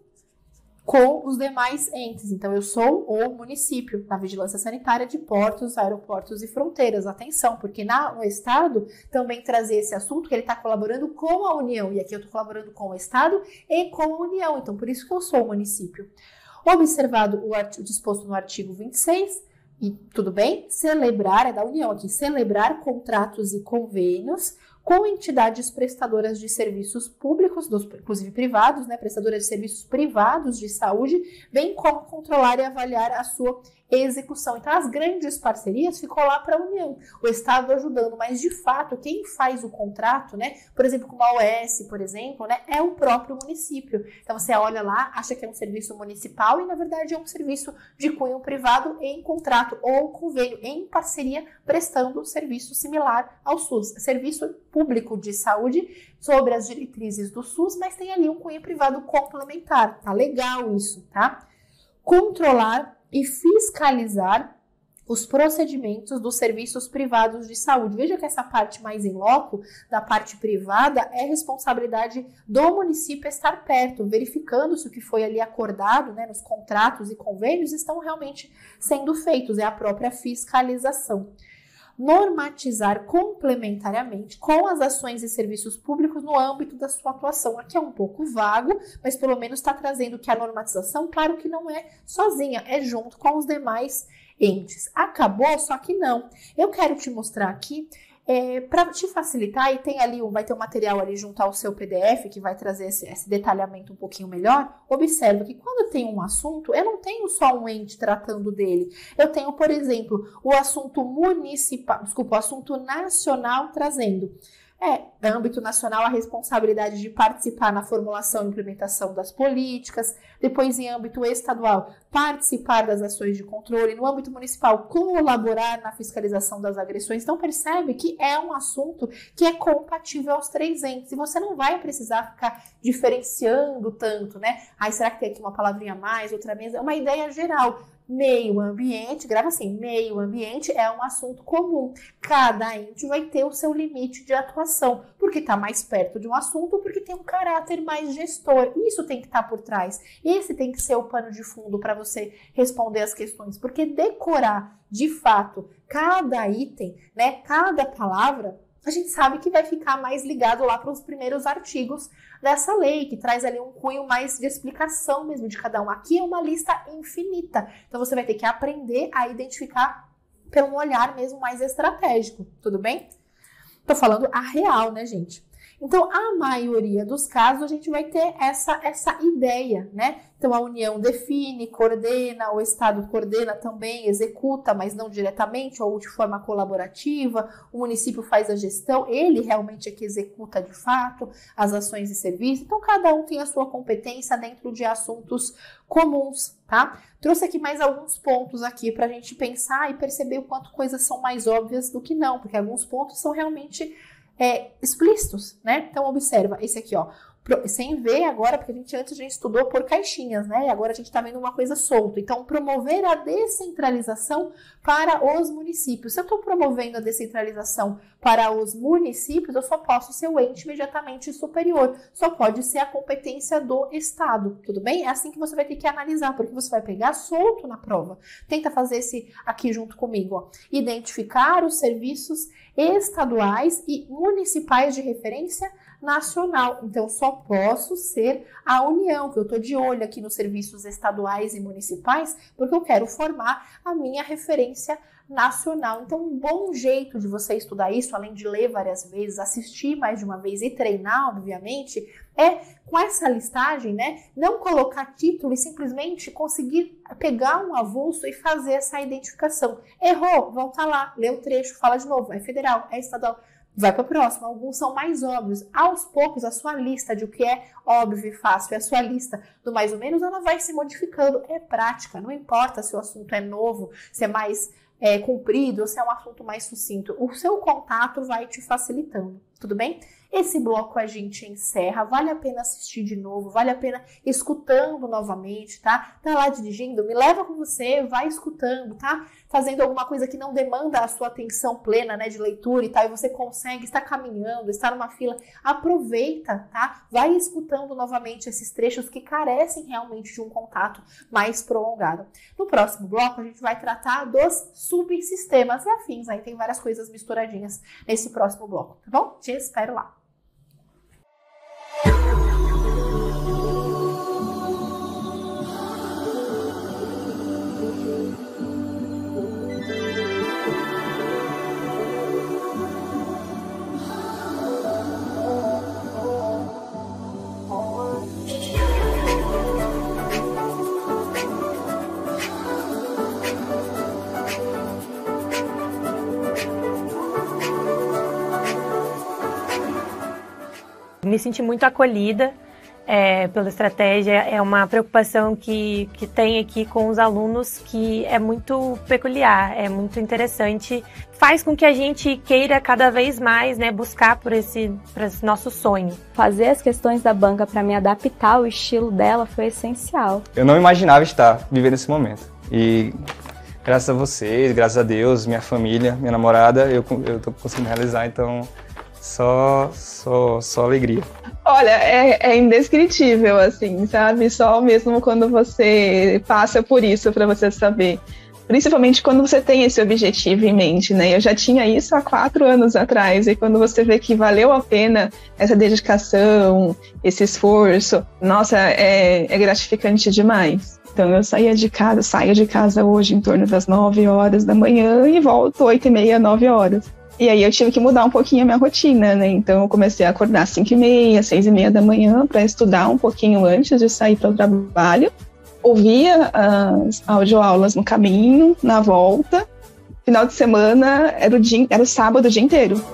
com os demais entes. Então, eu sou o município na vigilância sanitária de portos, aeroportos e fronteiras. Atenção, porque no Estado também trazer esse assunto que ele está colaborando com a União. E aqui eu estou colaborando com o Estado e com a União. Então, por isso que eu sou o município. Observado o disposto no artigo 26, e tudo bem? Celebrar, é da União aqui, celebrar contratos e convênios com entidades prestadoras de serviços públicos, inclusive privados, né, prestadoras de serviços privados de saúde, bem como controlar e avaliar a sua execução. Então, as grandes parcerias ficou lá para a União, o Estado ajudando, mas de fato, quem faz o contrato, né, por exemplo, com uma OS, por exemplo, né, é o próprio município. Então, você olha lá, acha que é um serviço municipal e, na verdade, é um serviço de cunho privado em contrato ou convênio, em parceria, prestando serviço similar ao SUS. Serviço público de saúde sobre as diretrizes do SUS, mas tem ali um cunho privado complementar. Tá legal isso, tá? Controlar e fiscalizar os procedimentos dos serviços privados de saúde. Veja que essa parte mais em loco, da parte privada, é responsabilidade do município estar perto, verificando se o que foi ali acordado, né, nos contratos e convênios estão realmente sendo feitos, é a própria fiscalização. Normatizar complementariamente com as ações e serviços públicos no âmbito da sua atuação. Aqui é um pouco vago, mas pelo menos está trazendo que a normatização, claro que não é sozinha, é junto com os demais entes. Acabou, só que não. Eu quero te mostrar aqui, para te facilitar, e tem ali, vai ter um material ali junto ao seu PDF que vai trazer esse detalhamento um pouquinho melhor. Observa que quando tem um assunto, eu não tenho só um ente tratando dele. Eu tenho, por exemplo, o assunto municipal, desculpa, o assunto nacional trazendo. Âmbito nacional, a responsabilidade de participar na formulação e implementação das políticas. Depois, em âmbito estadual, participar das ações de controle. No âmbito municipal, colaborar na fiscalização das agressões. Então, percebe que é um assunto que é compatível aos três entes. E você não vai precisar ficar diferenciando tanto, né? Será que tem aqui uma palavrinha a mais, outra menos? É uma ideia geral. Meio ambiente, grava assim, meio ambiente é um assunto comum. Cada ente vai ter o seu limite de atuação, porque está mais perto de um assunto, porque tem um caráter mais gestor. Isso tem que estar por trás. Esse tem que ser o pano de fundo para você responder as questões, porque decorar, de fato, cada item, né, cada palavra, a gente sabe que vai ficar mais ligado lá para os primeiros artigos dessa lei, que traz ali um cunho mais de explicação mesmo de cada um. Aqui é uma lista infinita, então você vai ter que aprender a identificar pelo um olhar mesmo mais estratégico, tudo bem? Tô falando a real, né, gente? Então, a maioria dos casos, a gente vai ter essa ideia, né? Então, a União define, coordena, o Estado coordena também, executa, mas não diretamente ou de forma colaborativa, o município faz a gestão, ele realmente é que executa de fato as ações e serviços. Então, cada um tem a sua competência dentro de assuntos comuns, tá? Trouxe aqui mais alguns pontos aqui para a gente pensar e perceber o quanto coisas são mais óbvias do que não, porque alguns pontos são realmente explícitos, né? Então, observa, esse aqui, ó, sem ver agora, porque antes a gente estudou por caixinhas, né? E agora a gente tá vendo uma coisa solta. Então, promover a descentralização para os municípios. Se eu tô promovendo a descentralização para os municípios, eu só posso ser o ente imediatamente superior. Só pode ser a competência do Estado, tudo bem? É assim que você vai ter que analisar, porque você vai pegar solto na prova. Tenta fazer esse aqui junto comigo, ó. Identificar os serviços estaduais e municipais de referência nacional. Então, só posso ser a União, que eu estou de olho aqui nos serviços estaduais e municipais, porque eu quero formar a minha referência nacional. Então, um bom jeito de você estudar isso, além de ler várias vezes, assistir mais de uma vez e treinar, obviamente, é com essa listagem, né? Não colocar título e simplesmente conseguir pegar um avulso e fazer essa identificação. Errou, volta lá, lê o trecho, fala de novo, é federal, é estadual. Vai para o próximo, alguns são mais óbvios. Aos poucos, a sua lista de o que é óbvio e fácil, a sua lista do mais ou menos, ela vai se modificando. É prática, não importa se o assunto é novo, se é mais comprido ou se é um assunto mais sucinto. O seu contato vai te facilitando, tudo bem? Esse bloco a gente encerra, vale a pena assistir de novo, vale a pena escutando novamente, tá? Tá lá dirigindo, me leva com você, vai escutando, tá? Fazendo alguma coisa que não demanda a sua atenção plena, né, de leitura e tal, e você consegue, está caminhando, está numa fila, aproveita, tá? Vai escutando novamente esses trechos que carecem realmente de um contato mais prolongado. No próximo bloco, a gente vai tratar dos subsistemas e afins, aí tem várias coisas misturadinhas nesse próximo bloco, tá bom? Te espero lá. Me senti muito acolhida pela estratégia, é uma preocupação que tem aqui com os alunos que é muito peculiar, é muito interessante, faz com que a gente queira cada vez mais, né, buscar por esse nosso sonho. Fazer as questões da banca para me adaptar ao estilo dela foi essencial. Eu não imaginava estar vivendo esse momento e graças a vocês, graças a Deus, minha família, minha namorada, eu tô conseguindo realizar, então só alegria. Olha, é indescritível, assim, sabe? Só mesmo quando você passa por isso para você saber. Principalmente quando você tem esse objetivo em mente, né? Eu já tinha isso há 4 anos atrás, e quando você vê que valeu a pena essa dedicação, esse esforço, nossa, é gratificante demais. Então eu saio de casa hoje em torno das 9 horas da manhã e volto 8h30, 9 horas. E aí eu tive que mudar um pouquinho a minha rotina, né? Então eu comecei a acordar às 5h30, 6h30 da manhã para estudar um pouquinho antes de sair para o trabalho. Ouvia as audioaulas no caminho, na volta. Final de semana era o sábado o dia inteiro.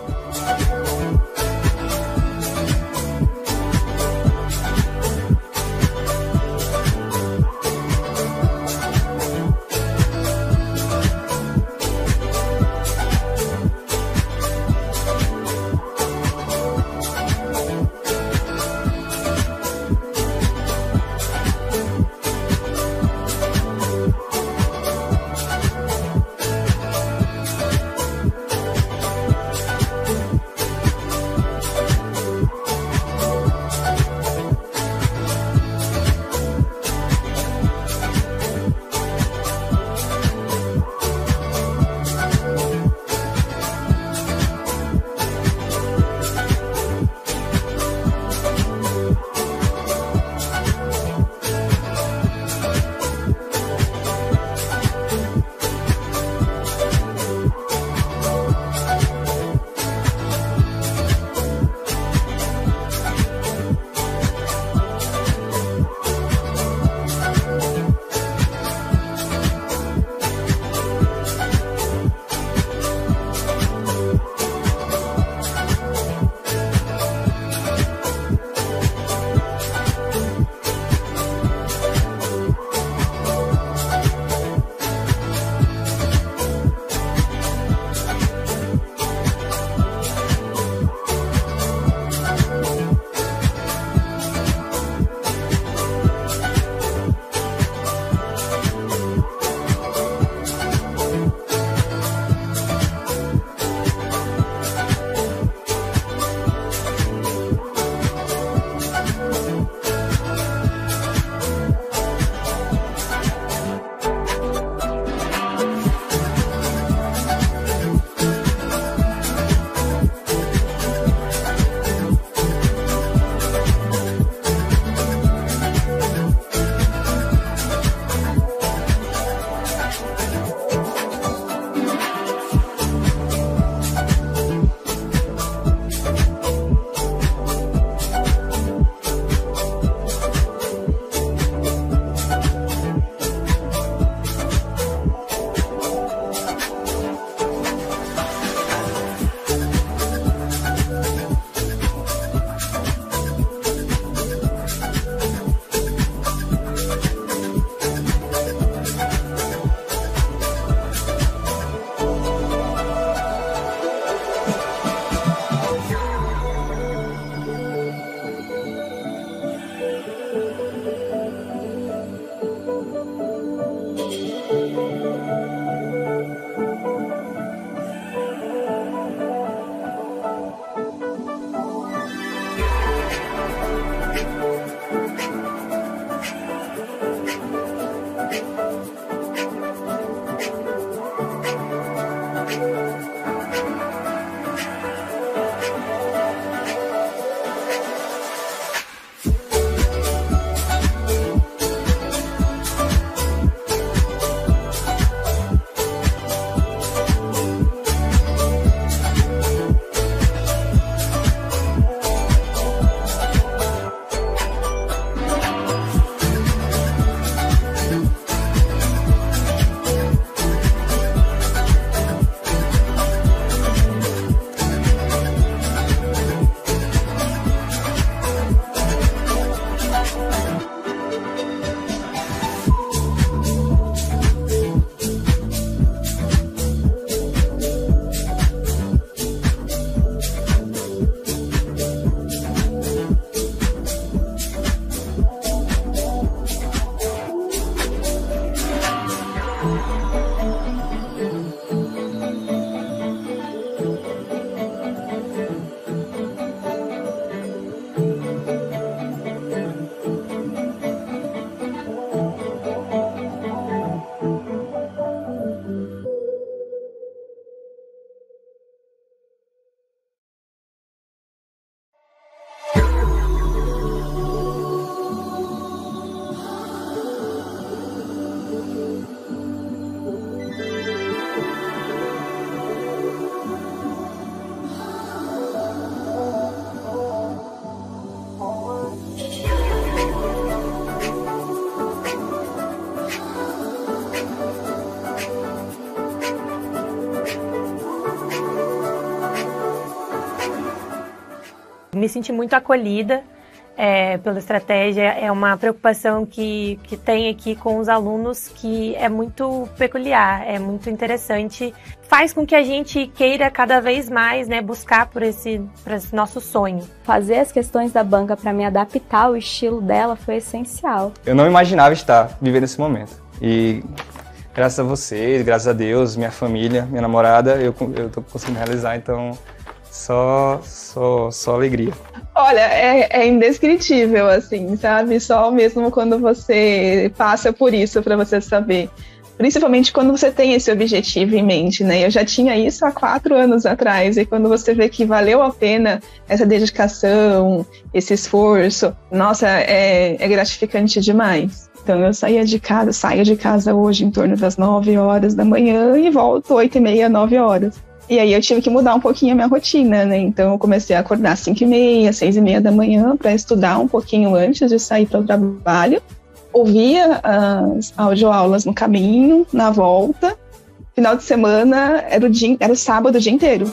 me senti muito acolhida pela estratégia. É uma preocupação que tem aqui com os alunos que é muito peculiar, é muito interessante. Faz com que a gente queira cada vez mais, né, buscar por esse nosso sonho. Fazer as questões da banca para me adaptar ao estilo dela foi essencial. Eu não imaginava estar vivendo esse momento. E graças a vocês, graças a Deus, minha família, minha namorada, eu tô conseguindo realizar, então só alegria. Olha, é indescritível, assim, sabe? Só mesmo quando você passa por isso para você saber. Principalmente quando você tem esse objetivo em mente, né? Eu já tinha isso há 4 anos atrás, e quando você vê que valeu a pena essa dedicação, esse esforço, nossa, é gratificante demais. Então eu saio de casa hoje em torno das 9 horas da manhã e volto 8h30, 9 horas. E aí eu tive que mudar um pouquinho a minha rotina, né? Então eu comecei a acordar às 5h30, 6h30 da manhã para estudar um pouquinho antes de sair para o trabalho. Ouvia as audioaulas no caminho, na volta. Final de semana era o sábado o dia inteiro.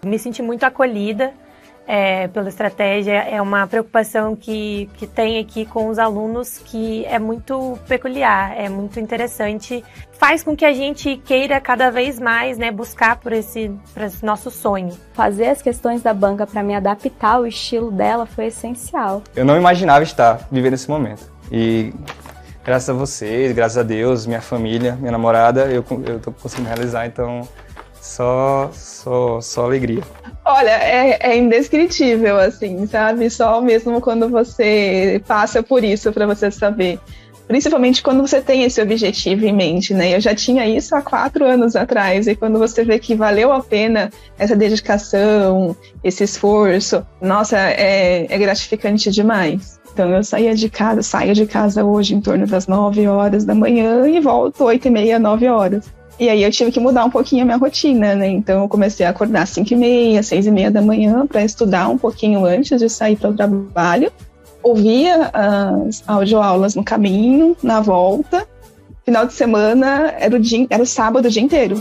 Me senti muito acolhida pela estratégia, é uma preocupação que tem aqui com os alunos que é muito peculiar, é muito interessante, faz com que a gente queira cada vez mais, né, buscar por esse nosso sonho. Fazer as questões da banca para me adaptar ao estilo dela foi essencial. Eu não imaginava estar vivendo esse momento e graças a vocês, graças a Deus, minha família, minha namorada, eu tô conseguindo realizar, então só alegria. Olha, é indescritível, assim, sabe? Só mesmo quando você passa por isso para você saber. Principalmente quando você tem esse objetivo em mente, né? Eu já tinha isso há 4 anos atrás, e quando você vê que valeu a pena essa dedicação, esse esforço, nossa, é gratificante demais. Então eu saio de casa hoje em torno das 9 horas da manhã e volto 8h30, 9 horas. E aí eu tive que mudar um pouquinho a minha rotina, né? Então eu comecei a acordar às 5h30, 6h30 da manhã para estudar um pouquinho antes de sair para o trabalho. Ouvia as audioaulas no caminho, na volta. Final de semana era o sábado o dia inteiro.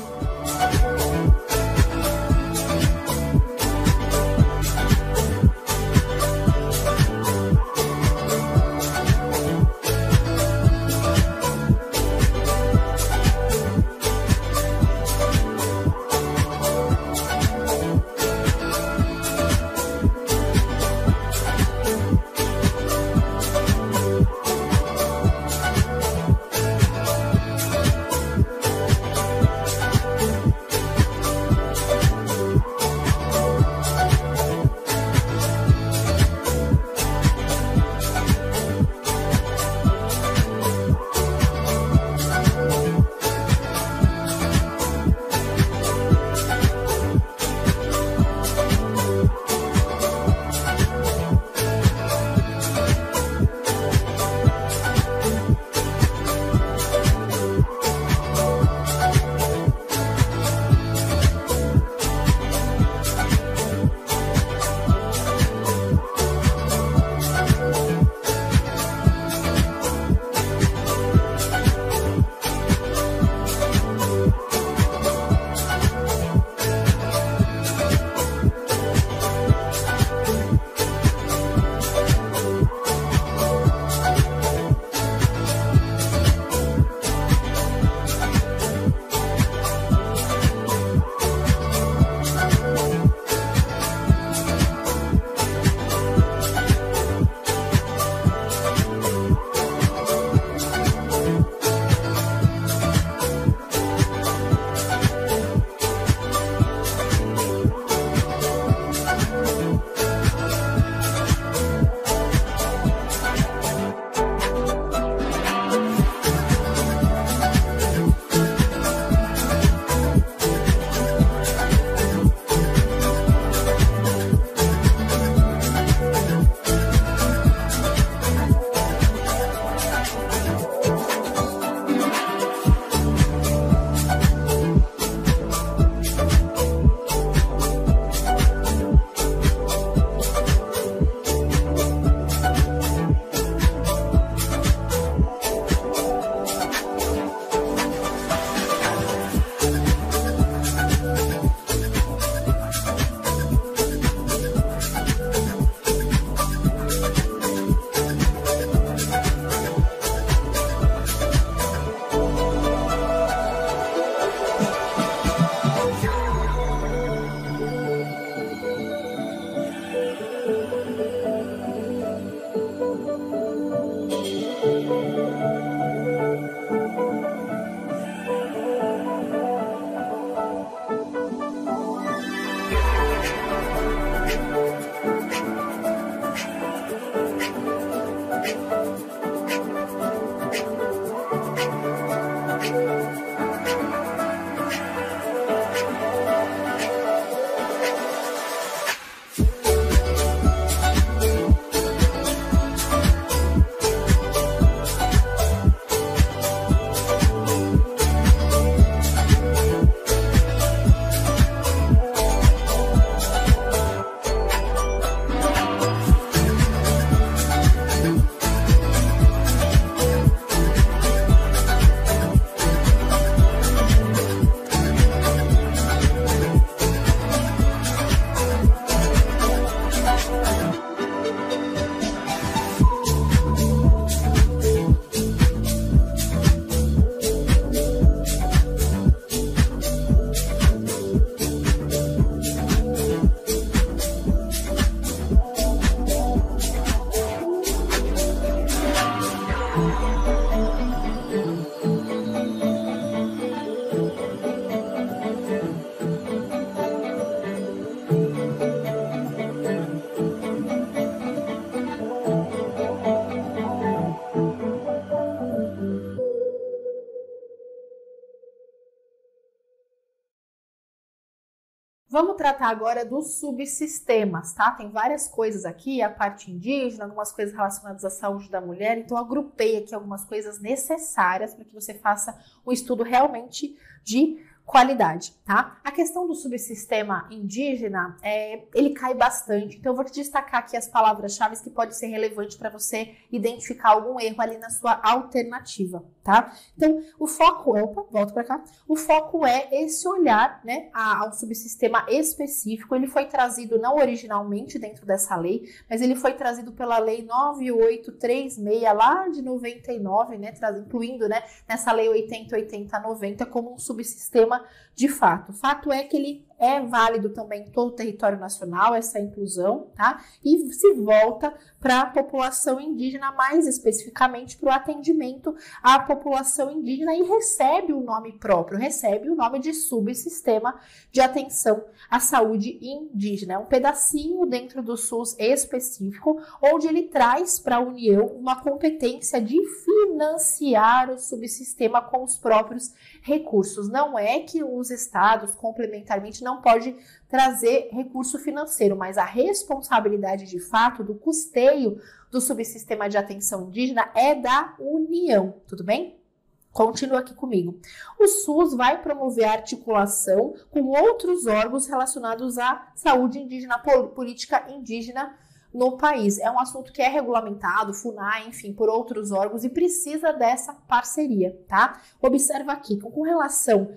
Vamos tratar agora dos subsistemas, tá? Tem várias coisas aqui, a parte indígena, algumas coisas relacionadas à saúde da mulher, então eu agrupei aqui algumas coisas necessárias para que você faça um estudo realmente de qualidade, tá? A questão do subsistema indígena, ele cai bastante, então eu vou te destacar aqui as palavras-chave que pode ser relevante para você identificar algum erro ali na sua alternativa, tá? Então, o foco volta para cá, o foco é esse olhar, né, a um subsistema específico. Ele foi trazido não originalmente dentro dessa lei, mas ele foi trazido pela lei 9836 lá de 99, né, incluindo, né, nessa lei 80/80/90 como um subsistema de fato. Fato é que ele é válido também em todo o território nacional, essa inclusão, tá? E se volta para a população indígena, mais especificamente para o atendimento à população indígena, e recebe o nome próprio, recebe o nome de subsistema de atenção à saúde indígena. É um pedacinho dentro do SUS específico, onde ele traz para a União uma competência de financiar o subsistema com os próprios recursos. Não é que os estados, complementarmente, não pode trazer recurso financeiro, mas a responsabilidade de fato do custeio do subsistema de atenção indígena é da União, tudo bem? Continua aqui comigo. O SUS vai promover a articulação com outros órgãos relacionados à saúde indígena, política indígena no país. É um assunto que é regulamentado, FUNAI, enfim, por outros órgãos e precisa dessa parceria, tá? Observa aqui, com relação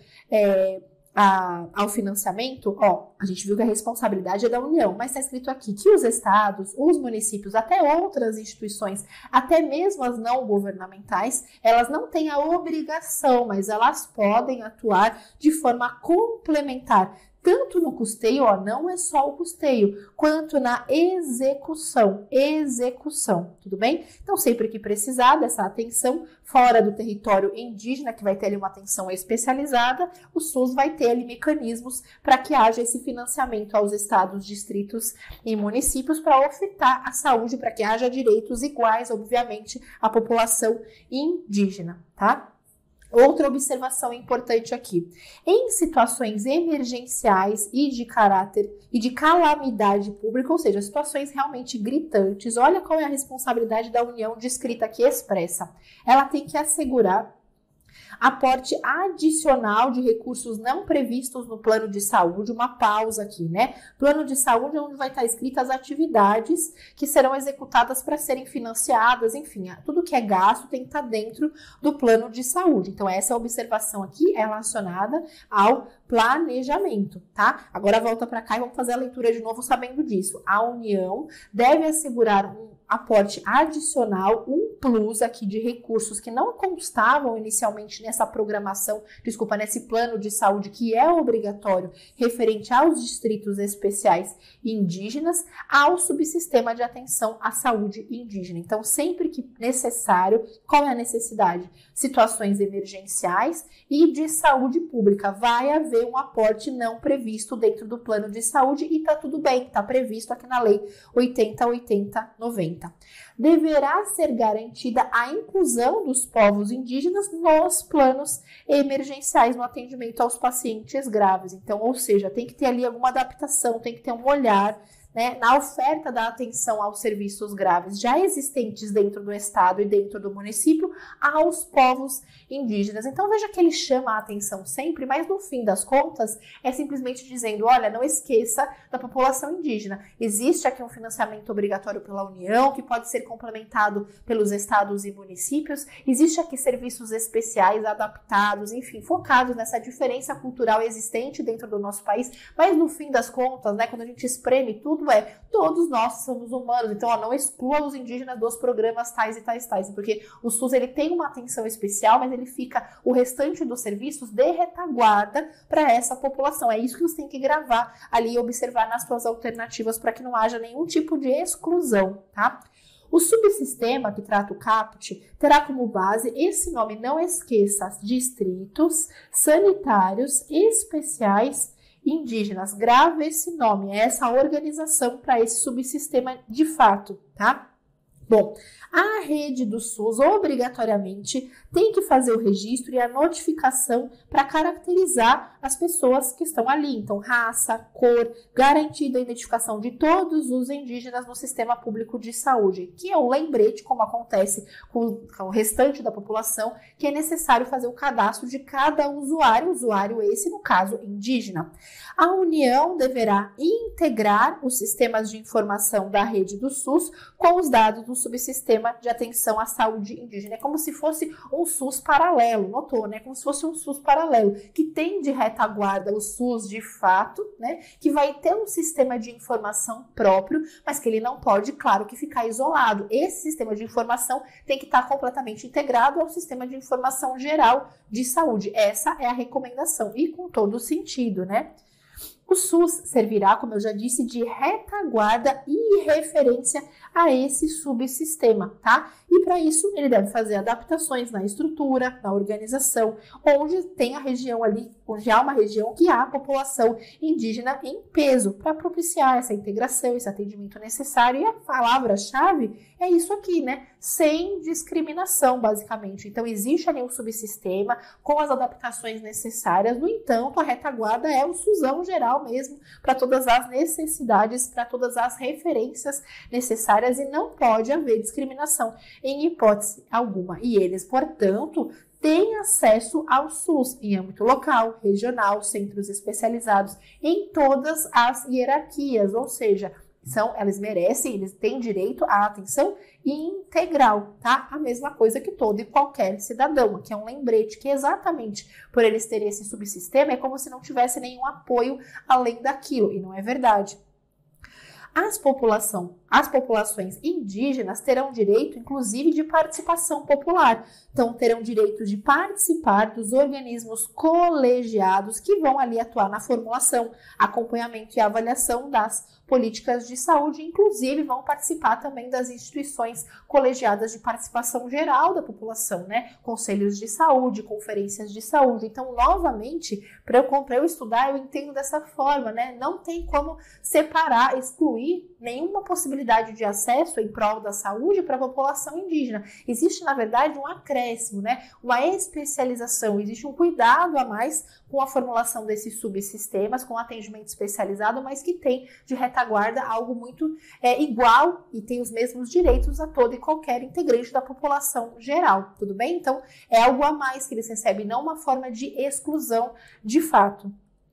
ao financiamento, a gente viu que a responsabilidade é da União, mas está escrito aqui que os estados, os municípios, até outras instituições, até mesmo as não governamentais, elas não têm a obrigação, mas elas podem atuar de forma complementar, tanto no custeio, não é só o custeio, quanto na execução, tudo bem? Então, sempre que precisar dessa atenção fora do território indígena, que vai ter ali uma atenção especializada, o SUS vai ter ali mecanismos para que haja esse financiamento aos estados, distritos e municípios para ofertar a saúde, para que haja direitos iguais, obviamente, à população indígena, tá? Outra observação importante aqui. Em situações emergenciais e de caráter e de calamidade pública, ou seja, situações realmente gritantes, olha qual é a responsabilidade da União descrita aqui expressa. Ela tem que assegurar aporte adicional de recursos não previstos no plano de saúde, uma pausa aqui, né? Plano de saúde é onde vai estar escritas as atividades que serão executadas para serem financiadas, enfim, tudo que é gasto tem que estar dentro do plano de saúde. Então, essa observação aqui é relacionada ao planejamento, tá? Agora volta para cá e vamos fazer a leitura de novo sabendo disso. A União deve assegurar um aporte adicional, um plus aqui de recursos que não constavam inicialmente nessa programação, nesse plano de saúde que é obrigatório referente aos distritos especiais indígenas, ao subsistema de atenção à saúde indígena. Então, sempre que necessário, qual é a necessidade? Situações emergenciais e de saúde pública. Vai haver um aporte não previsto dentro do plano de saúde e tá tudo bem, tá previsto aqui na lei 80/80/90. Deverá ser garantida a inclusão dos povos indígenas nos planos emergenciais no atendimento aos pacientes graves. Então, ou seja, tem que ter ali alguma adaptação, tem que ter um olhar, né, na oferta da atenção aos serviços graves já existentes dentro do estado e dentro do município aos povos indígenas. Então veja que ele chama a atenção sempre, mas no fim das contas é simplesmente dizendo, olha, não esqueça da população indígena. Existe aqui um financiamento obrigatório pela União, que pode ser complementado pelos estados e municípios. Existe aqui serviços especiais adaptados, enfim, focados nessa diferença cultural existente dentro do nosso país, mas no fim das contas, né, quando a gente espreme tudo, todos nós somos humanos, então não exclua os indígenas dos programas tais e tais, porque o SUS ele tem uma atenção especial, mas ele fica o restante dos serviços de retaguarda para essa população. É isso que você tem que gravar ali e observar nas suas alternativas para que não haja nenhum tipo de exclusão, tá? O subsistema que trata o caput terá como base esse nome, não esqueça, distritos sanitários especiais indígenas. Grave esse nome, é essa organização para esse subsistema de fato, tá? Bom, a rede do SUS obrigatoriamente tem que fazer o registro e a notificação para caracterizar as pessoas que estão ali. Então, raça, cor, garantida a identificação de todos os indígenas no sistema público de saúde, que é um lembrete, como acontece com o restante da população, que é necessário fazer o cadastro de cada usuário esse, no caso, indígena. A União deverá integrar os sistemas de informação da rede do SUS com os dados do subsistema de atenção à saúde indígena. É como se fosse um SUS paralelo, notou, né? Como se fosse um SUS paralelo, que tem de retaguarda o SUS de fato, né? Que vai ter um sistema de informação próprio, mas que ele não pode, claro, que ficar isolado. Esse sistema de informação tem que estar completamente integrado ao sistema de informação geral de saúde. Essa é a recomendação e com todo o sentido, né? O SUS servirá, como eu já disse, de retaguarda e referência a esse subsistema, tá? E para isso ele deve fazer adaptações na estrutura, na organização, onde tem a região ali, onde há uma região que há a população indígena em peso, para propiciar essa integração, esse atendimento necessário. E a palavra-chave é isso aqui, né? Sem discriminação, basicamente. Então existe ali um subsistema com as adaptações necessárias, no entanto, a retaguarda é o SUSão geral mesmo, para todas as necessidades, para todas as referências necessárias, e não pode haver discriminação em hipótese alguma. E eles, portanto, têm acesso ao SUS em âmbito local, regional, centros especializados, em todas as hierarquias, ou seja, elas merecem, eles têm direito à atenção integral, tá? A mesma coisa que todo e qualquer cidadão, que é um lembrete que exatamente por eles terem esse subsistema é como se não tivesse nenhum apoio além daquilo, e não é verdade. As populações indígenas terão direito, inclusive, de participação popular. Então, terão direito de participar dos organismos colegiados que vão ali atuar na formulação, acompanhamento e avaliação das políticas de saúde, inclusive vão participar também das instituições colegiadas de participação geral da população, né? Conselhos de saúde, conferências de saúde. Então, novamente, para eu estudar, eu entendo dessa forma, né? Não tem como separar, excluir nenhuma possibilidade de acesso em prol da saúde para a população indígena. Existe, na verdade, um acréscimo, né? Uma especialização, existe um cuidado a mais com a formulação desses subsistemas, com atendimento especializado, mas que tem de retaguarda algo muito igual e tem os mesmos direitos a todo e qualquer integrante da população geral, tudo bem? Então, é algo a mais que eles recebem, não uma forma de exclusão de fato.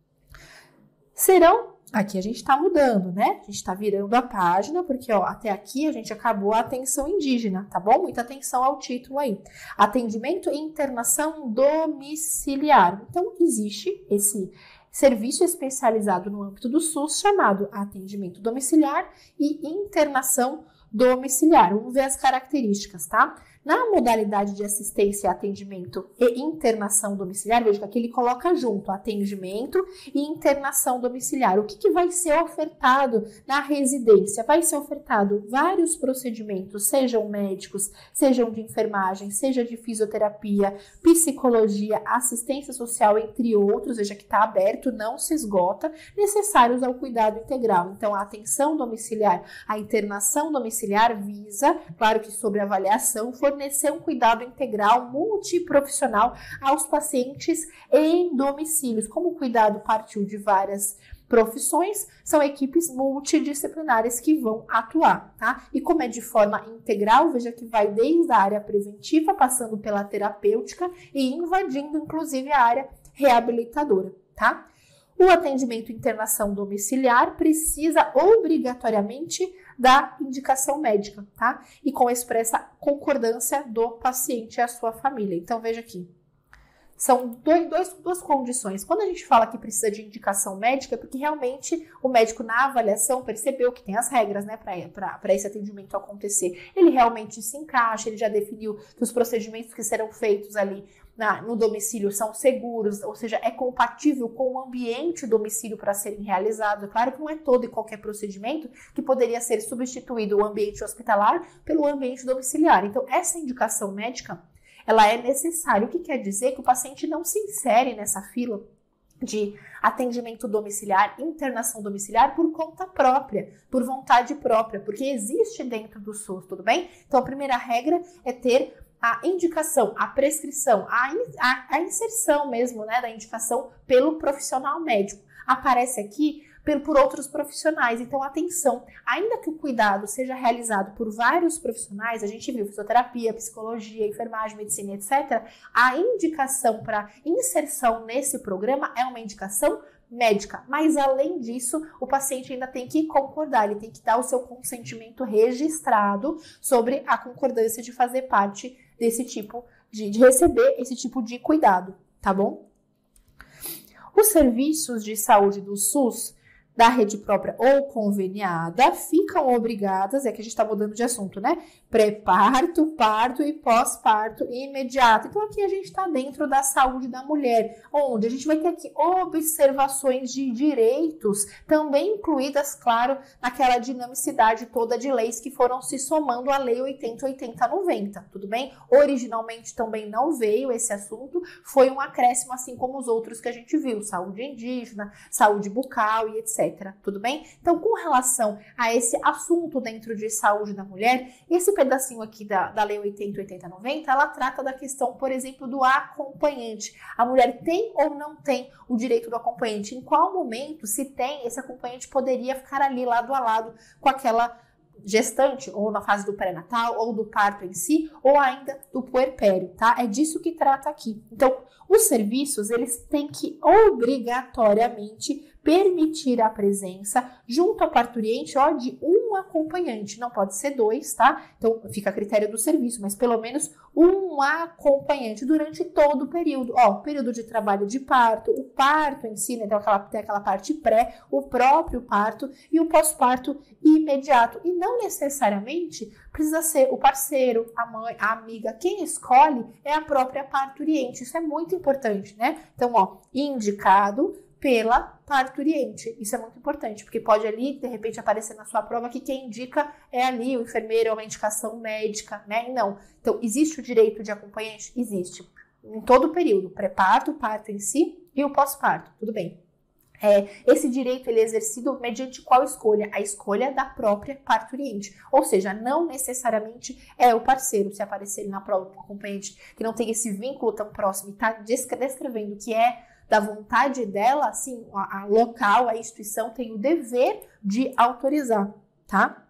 Aqui a gente está mudando, né? A gente está virando a página, porque ó, até aqui a gente acabou a atenção indígena, tá bom? Muita atenção ao título aí. Atendimento e internação domiciliar. Então, existe esse serviço especializado no âmbito do SUS chamado atendimento domiciliar e internação domiciliar. Vamos ver as características, tá? Na modalidade de assistência, atendimento e internação domiciliar, veja que aqui ele coloca junto atendimento e internação domiciliar. O que vai ser ofertado na residência? Vai ser ofertado vários procedimentos, sejam médicos, sejam de enfermagem, seja de fisioterapia, psicologia, assistência social, entre outros, veja que está aberto, não se esgota, necessários ao cuidado integral. Então, a atenção domiciliar, a internação domiciliar visa, claro que sobre avaliação, fornecer um cuidado integral multiprofissional aos pacientes em domicílios. Como o cuidado partiu de várias profissões, são equipes multidisciplinares que vão atuar, tá? E como é de forma integral, veja que vai desde a área preventiva, passando pela terapêutica e invadindo, inclusive, a área reabilitadora, tá? O atendimento internação domiciliar precisa obrigatoriamente da indicação médica, tá? E com a expressa concordância do paciente e a sua família. Então, veja aqui. São duas condições. Quando a gente fala que precisa de indicação médica, é porque realmente o médico na avaliação percebeu que tem as regras, né, para esse atendimento acontecer. Ele realmente se encaixa, ele já definiu que os procedimentos que serão feitos ali no domicílio são seguros, ou seja, é compatível com o ambiente do domicílio para serem realizados. É claro que não é todo e qualquer procedimento que poderia ser substituído o ambiente hospitalar pelo ambiente domiciliar. Então, essa indicação médica, ela é necessária, o que quer dizer que o paciente não se insere nessa fila de atendimento domiciliar, internação domiciliar por conta própria, por vontade própria, porque existe dentro do SUS, tudo bem? Então, a primeira regra é ter a indicação, a prescrição, a inserção mesmo, né, da indicação pelo profissional médico. Aparece aqui por outros profissionais. Então, atenção, ainda que o cuidado seja realizado por vários profissionais, a gente viu fisioterapia, psicologia, enfermagem, medicina, etc., a indicação para inserção nesse programa é uma indicação médica, mas além disso, o paciente ainda tem que concordar, ele tem que dar o seu consentimento registrado sobre a concordância de fazer parte desse tipo de receber esse tipo de cuidado, tá bom? Os serviços de saúde do SUS, da rede própria ou conveniada, ficam obrigadas, é que a gente está mudando de assunto, né? Pré-parto, parto e pós-parto imediato. Então, aqui a gente está dentro da saúde da mulher, onde a gente vai ter aqui observações de direitos, também incluídas, claro, naquela dinamicidade toda de leis que foram se somando à Lei 80/80/90, tudo bem? Originalmente também não veio esse assunto, foi um acréscimo, assim como os outros que a gente viu, saúde indígena, saúde bucal e etc. Tudo bem? Então, com relação a esse assunto dentro de saúde da mulher, esse pedacinho aqui da Lei 80/80/90, ela trata da questão, por exemplo, do acompanhante. A mulher tem ou não tem o direito do acompanhante? Em qual momento, se tem, esse acompanhante poderia ficar ali lado a lado com aquela gestante, ou na fase do pré-natal, ou do parto em si, ou ainda do puerpério, tá? É disso que trata aqui. Então, os serviços, eles têm que obrigatoriamente permitir a presença junto ao parturiente, ó, de um acompanhante, não pode ser dois, tá? Então, fica a critério do serviço, mas pelo menos um acompanhante durante todo o período, ó, o período de trabalho de parto, o parto em si, né, tem aquela parte pré, o próprio parto e o pós-parto imediato, e não necessariamente precisa ser o parceiro, a mãe, a amiga, quem escolhe é a própria parturiente, isso é muito importante, né? Então, ó, indicado pela parturiente. Isso é muito importante, porque pode ali, de repente, aparecer na sua prova que quem indica é ali o enfermeiro, é uma indicação médica, né? E não. Então, existe o direito de acompanhante? Existe. Em todo o período, pré-parto, parto em si e o pós-parto, tudo bem. Esse direito ele é exercido mediante qual escolha? A escolha da própria parturiente. Ou seja, não necessariamente é o parceiro. Se aparecer na prova um acompanhante que não tem esse vínculo tão próximo e está descrevendo que é da vontade dela, assim, a local, a instituição tem o dever de autorizar, tá?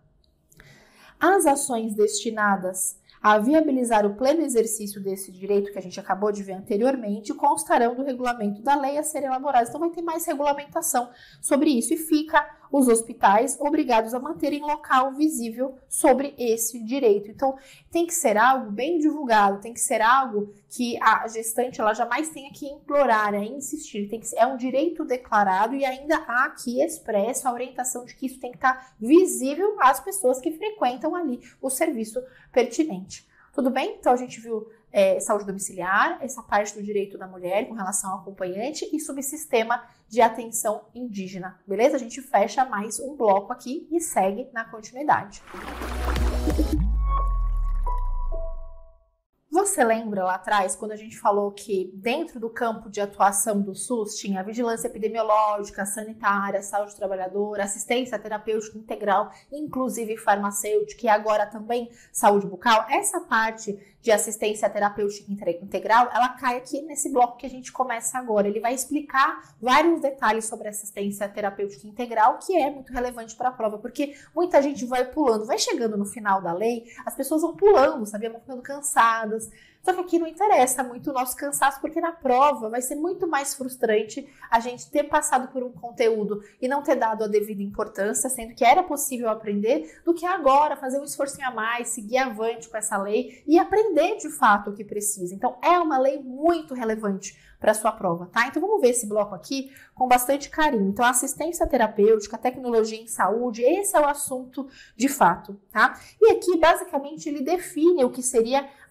As ações destinadas a viabilizar o pleno exercício desse direito que a gente acabou de ver anteriormente constarão do regulamento da lei a serem elaborados. Então, vai ter mais regulamentação sobre isso e fica os hospitais obrigados a manterem local visível sobre esse direito. Então, tem que ser algo bem divulgado, tem que ser algo que a gestante ela jamais tenha que implorar, insistir. É um direito declarado e ainda há aqui expresso a orientação de que isso tem que estar visível às pessoas que frequentam ali o serviço pertinente. Tudo bem? Então, a gente viu saúde domiciliar, essa parte do direito da mulher com relação ao acompanhante e subsistema de atenção indígena. Beleza? A gente fecha mais um bloco aqui e segue na continuidade. Você lembra lá atrás, quando a gente falou que dentro do campo de atuação do SUS tinha vigilância epidemiológica, sanitária, saúde do trabalhador, assistência terapêutica integral, inclusive farmacêutica e agora também saúde bucal? Essa parte de assistência terapêutica integral, ela cai aqui nesse bloco que a gente começa agora. Ele vai explicar vários detalhes sobre assistência terapêutica integral, que é muito relevante para a prova, porque muita gente vai pulando, vai chegando no final da lei, as pessoas vão pulando, sabia? Vão ficando cansadas. Só que aqui não interessa muito o nosso cansaço, porque na prova vai ser muito mais frustrante a gente ter passado por um conteúdo e não ter dado a devida importância, sendo que era possível aprender, do que agora fazer um esforcinho a mais, seguir avante com essa lei e aprender de fato o que precisa. Então, é uma lei muito relevante para a sua prova, tá? Então, vamos ver esse bloco aqui com bastante carinho. Então, assistência terapêutica, tecnologia em saúde, esse é o assunto de fato, tá? E aqui, basicamente, ele define o que seria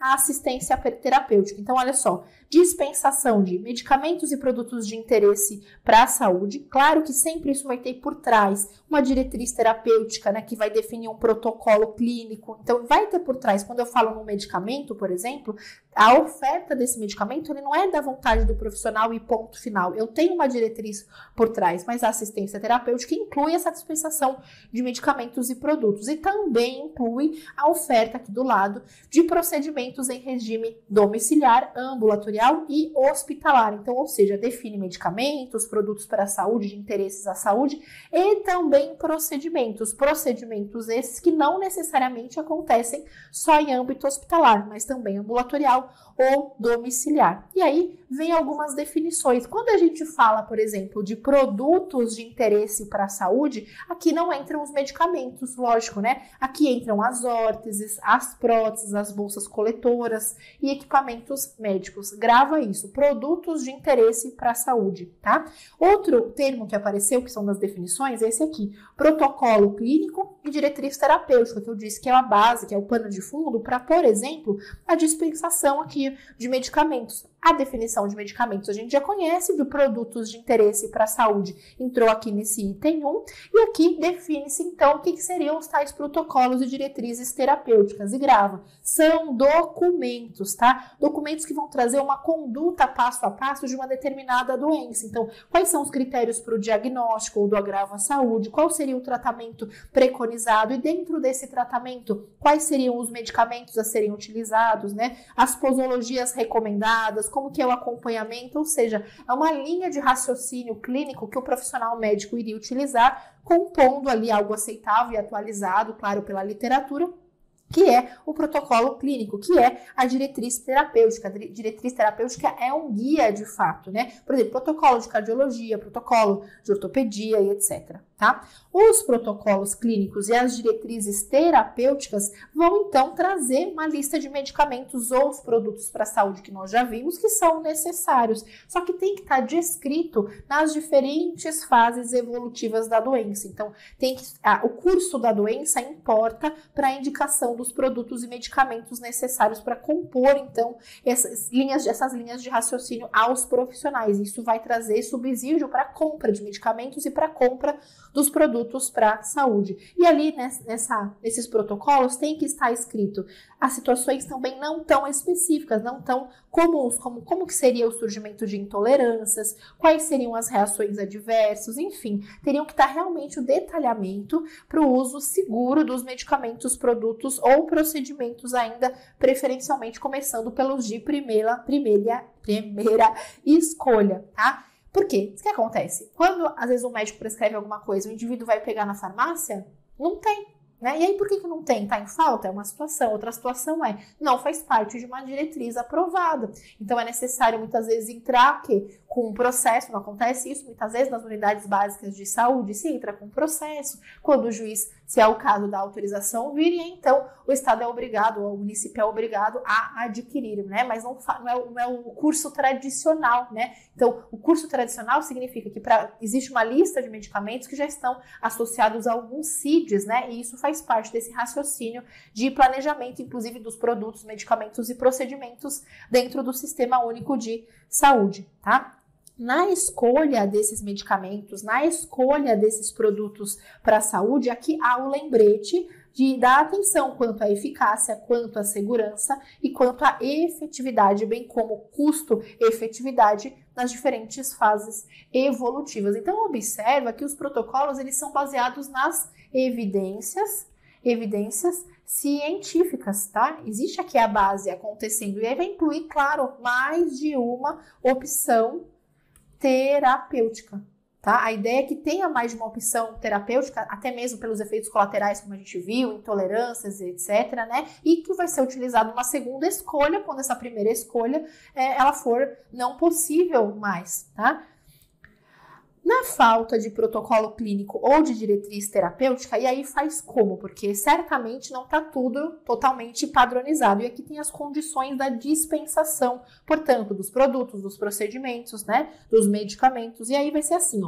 a assistência terapêutica. Então, olha só, dispensação de medicamentos e produtos de interesse para a saúde. Claro que sempre isso vai ter por trás uma diretriz terapêutica, né, que vai definir um protocolo clínico. Então, vai ter por trás, quando eu falo num medicamento, por exemplo, a oferta desse medicamento ele não é da vontade do profissional e ponto final. Eu tenho uma diretriz por trás, mas a assistência terapêutica inclui essa dispensação de medicamentos e produtos e também inclui a oferta aqui do lado de procedimentos em regime domiciliar, ambulatorial e hospitalar. Então, ou seja, define medicamentos, produtos para a saúde, de interesses à saúde e também procedimentos esses que não necessariamente acontecem só em âmbito hospitalar, mas também ambulatorial ou domiciliar. E aí vem algumas definições. Quando a gente fala, por exemplo, de produtos de interesse para a saúde, aqui não entram os medicamentos, lógico, né? Aqui entram as órteses, as próteses, as bolsas coletoras e equipamentos médicos. Grava isso, produtos de interesse para a saúde, tá? Outro termo que apareceu, que são das definições, é esse aqui, protocolo clínico e diretriz terapêutica, que eu disse que é a base, que é o pano de fundo para, por exemplo, a dispensação aqui de medicamentos. A definição de medicamentos a gente já conhece, de produtos de interesse para a saúde, entrou aqui nesse item 1, e aqui define-se então o que seriam os tais protocolos e diretrizes terapêuticas, e grava, são documentos, tá? Documentos que vão trazer uma conduta passo a passo de uma determinada doença. Então, quais são os critérios para o diagnóstico ou do agravo à saúde, qual seria o tratamento preconizado, e dentro desse tratamento, quais seriam os medicamentos a serem utilizados, né? As posologias recomendadas, como que é o acompanhamento, ou seja, é uma linha de raciocínio clínico que o profissional médico iria utilizar, compondo ali algo aceitável e atualizado, claro, pela literatura, que é o protocolo clínico, que é a diretriz terapêutica. A diretriz terapêutica é um guia de fato, né? Por exemplo, protocolo de cardiologia, protocolo de ortopedia e etc, tá? Os protocolos clínicos e as diretrizes terapêuticas vão então trazer uma lista de medicamentos ou os produtos para a saúde que nós já vimos que são necessários, só que tem que estar descrito nas diferentes fases evolutivas da doença. Então, o curso da doença importa para a indicação dos produtos e medicamentos necessários para compor, então, essas linhas de raciocínio aos profissionais. Isso vai trazer subsídio para a compra de medicamentos e para a compra dos produtos para a saúde. E ali, nesses protocolos, tem que estar escrito as situações também não tão específicas, não tão comuns, como que seria o surgimento de intolerâncias, quais seriam as reações adversas, enfim, teriam que estar realmente o detalhamento para o uso seguro dos medicamentos, produtos ou procedimentos ainda, preferencialmente começando pelos de primeira escolha, tá? Por quê? O que acontece? Quando, às vezes, o médico prescreve alguma coisa, o indivíduo vai pegar na farmácia, não tem, né? E aí, por que não tem? Tá em falta? É uma situação. Outra situação não faz parte de uma diretriz aprovada. Então, é necessário, muitas vezes, entrar com um processo. Não acontece isso, muitas vezes, nas unidades básicas de saúde, se entra com um processo, quando o juiz, se é o caso da autorização, vir, e então o Estado é obrigado, ou o município é obrigado a adquirir, né? Mas não é o curso tradicional, né? Então, o curso tradicional significa que existe uma lista de medicamentos que já estão associados a alguns CIDs, né? E isso faz parte desse raciocínio de planejamento, inclusive dos produtos, medicamentos e procedimentos dentro do Sistema Único de Saúde, tá? Na escolha desses medicamentos, na escolha desses produtos para a saúde, aqui há o lembrete de dar atenção quanto à eficácia, quanto à segurança e quanto à efetividade, bem como custo-efetividade nas diferentes fases evolutivas. Então, observa que os protocolos eles são baseados nas evidências científicas, tá? Existe aqui a base acontecendo e aí vai incluir, claro, mais de uma opção terapêutica, tá? A ideia é que tenha mais de uma opção terapêutica, até mesmo pelos efeitos colaterais, como a gente viu, intolerâncias, etc, né? E que vai ser utilizada uma segunda escolha, quando essa primeira escolha ela for não possível mais, tá? Na falta de protocolo clínico ou de diretriz terapêutica, e aí faz como? Porque certamente não está tudo totalmente padronizado. E aqui tem as condições da dispensação, portanto, dos produtos, dos procedimentos, né? Dos medicamentos. E aí vai ser assim, ó.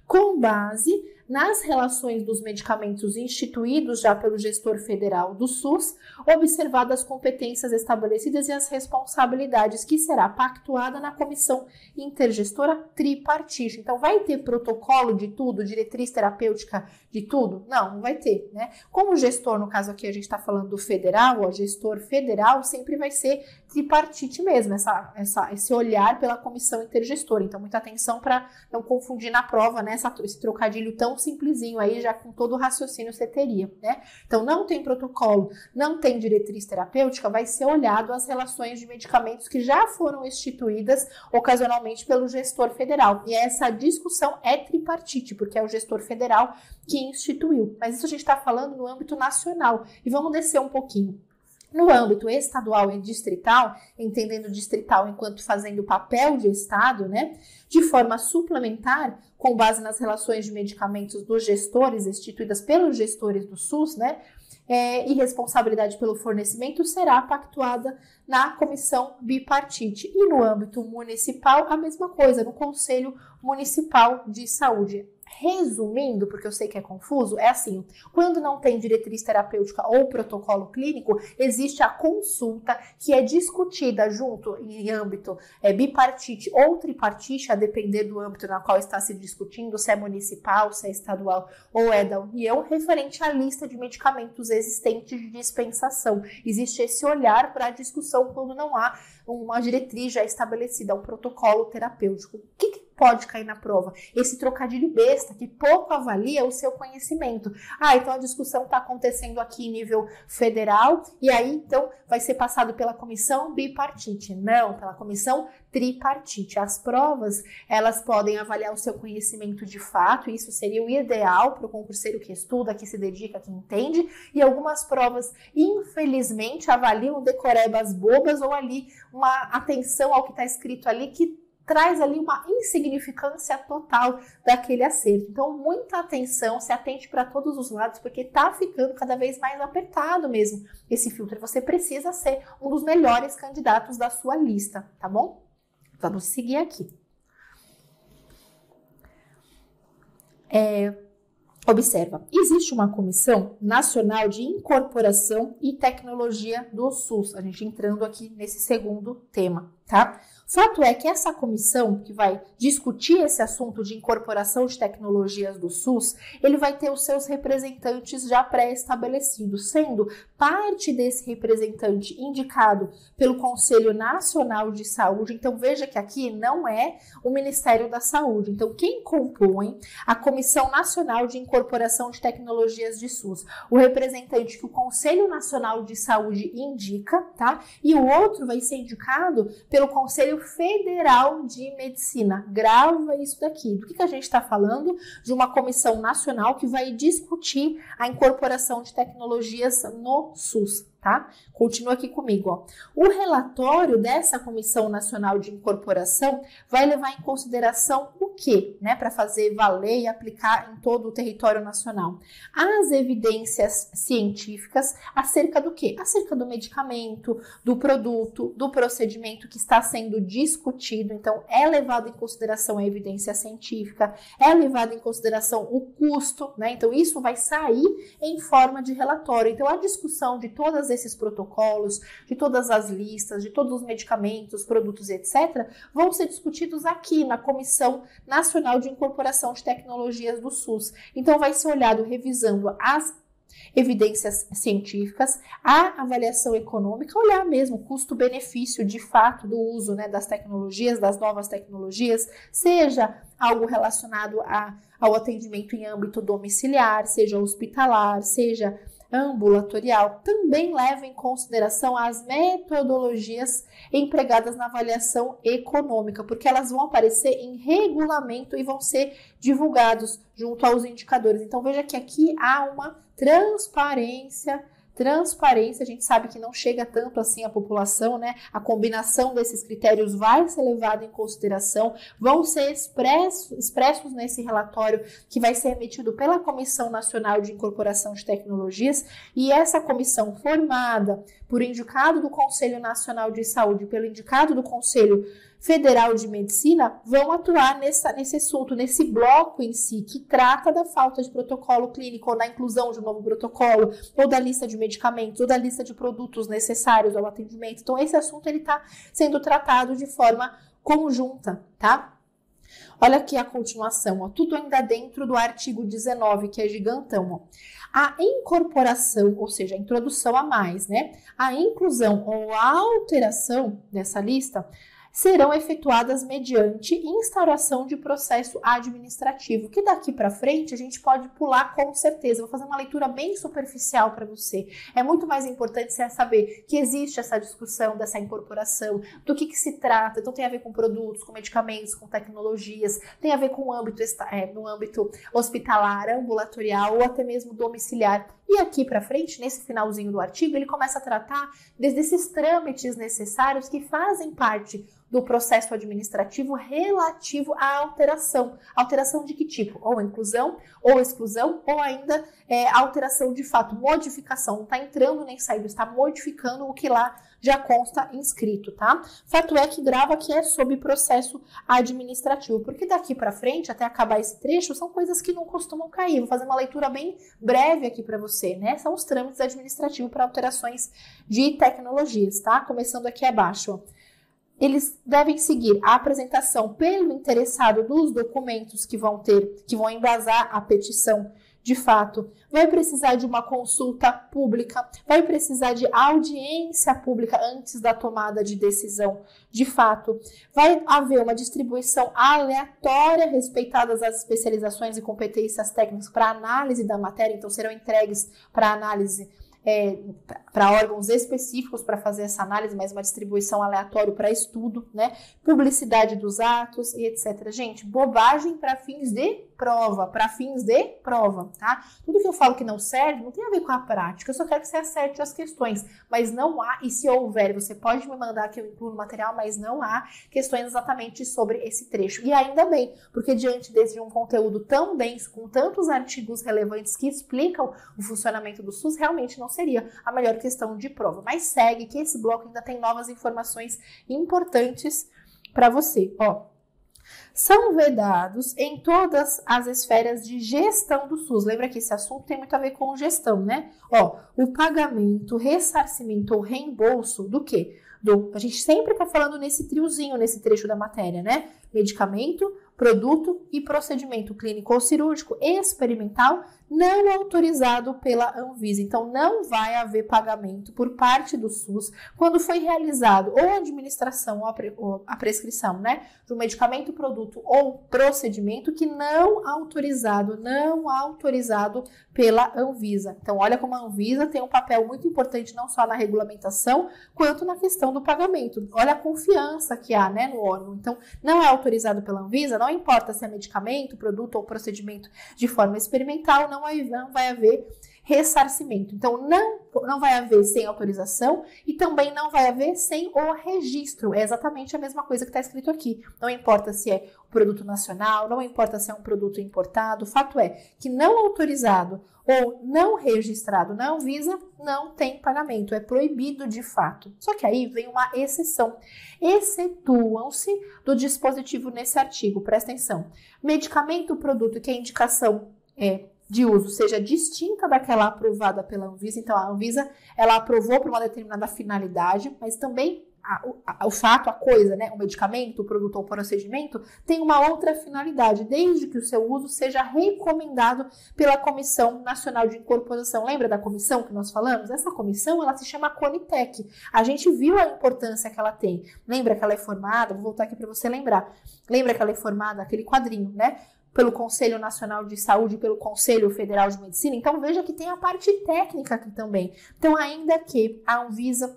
com base nas relações dos medicamentos instituídos já pelo gestor federal do SUS, observadas as competências estabelecidas e as responsabilidades que será pactuada na comissão intergestora tripartite. Então, vai ter protocolo de tudo, diretriz terapêutica de tudo? Não vai ter, né? Como gestor, no caso aqui a gente está falando do federal, o gestor federal sempre vai ser tripartite mesmo, esse olhar pela comissão intergestora. Então, muita atenção para não confundir na prova, né, esse trocadilho tão simplesinho aí, já com todo o raciocínio você teria, né? Então, não tem protocolo, não tem diretriz terapêutica, vai ser olhado as relações de medicamentos que já foram instituídas ocasionalmente pelo gestor federal. E essa discussão é tripartite, porque é o gestor federal que instituiu. Mas isso a gente está falando no âmbito nacional. E vamos descer um pouquinho. No âmbito estadual e distrital, entendendo distrital enquanto fazendo papel de Estado, né, de forma suplementar, com base nas relações de medicamentos dos gestores, instituídas pelos gestores do SUS, né, e responsabilidade pelo fornecimento será pactuada na comissão bipartite. E no âmbito municipal, a mesma coisa, no Conselho Municipal de Saúde. Resumindo, porque eu sei que é confuso, é assim, quando não tem diretriz terapêutica ou protocolo clínico, existe a consulta que é discutida junto em âmbito bipartite ou tripartite, a depender do âmbito na qual está se discutindo, se é municipal, se é estadual ou é da União, referente à lista de medicamentos existentes de dispensação. Existe esse olhar para a discussão quando não há uma diretriz já estabelecida, um protocolo terapêutico. O que pode cair na prova? Esse trocadilho besta que pouco avalia o seu conhecimento. Então a discussão está acontecendo aqui em nível federal e aí então vai ser passado pela comissão bipartite. Não, pela comissão tripartite. As provas, elas podem avaliar o seu conhecimento de fato, isso seria o ideal para o concurseiro que estuda, que se dedica, que entende, e algumas provas, infelizmente, avaliam decorebas bobas ou ali uma atenção ao que está escrito ali que traz ali uma insignificância total daquele acerto. Então, muita atenção, se atente para todos os lados, porque está ficando cada vez mais apertado mesmo esse filtro. Você precisa ser um dos melhores candidatos da sua lista, tá bom? Vamos seguir aqui. Observa, existe uma Comissão Nacional de Incorporação e Tecnologia do SUS. A gente entrando aqui nesse segundo tema, tá? Fato é que essa comissão que vai discutir esse assunto de incorporação de tecnologias do SUS, ele vai ter os seus representantes já pré-estabelecidos, sendo parte desse representante indicado pelo Conselho Nacional de Saúde. Então veja que aqui não é o Ministério da Saúde. Então quem compõe a Comissão Nacional de Incorporação de Tecnologias de SUS? O representante que o Conselho Nacional de Saúde indica, tá? E o outro vai ser indicado pelo Conselho Federal de Medicina. Grava isso daqui. Do que a gente está falando? De uma comissão nacional que vai discutir a incorporação de tecnologias no SUS, tá? Continua aqui comigo, ó. O relatório dessa Comissão Nacional de Incorporação vai levar em consideração o quê, né? Para fazer valer e aplicar em todo o território nacional. As evidências científicas acerca do quê? Acerca do medicamento, do produto, do procedimento que está sendo discutido. Então, é levado em consideração a evidência científica, é levado em consideração o custo, né? Então, isso vai sair em forma de relatório. Então, a discussão de todas esses protocolos, de todas as listas, de todos os medicamentos, produtos, etc., vão ser discutidos aqui na Comissão Nacional de Incorporação de Tecnologias do SUS. Então, vai ser olhado revisando as evidências científicas, a avaliação econômica, olhar mesmo o custo-benefício de fato do uso, né, das tecnologias, das novas tecnologias, seja algo relacionado ao atendimento em âmbito domiciliar, seja hospitalar, seja ambulatorial. Também leva em consideração as metodologias empregadas na avaliação econômica, porque elas vão aparecer em regulamento e vão ser divulgados junto aos indicadores. Então veja que aqui há uma transparência transparência, a gente sabe que não chega tanto assim à população, né? A combinação desses critérios vai ser levada em consideração, vão ser expressos nesse relatório que vai ser emitido pela Comissão Nacional de Incorporação de Tecnologias, e essa comissão formada por indicado do Conselho Nacional de Saúde, pelo indicado do Conselho Federal de Medicina, vão atuar nesse assunto, nesse bloco em si, que trata da falta de protocolo clínico, ou da inclusão de um novo protocolo, ou da lista de medicamentos, ou da lista de produtos necessários ao atendimento. Então, esse assunto está sendo tratado de forma conjunta, tá? Olha aqui a continuação, ó, tudo ainda dentro do artigo 19, que é gigantão, ó. A incorporação, ou seja, a introdução a mais, né? A inclusão ou a alteração dessa lista serão efetuadas mediante instauração de processo administrativo, que daqui para frente a gente pode pular com certeza. Vou fazer uma leitura bem superficial para você. É muito mais importante você saber que existe essa discussão dessa incorporação, do que se trata. Então tem a ver com produtos, com medicamentos, com tecnologias, tem a ver com o âmbito, no âmbito hospitalar, ambulatorial ou até mesmo domiciliar. E aqui para frente, nesse finalzinho do artigo, ele começa a tratar desses trâmites necessários que fazem parte do processo administrativo relativo à alteração. Alteração de que tipo? Ou inclusão, ou exclusão, ou ainda alteração de fato, modificação. Não está entrando nem saindo, está modificando o que lá já consta inscrito, tá? Fato é que grava que é sob processo administrativo, porque daqui para frente, até acabar esse trecho, são coisas que não costumam cair. Vou fazer uma leitura bem breve aqui para você, né? São os trâmites administrativos para alterações de tecnologias, tá? Começando aqui abaixo, ó. Eles devem seguir a apresentação pelo interessado dos documentos que vão embasar a petição de fato. Vai precisar de uma consulta pública, vai precisar de audiência pública antes da tomada de decisão de fato. Vai haver uma distribuição aleatória respeitadas as especializações e competências técnicas para análise da matéria, então serão entregues para análise para órgãos específicos para fazer essa análise, mas uma distribuição aleatória para estudo, né? Publicidade dos atos e etc. Gente, bobagem para fins de prova, tá? Tudo que eu falo que não serve não tem a ver com a prática, eu só quero que você acerte as questões, mas não há, e se houver, você pode me mandar que eu incluo no material, mas não há questões exatamente sobre esse trecho. E ainda bem, porque diante de um conteúdo tão denso, com tantos artigos relevantes que explicam o funcionamento do SUS, realmente não seria a melhor questão de prova. Mas segue que esse bloco ainda tem novas informações importantes para você. Ó, são vedados em todas as esferas de gestão do SUS. Lembra que esse assunto tem muito a ver com gestão, né? Ó, o pagamento, ressarcimento ou reembolso do quê? A gente sempre está falando nesse triozinho, nesse trecho da matéria, né? Medicamento, produto e procedimento clínico ou cirúrgico experimental não autorizado pela Anvisa. Então, não vai haver pagamento por parte do SUS quando foi realizado ou a administração ou a prescrição, né, de um medicamento, produto ou procedimento que não autorizado pela Anvisa. Então, olha como a Anvisa tem um papel muito importante não só na regulamentação, quanto na questão do pagamento. Olha a confiança que há, né, no órgão. Então, não é autorizado pela Anvisa, não importa se é medicamento, produto ou procedimento de forma experimental, não vai haver ressarcimento. Então, não vai haver sem autorização e também não vai haver sem o registro. É exatamente a mesma coisa que está escrito aqui. Não importa se é um produto nacional, não importa se é um produto importado. O fato é que não autorizado ou não registrado na Anvisa não tem pagamento. É proibido de fato. Só que aí vem uma exceção. Excetuam-se do dispositivo nesse artigo. Presta atenção. Medicamento, produto que a indicação de uso seja distinta daquela aprovada pela Anvisa. Então, a Anvisa, ela aprovou para uma determinada finalidade, mas também o fato, a coisa, né, o medicamento, o produto ou o procedimento, tem uma outra finalidade, desde que o seu uso seja recomendado pela Comissão Nacional de Incorporação. Lembra da comissão que nós falamos? Essa comissão, ela se chama CONITEC. A gente viu a importância que ela tem. Lembra que ela é formada? Vou voltar aqui para você lembrar. Lembra que ela é formada, aquele quadrinho, né? Pelo Conselho Nacional de Saúde, pelo Conselho Federal de Medicina. Então, veja que tem a parte técnica aqui também. Então, ainda que a Anvisa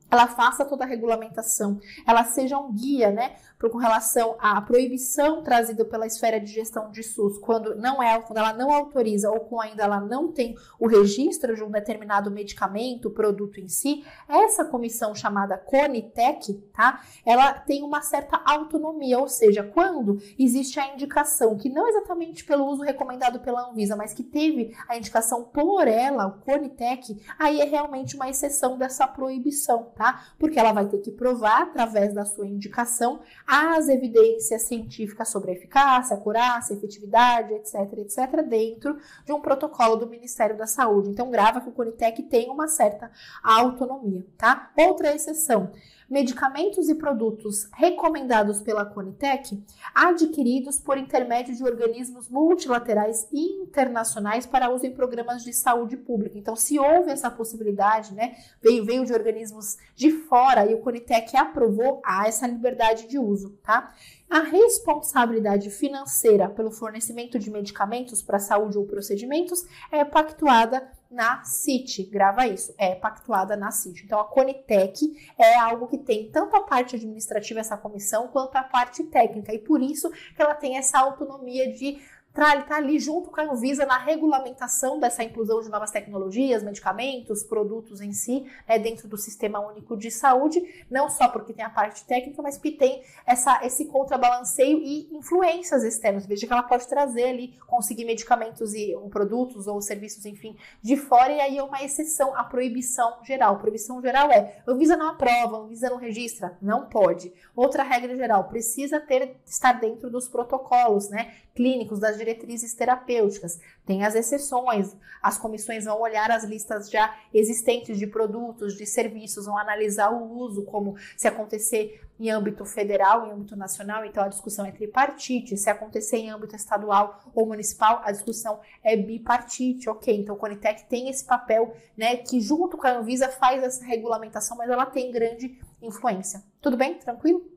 ela faça toda a regulamentação, ela seja um guia, né, com relação à proibição trazida pela esfera de gestão de SUS, quando ela não autoriza ou quando ainda ela não tem o registro de um determinado medicamento, produto em si, essa comissão chamada CONITEC, tá, ela tem uma certa autonomia, ou seja, quando existe a indicação, que não exatamente pelo uso recomendado pela Anvisa, mas que teve a indicação por ela, o CONITEC, aí é realmente uma exceção dessa proibição, tá? Porque ela vai ter que provar, através da sua indicação, as evidências científicas sobre a eficácia, acurácia, efetividade, etc., dentro de um protocolo do Ministério da Saúde. Então, grava que o CONITEC tem uma certa autonomia, tá? Outra exceção: medicamentos e produtos recomendados pela CONITEC, adquiridos por intermédio de organismos multilaterais internacionais para uso em programas de saúde pública. Então, se houve essa possibilidade, né, veio de organismos de fora e o CONITEC aprovou, há essa liberdade de uso, tá? A responsabilidade financeira pelo fornecimento de medicamentos para saúde ou procedimentos é pactuada na CIT, grava isso, é pactuada na CIT. Então, a CONITEC é algo que tem tanto a parte administrativa, essa comissão, quanto a parte técnica, e por isso que ela tem essa autonomia de está ali junto com a Anvisa na regulamentação dessa inclusão de novas tecnologias, medicamentos, produtos em si, né, dentro do Sistema Único de Saúde, não só porque tem a parte técnica, mas porque tem esse contrabalanceio e influências externas. Veja que ela pode trazer ali, conseguir medicamentos e produtos ou serviços, enfim, de fora, e aí é uma exceção à proibição geral. Proibição geral é: a Anvisa não aprova, a Anvisa não registra, não pode. Outra regra geral: precisa estar dentro dos protocolos, né, clínicos, das diretrizes terapêuticas. Tem as exceções, as comissões vão olhar as listas já existentes de produtos, de serviços, vão analisar o uso, como se acontecer em âmbito federal, em âmbito nacional, então a discussão é tripartite. Se acontecer em âmbito estadual ou municipal, a discussão é bipartite, ok? Então o CONITEC tem esse papel, né, que junto com a Anvisa faz essa regulamentação, mas ela tem grande influência. Tudo bem? Tranquilo?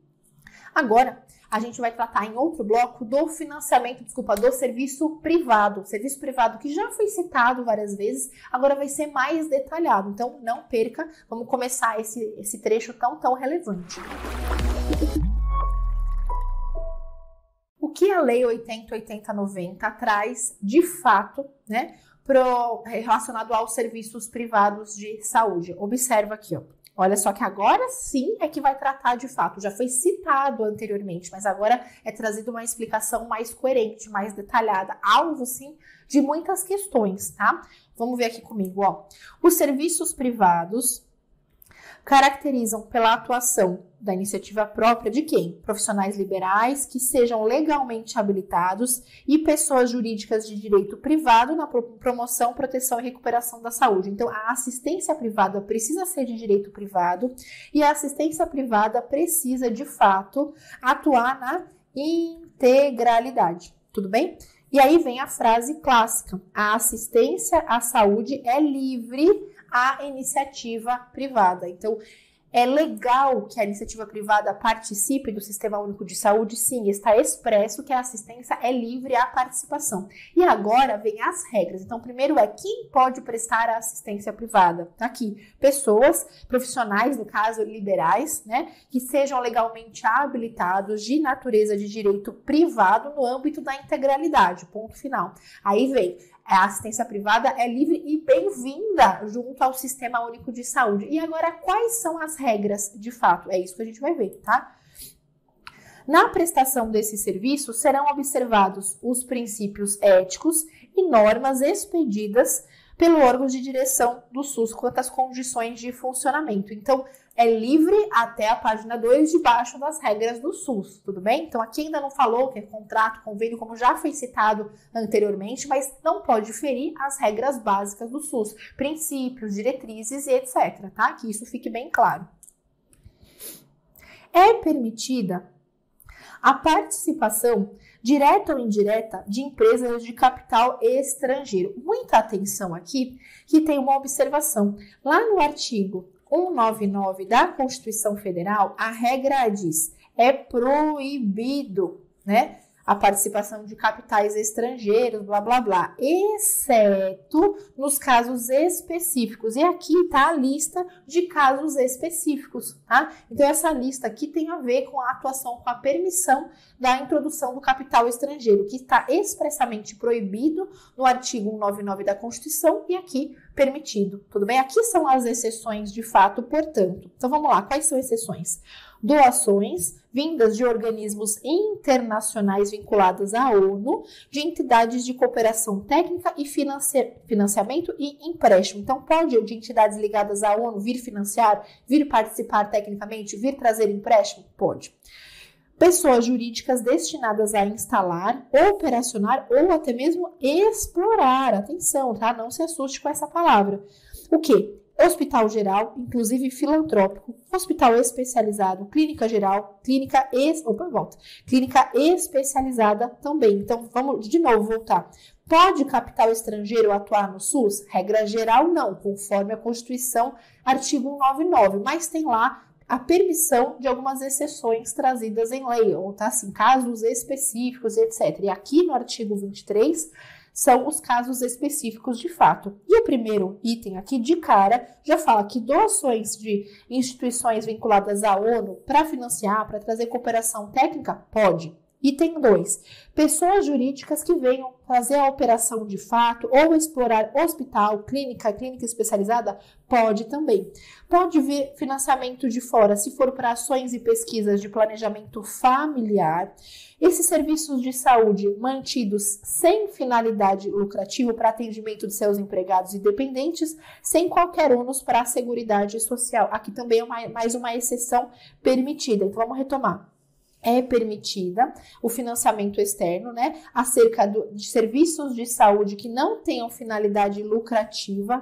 Agora, a gente vai tratar em outro bloco do financiamento, do serviço privado. Serviço privado que já foi citado várias vezes, agora vai ser mais detalhado. Então, não perca, vamos começar esse trecho tão relevante. O que a Lei 8080/90 traz, de fato, né, relacionado aos serviços privados de saúde? Observa aqui, ó. Olha só que agora sim é que vai tratar de fato. Já foi citado anteriormente, mas agora é trazido uma explicação mais coerente, mais detalhada, alvo sim de muitas questões, tá? Vamos ver aqui comigo, ó. Os serviços privados caracterizam pela atuação da iniciativa própria de quem? Profissionais liberais que sejam legalmente habilitados e pessoas jurídicas de direito privado na promoção, proteção e recuperação da saúde. Então, a assistência privada precisa ser de direito privado e a assistência privada precisa, de fato, atuar na integralidade. Tudo bem? E aí vem a frase clássica: a assistência à saúde é livre à iniciativa privada. Então, é legal que a iniciativa privada participe do Sistema Único de Saúde, sim, está expresso que a assistência é livre à participação. E agora vem as regras. Então, primeiro é quem pode prestar a assistência privada. Tá aqui, pessoas, profissionais, no caso, liberais, né, que sejam legalmente habilitados de natureza de direito privado no âmbito da integralidade, ponto final. Aí vem: a assistência privada é livre e bem-vinda junto ao Sistema Único de Saúde. E agora, quais são as regras de fato? É isso que a gente vai ver, tá? Na prestação desse serviço, serão observados os princípios éticos e normas expedidas pelo órgão de direção do SUS quanto às condições de funcionamento. Então, é livre até a página 2, debaixo das regras do SUS, tudo bem? Então, aqui ainda não falou que é contrato, convênio, como já foi citado anteriormente, mas não pode ferir as regras básicas do SUS, princípios, diretrizes e etc, tá? Que isso fique bem claro. É permitida a participação direta ou indireta de empresas de capital estrangeiro. Muita atenção aqui, que tem uma observação. Lá no artigo 199 da Constituição Federal, a regra diz: é proibido, né, a participação de capitais estrangeiros, blá, blá, blá, exceto nos casos específicos. E aqui está a lista de casos específicos, tá? Então, essa lista aqui tem a ver com a atuação, com a permissão da introdução do capital estrangeiro, que está expressamente proibido no artigo 199 da Constituição e aqui permitido, tudo bem? Aqui são as exceções de fato, portanto. Então, vamos lá, quais são exceções? Doações vindas de organismos internacionais vinculados à ONU, de entidades de cooperação técnica e financiamento e empréstimo. Então, pode de entidades ligadas à ONU vir financiar, vir participar tecnicamente, vir trazer empréstimo? Pode. Pessoas jurídicas destinadas a instalar, operacionar ou até mesmo explorar. Atenção, tá? Não se assuste com essa palavra. O quê? Hospital geral, inclusive filantrópico, hospital especializado, clínica geral, clínica especializada também. Então, vamos de novo voltar. Pode capital estrangeiro atuar no SUS? Regra geral, não, conforme a Constituição, artigo 199, mas tem lá a permissão de algumas exceções trazidas em lei, ou tá assim, casos específicos, etc. E aqui no artigo 23, são os casos específicos de fato. E o primeiro item aqui, de cara, já fala que doações de instituições vinculadas à ONU para financiar, para trazer cooperação técnica, pode. Item 2. Pessoas jurídicas que venham fazer a operação de fato ou explorar hospital, clínica especializada, pode também. Pode vir financiamento de fora, se for para ações e pesquisas de planejamento familiar. Esses serviços de saúde mantidos sem finalidade lucrativa para atendimento de seus empregados e dependentes, sem qualquer ônus para a Seguridade Social. Aqui também é mais uma exceção permitida. Então, vamos retomar. É permitida o financiamento externo, né, acerca de serviços de saúde que não tenham finalidade lucrativa,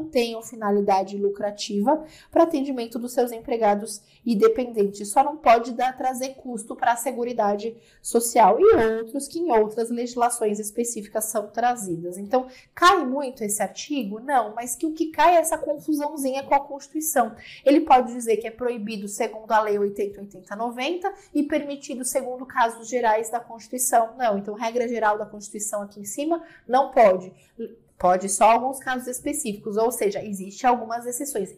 para atendimento dos seus empregados e dependentes. Só não pode trazer custo para a Seguridade Social e outros que em outras legislações específicas são trazidas. Então, cai muito esse artigo? Não, mas que o que cai é essa confusãozinha com a Constituição. Ele pode dizer que é proibido segundo a Lei 80.80.90 e permitido segundo casos gerais da Constituição. Não, então regra geral da Constituição aqui em cima não pode. Pode só alguns casos específicos, ou seja, existem algumas exceções.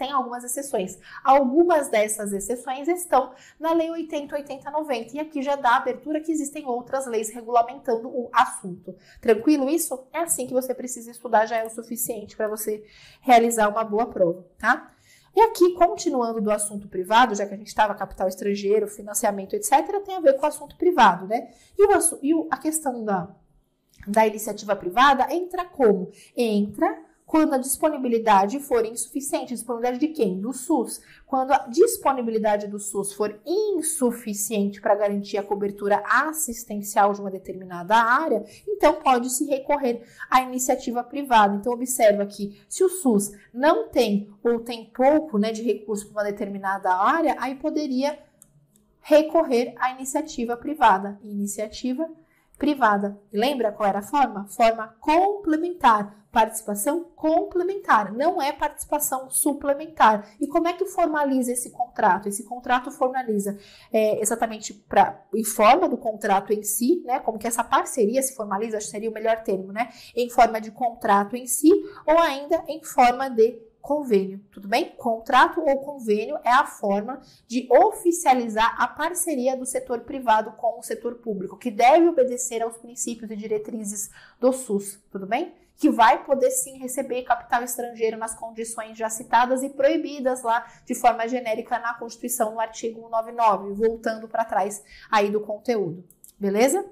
Algumas dessas exceções estão na Lei 80.80.90 e aqui já dá abertura que existem outras leis regulamentando o assunto. Tranquilo isso? É assim que você precisa estudar, já é o suficiente para você realizar uma boa prova, tá? E aqui, continuando do assunto privado, já que a gente estava capital estrangeiro, financiamento, etc., tem a ver com o assunto privado, né? E a questão da iniciativa privada entra como? Entra quando a disponibilidade for insuficiente. Disponibilidade de quem? Do SUS. Quando a disponibilidade do SUS for insuficiente para garantir a cobertura assistencial de uma determinada área, então pode-se recorrer à iniciativa privada. Então, observa que se o SUS não tem ou tem pouco, né, de recurso para uma determinada área, aí poderia recorrer à iniciativa privada. Iniciativa privada. Lembra qual era a forma? Forma complementar. Participação complementar, não é participação suplementar. E como é que formaliza esse contrato? Esse contrato formaliza exatamente em forma do contrato em si, né? Como que essa parceria se formaliza, acho que seria o melhor termo, né? Em forma de contrato em si ou ainda em forma de convênio, tudo bem? Contrato ou convênio é a forma de oficializar a parceria do setor privado com o setor público, que deve obedecer aos princípios e diretrizes do SUS, tudo bem? Que vai poder sim receber capital estrangeiro nas condições já citadas e proibidas lá de forma genérica na Constituição, no artigo 199, voltando para trás aí do conteúdo, beleza?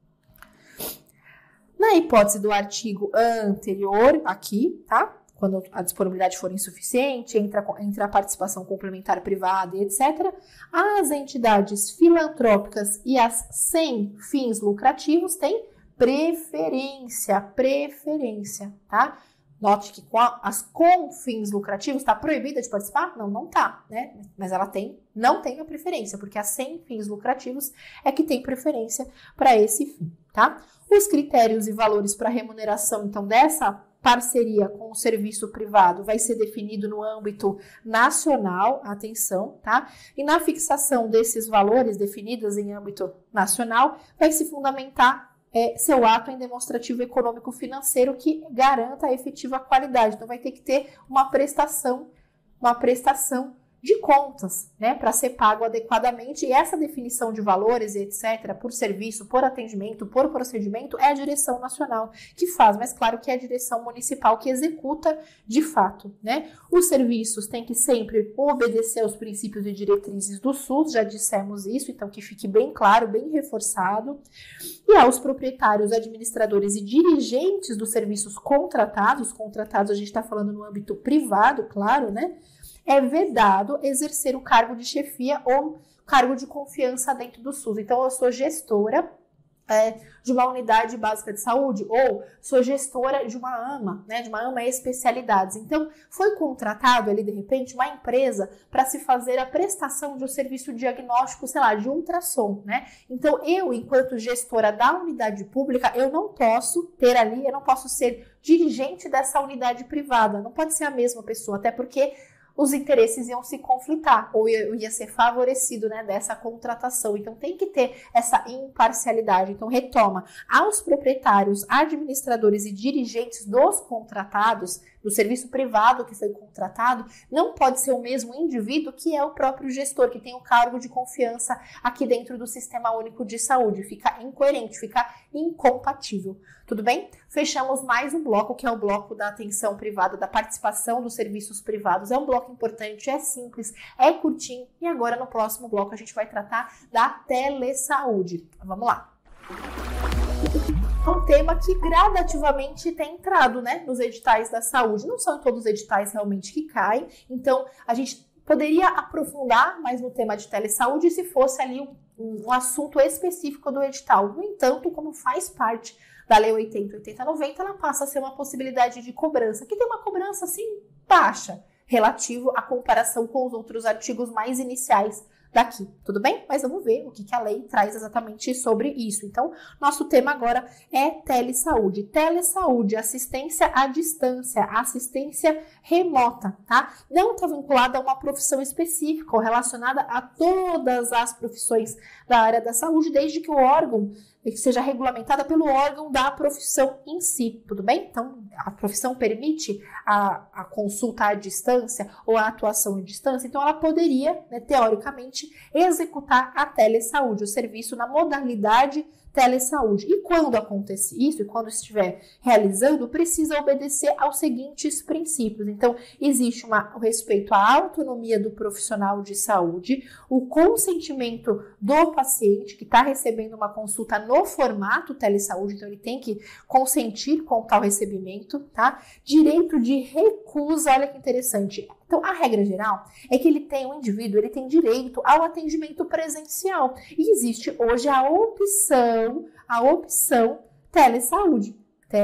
Na hipótese do artigo anterior aqui, tá? Quando a disponibilidade for insuficiente, entra a participação complementar privada e etc., as entidades filantrópicas e as sem fins lucrativos têm preferência, tá? Note que as com fins lucrativos está proibida de participar? Não, não tá, né? Mas ela não tem a preferência, porque as sem fins lucrativos é que tem preferência para esse fim, tá? Os critérios e valores para remuneração, então, dessa parceria com o serviço privado vai ser definido no âmbito nacional, atenção, tá? E na fixação desses valores definidos em âmbito nacional, vai se fundamentar seu ato em demonstrativo econômico-financeiro que garanta a efetiva qualidade. Então, vai ter que ter uma prestação de contas, né, para ser pago adequadamente, e essa definição de valores, etc., por serviço, por atendimento, por procedimento, é a direção nacional que faz, mas claro que é a direção municipal que executa de fato, né? Os serviços têm que sempre obedecer aos princípios e diretrizes do SUS, já dissemos isso, então que fique bem claro, bem reforçado, e aos proprietários, administradores e dirigentes dos serviços contratados a gente está falando no âmbito privado, claro, né? É vedado exercer o cargo de chefia ou cargo de confiança dentro do SUS. Então, eu sou gestora de uma unidade básica de saúde ou sou gestora de uma AMA, né, de uma AMA especialidades. Então, foi contratado ali, de repente, uma empresa para se fazer a prestação de um serviço diagnóstico, sei lá, de ultrassom, né? Então, eu, enquanto gestora da unidade pública, eu não posso ser dirigente dessa unidade privada, não pode ser a mesma pessoa, até porque os interesses iam se conflitar, ou eu ia ser favorecido, né, dessa contratação. Então, tem que ter essa imparcialidade. Então, retoma aos proprietários, administradores e dirigentes dos contratados, do serviço privado que foi contratado, não pode ser o mesmo indivíduo que é o próprio gestor, que tem o cargo de confiança aqui dentro do Sistema Único de Saúde. Fica incoerente, fica incompatível. Tudo bem? Fechamos mais um bloco, que é o bloco da atenção privada, da participação dos serviços privados. É um bloco importante, é simples, é curtinho. E agora, no próximo bloco, a gente vai tratar da telesaúde. Vamos lá! É um tema que gradativamente tem entrado, né, nos editais da saúde. Não são todos os editais realmente que caem, então a gente poderia aprofundar mais no tema de telesaúde se fosse ali um assunto específico do edital. No entanto, como faz parte da Lei 80/80/90, ela passa a ser uma possibilidade de cobrança, que tem uma cobrança assim baixa, relativo à comparação com os outros artigos mais iniciais daqui, tudo bem? Mas vamos ver o que a lei traz exatamente sobre isso. Então, nosso tema agora é telesaúde. Telesaúde, assistência à distância, assistência remota, tá? Não está vinculada a uma profissão específica ou relacionada a todas as profissões da área da saúde, desde que o órgão seja regulamentada pelo órgão da profissão em si, tudo bem? Então, a profissão permite a consulta à distância ou a atuação à distância, então ela poderia, né, teoricamente, executar a telesaúde, o serviço na modalidade telesaúde. E quando acontece isso, e quando estiver realizando, precisa obedecer aos seguintes princípios. Então, existe o respeito à autonomia do profissional de saúde, o consentimento do paciente que está recebendo uma consulta no formato telesaúde, então ele tem que consentir com tal recebimento, tá? Direito de recusa, olha que interessante. Então, a regra geral é que o indivíduo, ele tem direito ao atendimento presencial. E existe hoje a opção telesaúde,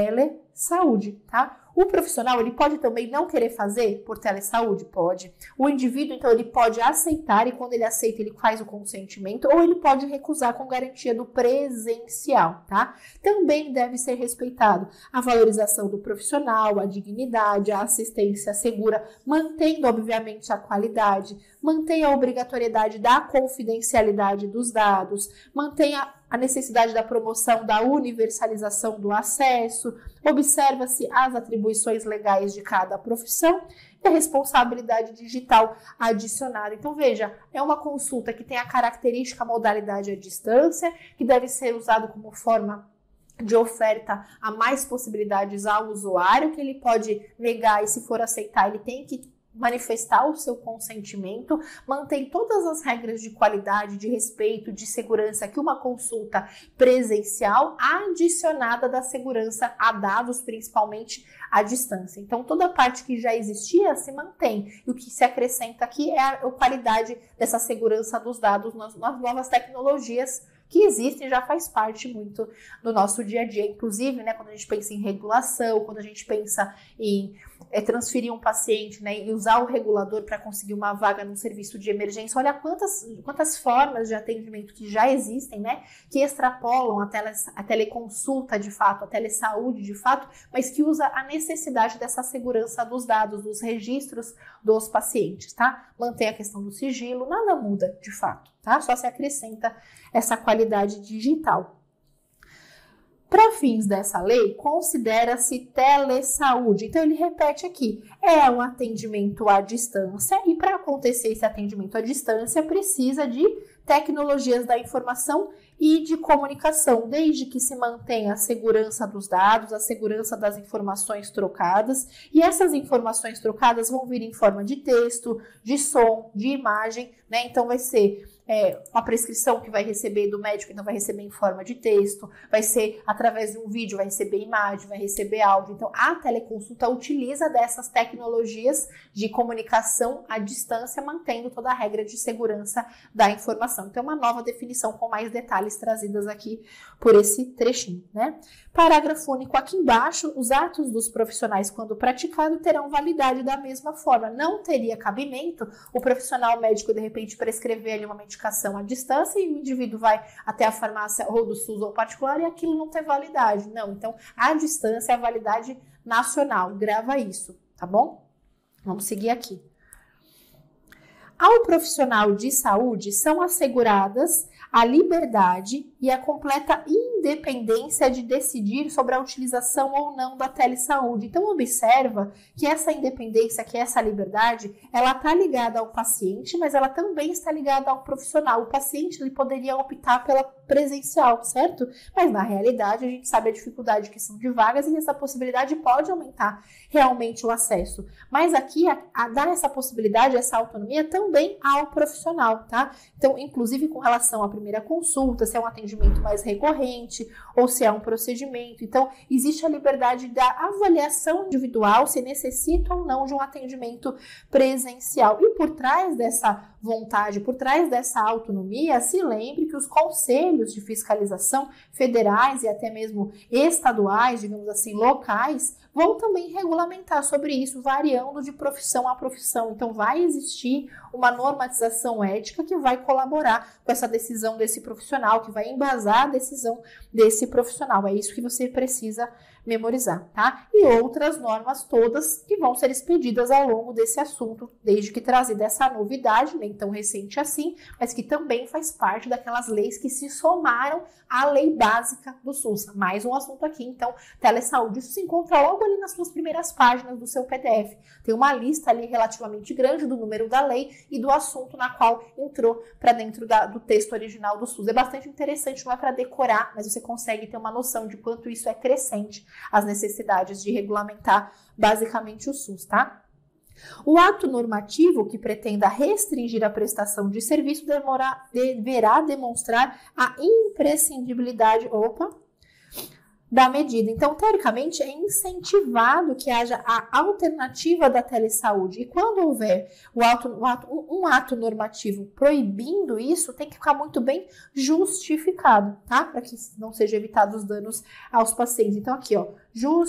tá? O profissional, ele pode também não querer fazer por telesaúde? Pode. O indivíduo, então, ele pode aceitar, e quando ele aceita, ele faz o consentimento, ou ele pode recusar com garantia do presencial, tá? Também deve ser respeitado a valorização do profissional, a dignidade, a assistência segura, mantendo, obviamente, a qualidade, mantém a obrigatoriedade da confidencialidade dos dados, mantém a necessidade da promoção da universalização do acesso, observa-se as atribuições legais de cada profissão e a responsabilidade digital adicionada. Então, veja, é uma consulta que tem a característica modalidade à distância, que deve ser usado como forma de oferta a mais possibilidades ao usuário, que ele pode negar e, se for aceitar, ele tem que manifestar o seu consentimento, mantém todas as regras de qualidade, de respeito, de segurança que uma consulta presencial, adicionada da segurança a dados, principalmente à distância. Então, toda a parte que já existia se mantém. E o que se acrescenta aqui é a qualidade dessa segurança dos dados nas novas tecnologias que existem, já faz parte muito do nosso dia a dia. Inclusive, né, quando a gente pensa em regulação, quando a gente pensa em transferir um paciente, né, e usar o regulador para conseguir uma vaga num serviço de emergência. Olha quantas formas de atendimento que já existem, né, que extrapolam a teleconsulta de fato, a telesaúde de fato, mas que usa a necessidade dessa segurança dos dados, dos registros dos pacientes, tá? Mantém a questão do sigilo, nada muda de fato, tá? Só se acrescenta essa qualidade digital. Para fins dessa lei, considera-se telesaúde. Então, ele repete aqui, é um atendimento à distância e para acontecer esse atendimento à distância precisa de tecnologias da informação e de comunicação, desde que se mantenha a segurança dos dados, a segurança das informações trocadas, e essas informações trocadas vão vir em forma de texto, de som, de imagem, né? Então vai ser uma prescrição que vai receber do médico, então vai receber em forma de texto, vai ser através de um vídeo, vai receber imagem, vai receber áudio. Então a teleconsulta utiliza dessas tecnologias de comunicação à distância, mantendo toda a regra de segurança da informação. Então, uma nova definição com mais detalhes trazidas aqui por esse trechinho, né? Parágrafo único aqui embaixo, os atos dos profissionais, quando praticado, terão validade da mesma forma. Não teria cabimento o profissional médico, de repente, prescrever ali uma medicação à distância e o indivíduo vai até a farmácia ou do SUS ou particular e aquilo não ter validade. Não, então, à distância é a validade nacional. Grava isso, tá bom? Vamos seguir aqui. Ao profissional de saúde são asseguradas a liberdade e a completa independência de decidir sobre a utilização ou não da telesaúde. Então, observa que essa independência, que essa liberdade, ela está ligada ao paciente, mas ela também está ligada ao profissional. O paciente ele poderia optar pela presencial, certo? Mas, na realidade, a gente sabe a dificuldade que são de vagas e essa possibilidade pode aumentar realmente o acesso. Mas aqui, a dar essa possibilidade, essa autonomia também ao profissional, tá? Então, inclusive com relação à primeira consulta, se é um atendimento mais recorrente ou se é um procedimento. Então, existe a liberdade da avaliação individual se necessita ou não de um atendimento presencial. E por trás dessa vontade, por trás dessa autonomia, se lembre que os conselhos de fiscalização federais e até mesmo estaduais, digamos assim, locais, vão também regulamentar sobre isso, variando de profissão a profissão. Então, vai existir uma normatização ética que vai colaborar com essa decisão desse profissional, que vai embasar a decisão desse profissional. É isso que você precisa memorizar, tá? E outras normas todas que vão ser expedidas ao longo desse assunto, desde que trazida essa novidade, nem tão recente assim, mas que também faz parte daquelas leis que se somaram à lei básica do SUS. Mais um assunto aqui, então, telesaúde. Isso se encontra logo ali nas suas primeiras páginas do seu PDF. Tem uma lista ali relativamente grande do número da lei e do assunto na qual entrou para dentro do texto original do SUS. É bastante interessante, não é para decorar, mas você consegue ter uma noção de quanto isso é crescente, as necessidades de regulamentar basicamente o SUS, tá? O ato normativo que pretenda restringir a prestação de serviço deverá demonstrar a imprescindibilidade da medida. Então, teoricamente, é incentivado que haja a alternativa da telesaúde. E quando houver um ato normativo proibindo isso, tem que ficar muito bem justificado, tá? Para que não sejam evitados danos aos pacientes. Então, aqui, ó,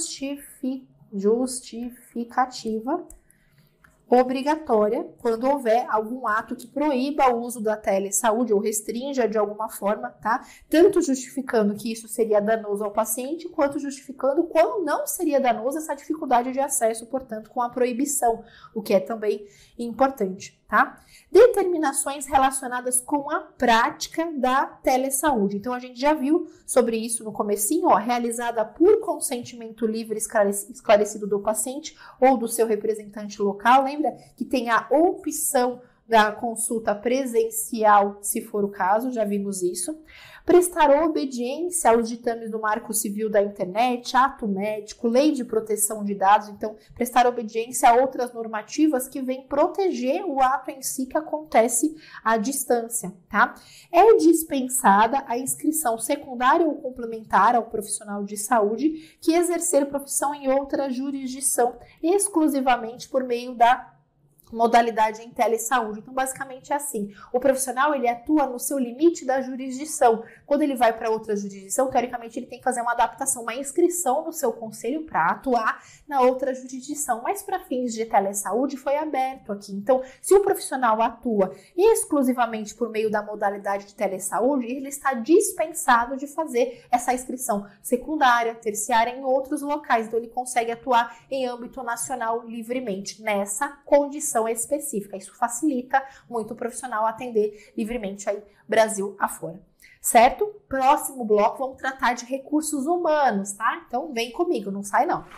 justificativa obrigatória quando houver algum ato que proíba o uso da telesaúde ou restrinja de alguma forma, tá? Tanto justificando que isso seria danoso ao paciente, quanto justificando quando não seria danoso essa dificuldade de acesso, portanto, com a proibição, o que é também importante, tá? Determinações relacionadas com a prática da telesaúde. Então, a gente já viu sobre isso no comecinho, ó, realizada por consentimento livre esclarecido do paciente ou do seu representante local. Lembra que tem a opção da consulta presencial, se for o caso, já vimos isso. Prestar obediência aos ditames do Marco Civil da Internet, ato médico, lei de proteção de dados. Então, prestar obediência a outras normativas que vêm proteger o ato em si que acontece à distância, tá? É dispensada a inscrição secundária ou complementar ao profissional de saúde que exercer profissão em outra jurisdição, exclusivamente por meio da modalidade em telesaúde. Então, basicamente é assim, o profissional, ele atua no seu limite da jurisdição. Quando ele vai para outra jurisdição, teoricamente, ele tem que fazer uma adaptação, uma inscrição no seu conselho para atuar na outra jurisdição. Mas para fins de telesaúde, foi aberto aqui. Então, se o profissional atua exclusivamente por meio da modalidade de telesaúde, ele está dispensado de fazer essa inscrição secundária, terciária em outros locais. Então, ele consegue atuar em âmbito nacional livremente, nessa condição específica. Isso facilita muito o profissional atender livremente aí Brasil afora. Certo? Próximo bloco, vamos tratar de recursos humanos, tá? Então, vem comigo, não sai não.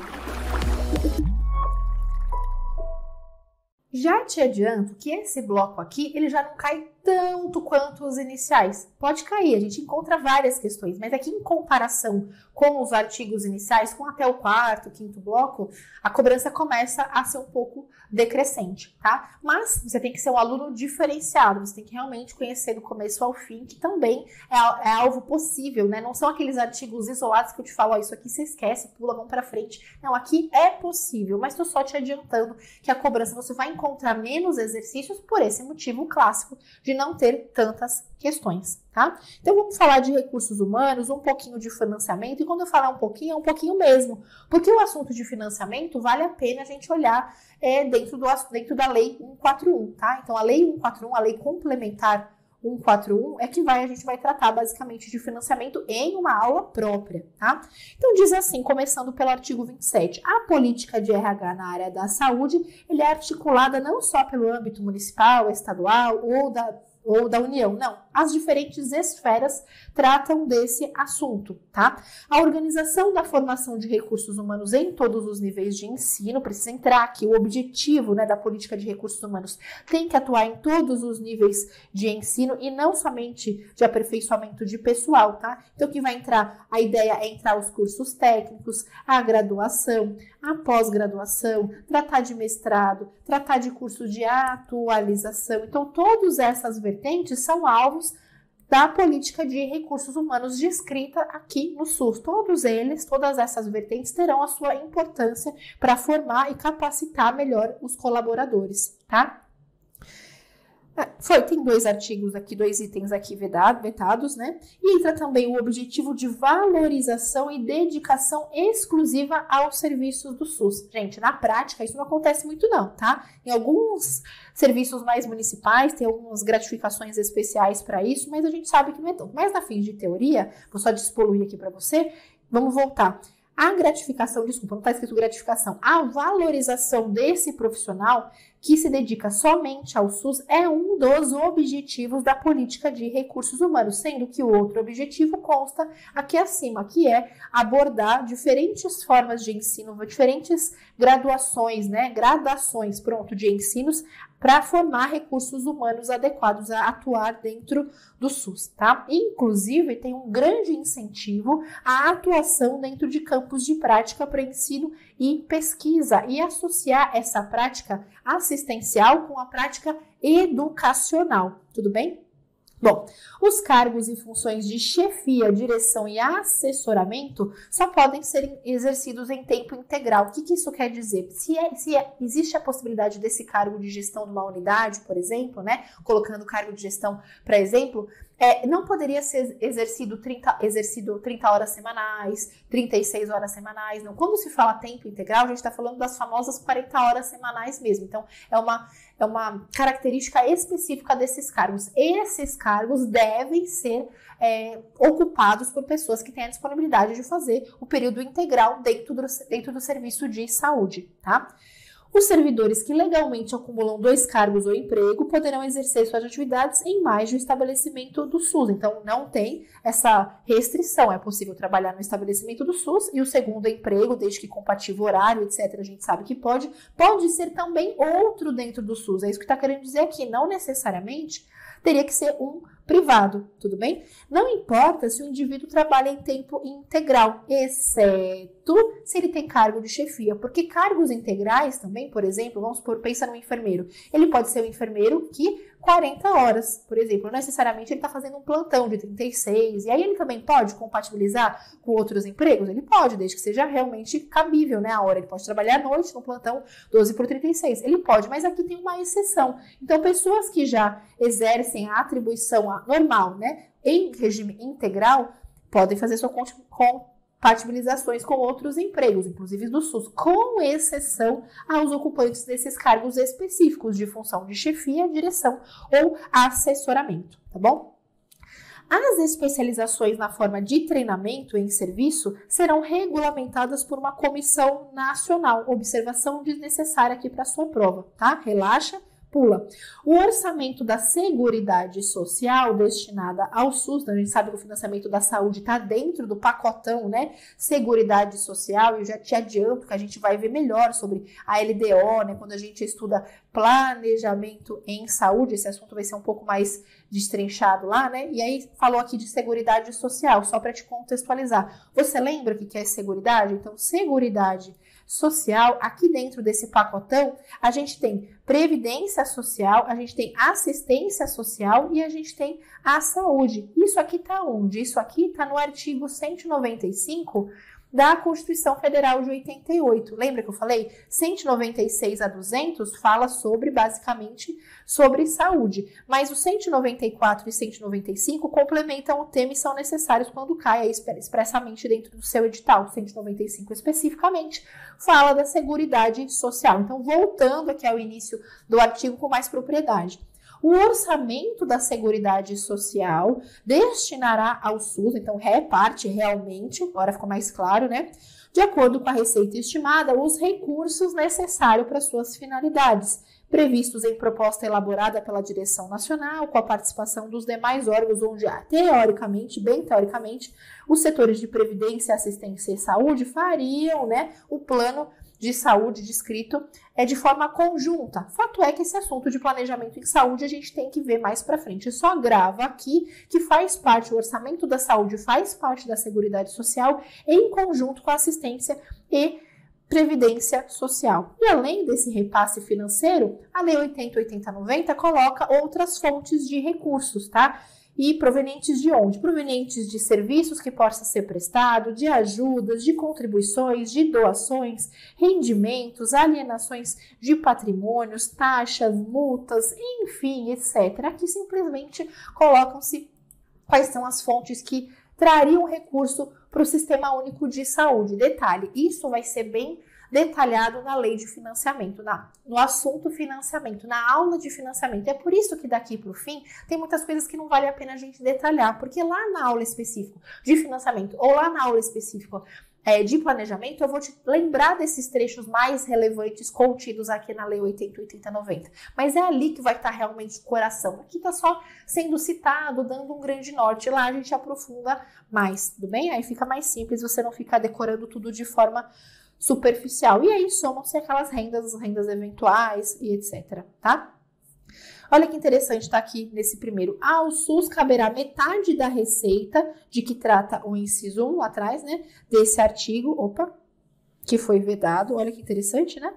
Já te adianto que esse bloco aqui, ele já não cai tanto quanto os iniciais. Pode cair, a gente encontra várias questões, mas aqui em comparação com os artigos iniciais, com até o quarto, quinto bloco, a cobrança começa a ser um pouco decrescente, tá? Mas você tem que ser um aluno diferenciado, você tem que realmente conhecer do começo ao fim, que também é alvo possível, né? Não são aqueles artigos isolados que eu te falo, ó, isso aqui você esquece, pula, vamos pra frente. Não, aqui é possível, mas tô só te adiantando que a cobrança você vai encontrar menos exercícios por esse motivo clássico de não ter tantas questões, tá? Então, vamos falar de recursos humanos, um pouquinho de financiamento, e quando eu falar um pouquinho, é um pouquinho mesmo, porque o assunto de financiamento vale a pena a gente olhar dentro da Lei 141, tá? Então, a Lei 141, a Lei Complementar 141, é que a gente vai tratar basicamente de financiamento em uma aula própria, tá? Então, diz assim, começando pelo artigo 27, a política de RH na área da saúde, ele é articulada não só pelo âmbito municipal, estadual ou da União, não. As diferentes esferas tratam desse assunto, tá? A organização da formação de recursos humanos em todos os níveis de ensino, precisa entrar aqui, o objetivo, né, da política de recursos humanos tem que atuar em todos os níveis de ensino e não somente de aperfeiçoamento de pessoal, tá? Então, que vai entrar, a ideia é entrar os cursos técnicos, a graduação, a pós-graduação, tratar de mestrado, tratar de curso de atualização. Então, todas essas vertentes são alvos da política de recursos humanos descrita aqui no SUS. Todas essas vertentes terão a sua importância para formar e capacitar melhor os colaboradores, tá? Tem dois artigos aqui, dois itens aqui vetados, né? E entra também o objetivo de valorização e dedicação exclusiva aos serviços do SUS. Gente, na prática, isso não acontece muito não, tá? Em alguns serviços mais municipais, tem algumas gratificações especiais para isso, mas a gente sabe que não é tanto. Mas na fim de teoria, vou só despoluir aqui para você, vamos voltar. A gratificação, desculpa, não está escrito gratificação, a valorização desse profissional que se dedica somente ao SUS é um dos objetivos da política de recursos humanos, sendo que o outro objetivo consta aqui acima, que é abordar diferentes formas de ensino, diferentes graduações, né, gradações, de ensinos para formar recursos humanos adequados a atuar dentro do SUS, tá? Inclusive, tem um grande incentivo à atuação dentro de campos de prática para ensino e pesquisa e associar essa prática assistencial com a prática educacional, tudo bem? Bom, os cargos e funções de chefia, direção e assessoramento só podem ser exercidos em tempo integral. O que isso quer dizer? Se existe a possibilidade desse cargo de gestão de uma unidade, por exemplo, né? Colocando o cargo de gestão para exemplo, não poderia ser exercido 30 horas semanais, 36 horas semanais, não. Quando se fala tempo integral, a gente está falando das famosas 40 horas semanais mesmo. Então, é uma característica específica desses cargos. Esses cargos devem ser ocupados por pessoas que têm a disponibilidade de fazer o período integral dentro do serviço de saúde, tá? Os servidores que legalmente acumulam 2 cargos ou emprego poderão exercer suas atividades em mais de um estabelecimento do SUS. Então, não tem essa restrição. É possível trabalhar no estabelecimento do SUS e o segundo emprego, desde que compatível horário, etc., a gente sabe que pode ser também outro dentro do SUS. É isso que está querendo dizer aqui. Não necessariamente teria que ser um privado, tudo bem? Não importa se o indivíduo trabalha em tempo integral, exceto se ele tem cargo de chefia, porque cargos integrais também, por exemplo, vamos supor, pensa no enfermeiro. Ele pode ser um enfermeiro que 40 horas, por exemplo. Não necessariamente ele está fazendo um plantão de 36, e aí ele também pode compatibilizar com outros empregos? Ele pode, desde que seja realmente cabível, né, a hora. Ele pode trabalhar à noite no plantão 12 por 36, ele pode, mas aqui tem uma exceção. Então, pessoas que já exercem a atribuição normal, né, em regime integral, podem fazer sua compatibilizações com outros empregos, inclusive do SUS, com exceção aos ocupantes desses cargos específicos de função de chefia, direção ou assessoramento, tá bom? As especializações na forma de treinamento em serviço serão regulamentadas por uma comissão nacional. Observação desnecessária aqui para a sua prova, tá? Relaxa. Pula. O orçamento da Seguridade Social destinada ao SUS, a gente sabe que o financiamento da saúde está dentro do pacotão, né? Seguridade Social, eu já te adianto que a gente vai ver melhor sobre a LDO, né? Quando a gente estuda planejamento em saúde, esse assunto vai ser um pouco mais destrinchado lá, né? E aí falou aqui de Seguridade Social, só para te contextualizar. Você lembra o que é Seguridade? Então, Seguridade Social, aqui dentro desse pacotão, a gente tem previdência social, a gente tem assistência social e a gente tem a saúde. Isso aqui tá onde? Isso aqui tá no artigo 195 da Constituição Federal de 88. Lembra que eu falei? 196 a 200 fala basicamente sobre saúde, mas os 194 e 195 complementam o tema e são necessários quando cai expressamente dentro do seu edital. 195 especificamente fala da Seguridade Social. Então, voltando aqui ao início do artigo com mais propriedade. O orçamento da Seguridade Social destinará ao SUS, então reparte realmente, agora ficou mais claro, né? De acordo com a receita estimada, os recursos necessários para suas finalidades, previstos em proposta elaborada pela direção nacional, com a participação dos demais órgãos, onde, teoricamente, bem teoricamente, os setores de previdência, assistência e saúde fariam, né, o plano de saúde descrito de forma conjunta. Fato é que esse assunto de planejamento em saúde a gente tem que ver mais para frente. Só grava aqui que faz parte, o orçamento da saúde faz parte da Seguridade Social em conjunto com a assistência e previdência social. E além desse repasse financeiro, a Lei 80/80/90 coloca outras fontes de recursos, tá? E provenientes de onde? Provenientes de serviços que possa ser prestado, de ajudas, de contribuições, de doações, rendimentos, alienações de patrimônios, taxas, multas, enfim, etc. Aqui simplesmente colocam-se quais são as fontes que trariam recurso para o Sistema Único de Saúde. Detalhe, isso vai ser bem detalhado na lei de financiamento, no assunto financiamento, na aula de financiamento. É por isso que daqui para o fim tem muitas coisas que não vale a pena a gente detalhar, porque lá na aula específica de financiamento ou lá na aula específica de planejamento, eu vou te lembrar desses trechos mais relevantes contidos aqui na Lei 80/80/90. Mas é ali que vai estar realmente o coração. Aqui está só sendo citado, dando um grande norte. Lá a gente aprofunda mais, tudo bem? Aí fica mais simples, você não ficar decorando tudo de forma superficial. E aí somam-se aquelas rendas, as rendas eventuais e etc, tá? Olha que interessante, tá aqui nesse primeiro. Ao SUS caberá metade da receita de que trata o inciso 1 lá atrás, né? Desse artigo, que foi vedado. Olha que interessante, né?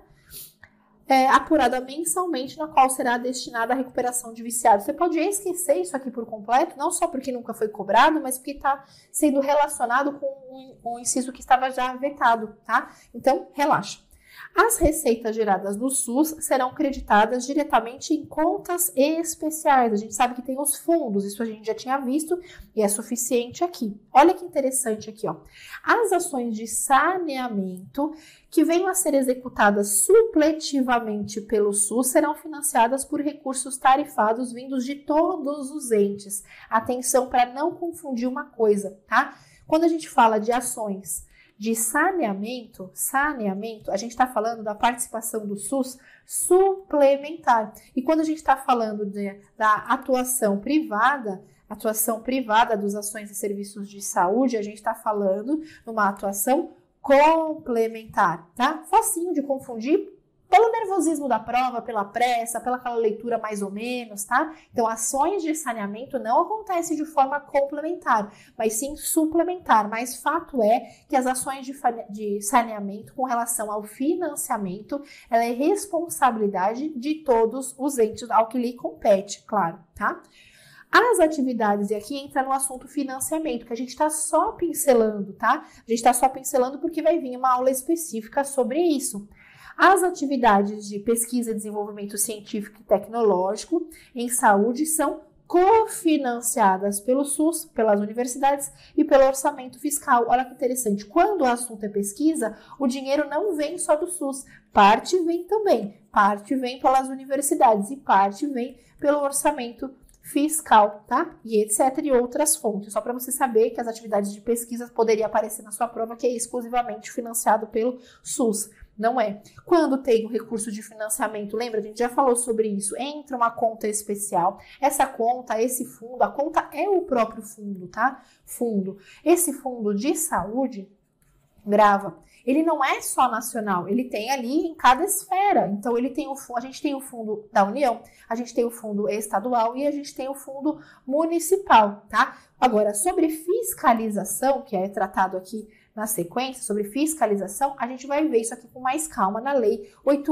Apurada mensalmente, na qual será destinada a recuperação de viciados. Você pode esquecer isso aqui por completo, não só porque nunca foi cobrado, mas porque está sendo relacionado com um inciso que estava já vetado, tá? Então, relaxa. As receitas geradas no SUS serão creditadas diretamente em contas especiais. A gente sabe que tem os fundos, isso a gente já tinha visto e é suficiente aqui. Olha que interessante aqui, ó. As ações de saneamento que venham a ser executadas supletivamente pelo SUS serão financiadas por recursos tarifados vindos de todos os entes. Atenção para não confundir uma coisa, tá? Quando a gente fala de ações de saneamento, a gente está falando da participação do SUS suplementar. E quando a gente está falando da atuação privada das ações e serviços de saúde, a gente está falando numa atuação complementar, tá? Facinho de confundir, pelo nervosismo da prova, pela pressa, pela aquela leitura mais ou menos, tá? Então, ações de saneamento não acontecem de forma complementar, mas sim suplementar. Mas fato é que as ações de saneamento com relação ao financiamento, ela é responsabilidade de todos os entes ao que lhe compete, claro, tá? As atividades, e aqui entra no assunto financiamento, que a gente está só pincelando, tá? A gente está só pincelando porque vai vir uma aula específica sobre isso. As atividades de pesquisa e desenvolvimento científico e tecnológico em saúde são cofinanciadas pelo SUS, pelas universidades e pelo orçamento fiscal. Olha que interessante, quando o assunto é pesquisa, o dinheiro não vem só do SUS, parte vem também, parte vem pelas universidades e parte vem pelo orçamento fiscal, tá? E etc. e outras fontes. Só para você saber que as atividades de pesquisa poderiam aparecer na sua prova que é exclusivamente financiado pelo SUS. Não é. Quando tem o recurso de financiamento, lembra? A gente já falou sobre isso. Entra uma conta especial. Essa conta, esse fundo, a conta é o próprio fundo, tá? Fundo. Esse fundo de saúde, grava, ele não é só nacional, ele tem ali em cada esfera. Então, a gente tem o fundo da União, a gente tem o fundo estadual e a gente tem o fundo municipal, tá? Agora, sobre fiscalização, que é tratado aqui na sequência, sobre fiscalização, a gente vai ver isso aqui com mais calma na Lei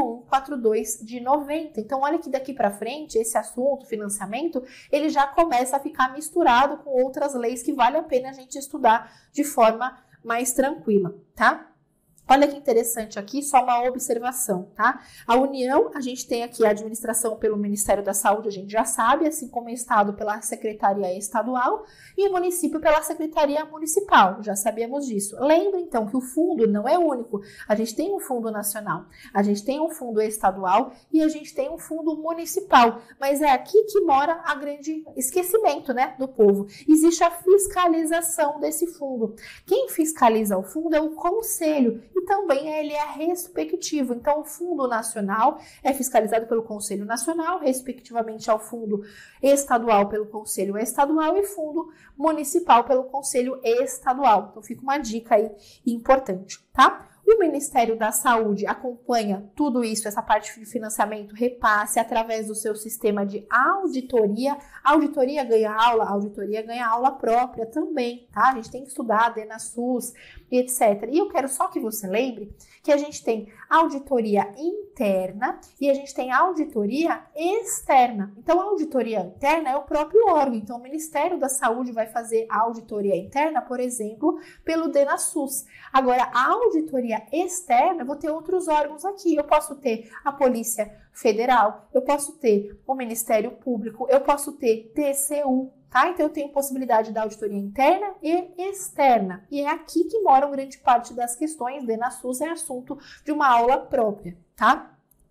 8142 de 90. Então, olha que daqui para frente, esse assunto, financiamento, ele já começa a ficar misturado com outras leis que vale a pena a gente estudar de forma mais tranquila, tá? Olha que interessante aqui, só uma observação, tá? A União, a gente tem aqui a administração pelo Ministério da Saúde, a gente já sabe, assim como o Estado pela Secretaria Estadual e o município pela Secretaria Municipal, já sabíamos disso. Lembra, então, que o fundo não é único, a gente tem um fundo nacional, a gente tem um fundo estadual e a gente tem um fundo municipal, mas é aqui que mora a grande esquecimento, né, do povo. Existe a fiscalização desse fundo. Quem fiscaliza o fundo é o Conselho, e também ele é respectivo. Então, o Fundo Nacional é fiscalizado pelo Conselho Nacional, respectivamente ao Fundo Estadual pelo Conselho Estadual e Fundo Municipal pelo Conselho Estadual. Então, fica uma dica aí importante, tá? O Ministério da Saúde acompanha tudo isso, essa parte de financiamento, repasse, através do seu sistema de auditoria. A auditoria ganha aula própria também, tá? A gente tem que estudar a DENASUS e etc. E eu quero só que você lembre que a gente tem auditoria interna e a gente tem auditoria externa. Então, a auditoria interna é o próprio órgão. Então, o Ministério da Saúde vai fazer a auditoria interna, por exemplo, pelo DENASUS. Agora, a auditoria externa, eu vou ter outros órgãos aqui. Eu posso ter a Polícia Federal, eu posso ter o Ministério Público, eu posso ter TCU, tá? Então, eu tenho possibilidade da auditoria interna e externa. E é aqui que moram grande parte das questões. DENASUS é assunto de uma aula própria, tá?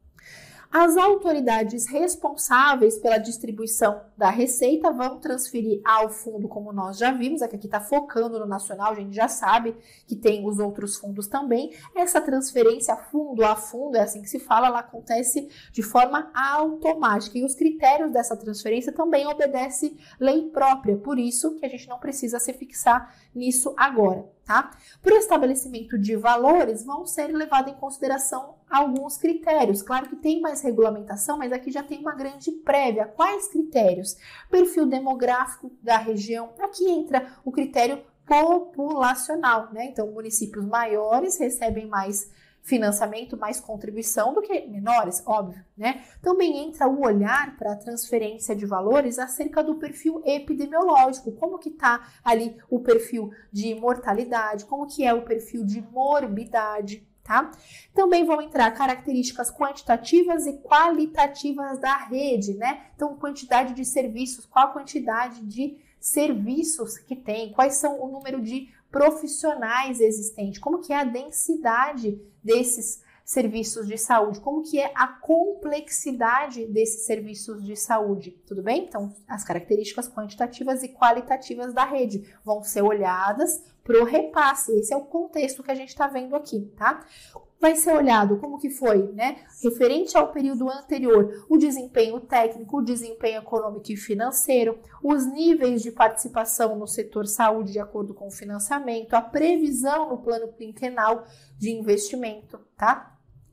As autoridades responsáveis pela distribuição da receita vão transferir ao fundo, como nós já vimos, aqui está focando no nacional, a gente já sabe que tem os outros fundos também. Essa transferência fundo a fundo, é assim que se fala, ela acontece de forma automática e os critérios dessa transferência também obedecem lei própria, por isso que a gente não precisa se fixar nisso agora, tá? Para o estabelecimento de valores, vão ser levados em consideração alguns critérios. Claro que tem mais regulamentação, mas aqui já tem uma grande prévia. Quais critérios? Perfil demográfico da região. Aqui entra o critério populacional, né? Então, municípios maiores recebem mais financiamento, mais contribuição do que menores, óbvio, né? Também entra o olhar para a transferência de valores acerca do perfil epidemiológico, como que tá ali o perfil de mortalidade, como que é o perfil de morbidade, tá? Também vão entrar características quantitativas e qualitativas da rede, né? Então, quantidade de serviços, qual a quantidade de serviços que tem, quais são o número de profissionais existentes, como que é a densidade desses serviços de saúde, como que é a complexidade desses serviços de saúde, tudo bem? Então, as características quantitativas e qualitativas da rede vão ser olhadas para o repasse, esse é o contexto que a gente está vendo aqui, tá? Vai ser olhado como que foi, né? Referente ao período anterior, o desempenho técnico, o desempenho econômico e financeiro, os níveis de participação no setor saúde de acordo com o financiamento, a previsão no plano quinquenal de investimento, tá?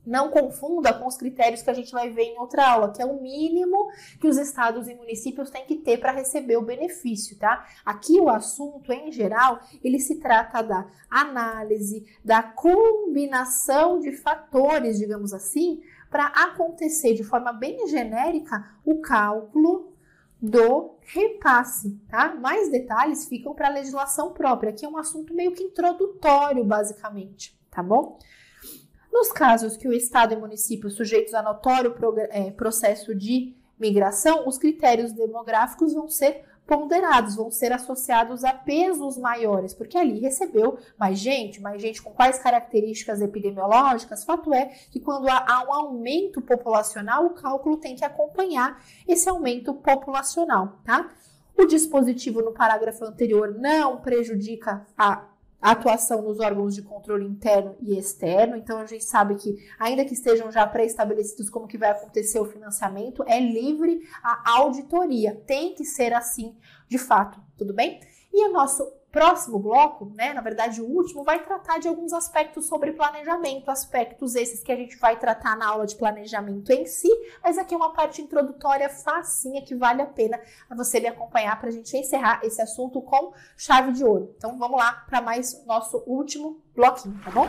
Não confunda com os critérios que a gente vai ver em outra aula, que é o mínimo que os estados e municípios têm que ter para receber o benefício, tá? Aqui o assunto, em geral, ele se trata da análise, da combinação de fatores, digamos assim, para acontecer de forma bem genérica o cálculo do repasse, tá? Mais detalhes ficam para a legislação própria. Aqui é um assunto meio que introdutório, basicamente, tá bom? Nos casos que o Estado e município sujeitos a notório processo de migração, os critérios demográficos vão ser ponderados, vão ser associados a pesos maiores, porque ali recebeu mais gente com quais características epidemiológicas. Fato é que quando há um aumento populacional, o cálculo tem que acompanhar esse aumento populacional, tá? O dispositivo no parágrafo anterior não prejudica a atuação nos órgãos de controle interno e externo, então a gente sabe que, ainda que estejam já pré-estabelecidos como que vai acontecer o financiamento, é livre a auditoria, tem que ser assim de fato, tudo bem? E o nosso próximo bloco, né, na verdade o último, vai tratar de alguns aspectos sobre planejamento, aspectos esses que a gente vai tratar na aula de planejamento em si, mas aqui é uma parte introdutória facinha que vale a pena você me acompanhar para a gente encerrar esse assunto com chave de ouro. Então vamos lá para mais nosso último bloquinho, tá bom?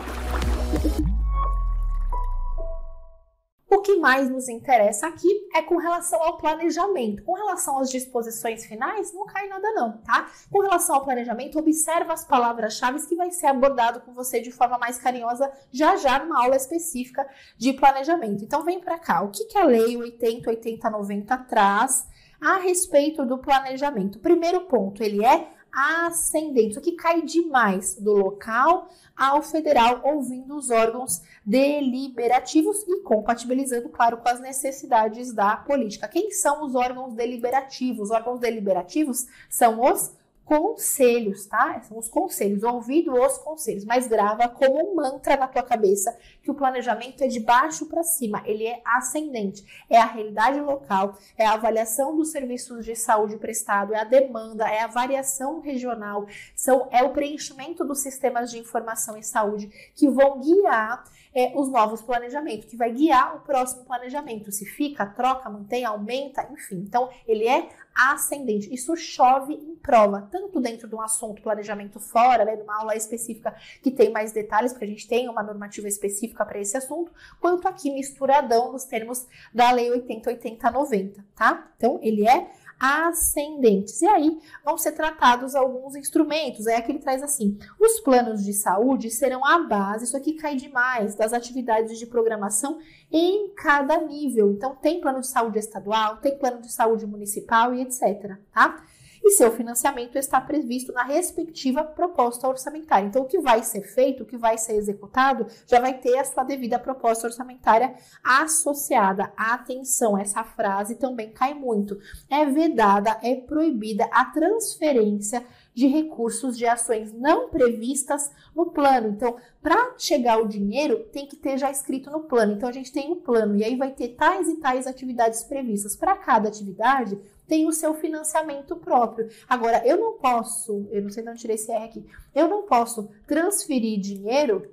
O que mais nos interessa aqui é com relação ao planejamento. Com relação às disposições finais, não cai nada não, tá? Com relação ao planejamento, observa as palavras-chave que vai ser abordado com você de forma mais carinhosa já numa aula específica de planejamento. Então vem para cá. O que a Lei 80/80/90 traz a respeito do planejamento? Primeiro ponto, ele é ascendente. Isso aqui cai demais do local ao federal, ouvindo os órgãos deliberativos e compatibilizando, claro, com as necessidades da política. Quem são os órgãos deliberativos? Os órgãos deliberativos são os conselhos, tá? São os conselhos, ouvido os conselhos, mas grava como um mantra na tua cabeça que o planejamento é de baixo para cima, ele é ascendente, é a realidade local, é a avaliação dos serviços de saúde prestado, é a demanda, é a variação regional, é o preenchimento dos sistemas de informação em saúde que vão guiar os novos planejamentos, que vai guiar o próximo planejamento, se fica, troca, mantém, aumenta, enfim. Então, ele é ascendente. Isso chove em prova, tanto dentro de um assunto planejamento fora, né, de uma aula específica que tem mais detalhes, porque a gente tem uma normativa específica para esse assunto, quanto aqui misturadão nos termos da Lei 80/80/90, tá? Então, ele é ascendentes. E aí vão ser tratados alguns instrumentos. É que ele traz assim: os planos de saúde serão a base, isso aqui cai demais, das atividades de programação em cada nível. Então tem plano de saúde estadual, tem plano de saúde municipal e etc, tá? E seu financiamento está previsto na respectiva proposta orçamentária. Então, o que vai ser feito, o que vai ser executado, já vai ter a sua devida proposta orçamentária associada. Atenção, essa frase também cai muito. É vedada, é proibida a transferência de recursos de ações não previstas no plano. Então, para chegar o dinheiro, tem que ter já escrito no plano. Então, a gente tem um plano e aí vai ter tais e tais atividades previstas. Para cada atividade, tem o seu financiamento próprio. Agora, eu não sei de onde tirei esse R aqui, eu não posso transferir dinheiro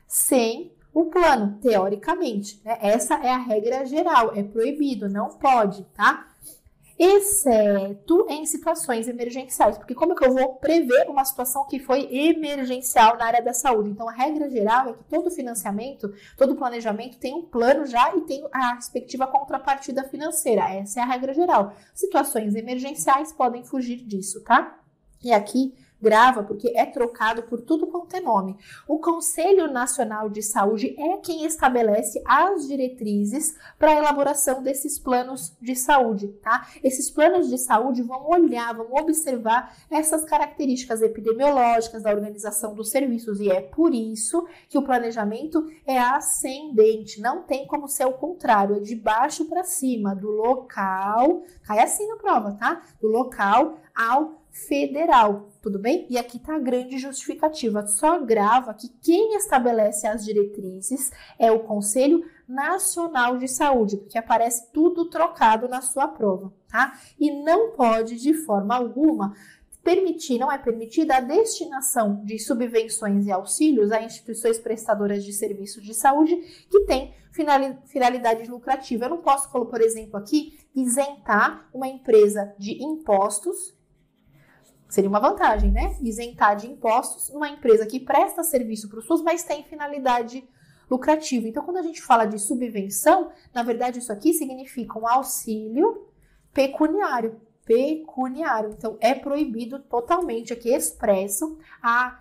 sem o plano, teoricamente, né? Essa é a regra geral, é proibido, não pode, tá? Exceto em situações emergenciais, porque como é que eu vou prever uma situação que foi emergencial na área da saúde? Então, a regra geral é que todo financiamento, todo planejamento tem um plano já e tem a respectiva contrapartida financeira. Essa é a regra geral. Situações emergenciais podem fugir disso, tá? E aqui grava, porque é trocado por tudo quanto é nome. O Conselho Nacional de Saúde é quem estabelece as diretrizes para a elaboração desses planos de saúde, tá? Esses planos de saúde vão olhar, vão observar essas características epidemiológicas da organização dos serviços, e é por isso que o planejamento é ascendente, não tem como ser o contrário, é de baixo para cima, do local, cai assim na prova, tá? Do local ao federal, tudo bem? E aqui tá a grande justificativa, só grava que quem estabelece as diretrizes é o Conselho Nacional de Saúde, porque aparece tudo trocado na sua prova, tá? E não pode, de forma alguma, não é permitida a destinação de subvenções e auxílios a instituições prestadoras de serviços de saúde que têm finalidade lucrativa. Eu não posso, por exemplo, aqui, isentar uma empresa de impostos. Seria uma vantagem, né? Isentar de impostos uma empresa que presta serviço para o SUS, mas tem finalidade lucrativa. Então, quando a gente fala de subvenção, na verdade, isso aqui significa um auxílio pecuniário. Então, é proibido totalmente aqui, expresso, a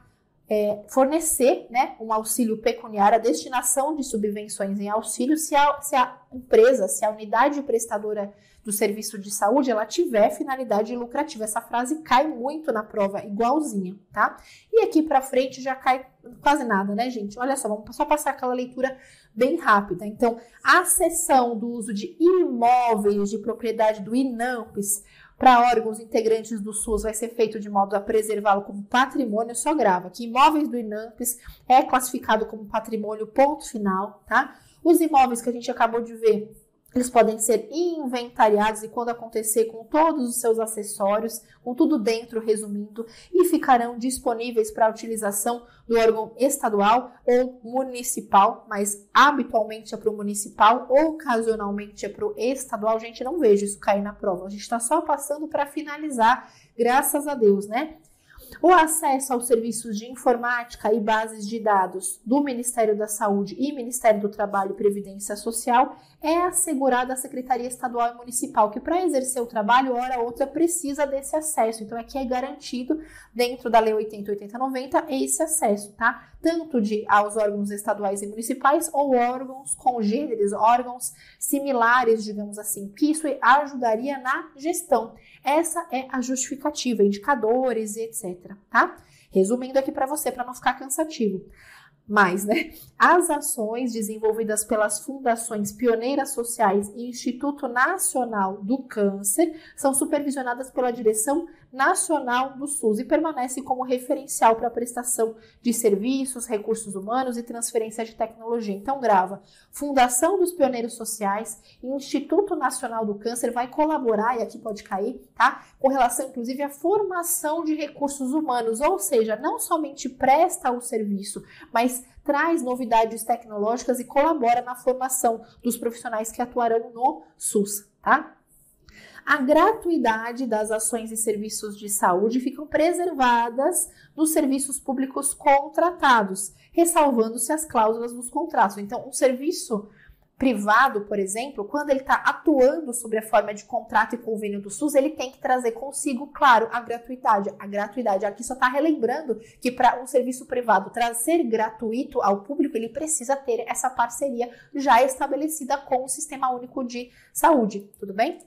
fornecer, né, um auxílio pecuniário, a destinação de subvenções em auxílio, se a empresa, se a unidade prestadora do serviço de saúde, ela tiver finalidade lucrativa. Essa frase cai muito na prova, igualzinha, tá? E aqui pra frente já cai quase nada, né, gente? Olha só, vamos só passar aquela leitura bem rápida. Então, a cessão do uso de imóveis de propriedade do INAMPS para órgãos integrantes do SUS vai ser feito de modo a preservá-lo como patrimônio. Só grava que imóveis do INAMPS é classificado como patrimônio, ponto final, tá? Os imóveis que a gente acabou de ver, eles podem ser inventariados e, quando acontecer, com todos os seus acessórios, com tudo dentro, resumindo, e ficarão disponíveis para a utilização do órgão estadual ou municipal, mas habitualmente é para o municipal, ocasionalmente é para o estadual. Gente, não vejo isso cair na prova. A gente está só passando para finalizar, graças a Deus, né? O acesso aos serviços de informática e bases de dados do Ministério da Saúde e Ministério do Trabalho e Previdência Social é assegurado à Secretaria Estadual e Municipal, que para exercer o trabalho, hora ou outra, precisa desse acesso. Então, aqui é garantido, dentro da Lei 80.80.90, esse acesso, tá? Tanto aos órgãos estaduais e municipais ou órgãos congêneres, órgãos similares, digamos assim, que isso ajudaria na gestão. Essa é a justificativa, indicadores e etc, tá? Resumindo aqui para você, para não ficar cansativo. Mas, né, as ações desenvolvidas pelas fundações Pioneiras Sociais e Instituto Nacional do Câncer são supervisionadas pela Direção Nacional do SUS e permanecem como referencial para a prestação de serviços, recursos humanos e transferência de tecnologia. Então, grava, Fundação dos Pioneiros Sociais e Instituto Nacional do Câncer vai colaborar, e aqui pode cair, tá? Com relação, inclusive, à formação de recursos humanos, ou seja, não somente presta o serviço, mas traz novidades tecnológicas e colabora na formação dos profissionais que atuarão no SUS, tá? A gratuidade das ações e serviços de saúde ficam preservadas nos serviços públicos contratados, ressalvando-se as cláusulas dos contratos. Então, um serviço privado, por exemplo, quando ele está atuando sobre a forma de contrato e convênio do SUS, ele tem que trazer consigo, claro, a gratuidade. A gratuidade aqui só está relembrando que para um serviço privado ser gratuito ao público, ele precisa ter essa parceria já estabelecida com o Sistema Único de Saúde, tudo bem?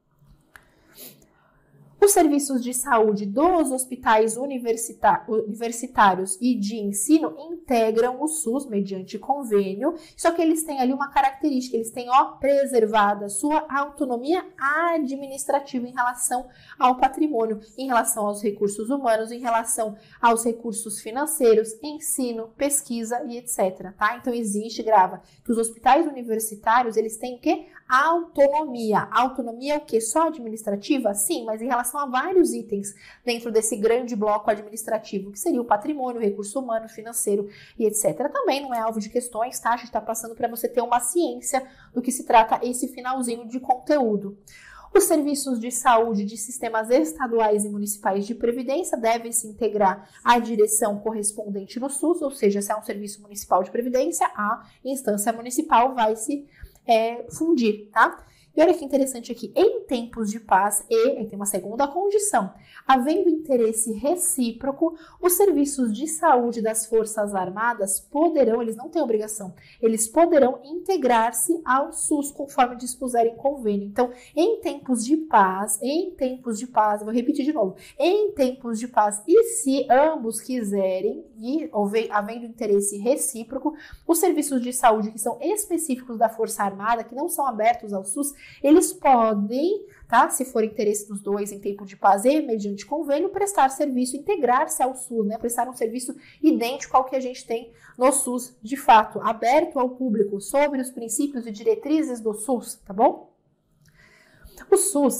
Os serviços de saúde dos hospitais universitários e de ensino integram o SUS mediante convênio, só que eles têm ali uma característica, eles têm preservada sua autonomia administrativa em relação ao patrimônio, em relação aos recursos humanos, em relação aos recursos financeiros, ensino, pesquisa e etc, tá? Então existe, grava, que os hospitais universitários, eles têm o quê? Autonomia. Autonomia é o quê? Só administrativa? Sim, mas em relação a vários itens dentro desse grande bloco administrativo, que seria o patrimônio, o recurso humano, financeiro e etc. Também não é alvo de questões, tá? A gente está passando para você ter uma ciência do que se trata esse finalzinho de conteúdo. Os serviços de saúde de sistemas estaduais e municipais de previdência devem se integrar à direção correspondente no SUS, ou seja, se é um serviço municipal de previdência, a instância municipal vai se fundir, tá? E olha que interessante aqui, em tempos de paz tem uma segunda condição, havendo interesse recíproco, os serviços de saúde das Forças Armadas poderão, eles não têm obrigação, eles poderão integrar-se ao SUS conforme dispuserem convênio. Então, em tempos de paz, eu vou repetir de novo, em tempos de paz, e se ambos quiserem, e havendo interesse recíproco, os serviços de saúde que são específicos da Força Armada, que não são abertos ao SUS, eles podem, tá, se for interesse dos dois em tempo de paz e mediante convênio, prestar serviço, integrar-se ao SUS, né, prestar um serviço idêntico ao que a gente tem no SUS, de fato, aberto ao público, sobre os princípios e diretrizes do SUS, tá bom? O SUS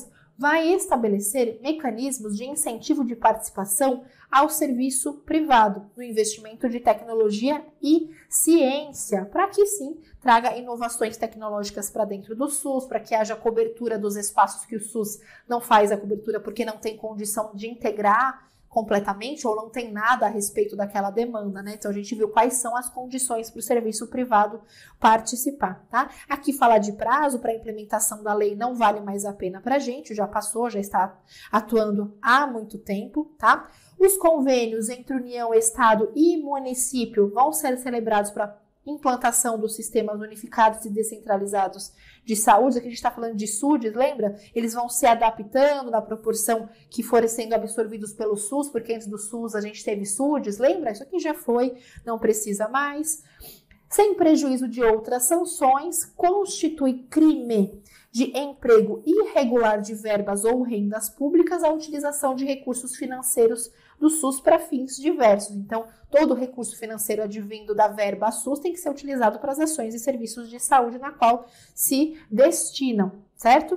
vai estabelecer mecanismos de incentivo de participação ao serviço privado, no investimento de tecnologia e ciência, para que sim traga inovações tecnológicas para dentro do SUS, para que haja cobertura dos espaços que o SUS não faz a cobertura porque não tem condição de integrar completamente ou não tem nada a respeito daquela demanda, né? Então a gente viu quais são as condições para o serviço privado participar, tá? Aqui falar de prazo para a implementação da lei não vale mais a pena para a gente, já passou, já está atuando há muito tempo, tá? Os convênios entre União, Estado e município vão ser celebrados para implantação dos sistemas unificados e descentralizados de saúde. Aqui a gente está falando de SUDES, lembra? Eles vão se adaptando na proporção que forem sendo absorvidos pelo SUS, porque antes do SUS a gente teve SUDES, lembra? Isso aqui já foi, não precisa mais. Sem prejuízo de outras sanções, constitui crime de emprego irregular de verbas ou rendas públicas a utilização de recursos financeiros do SUS para fins diversos. Então, todo recurso financeiro advindo da verba SUS tem que ser utilizado para as ações e serviços de saúde na qual se destinam, certo?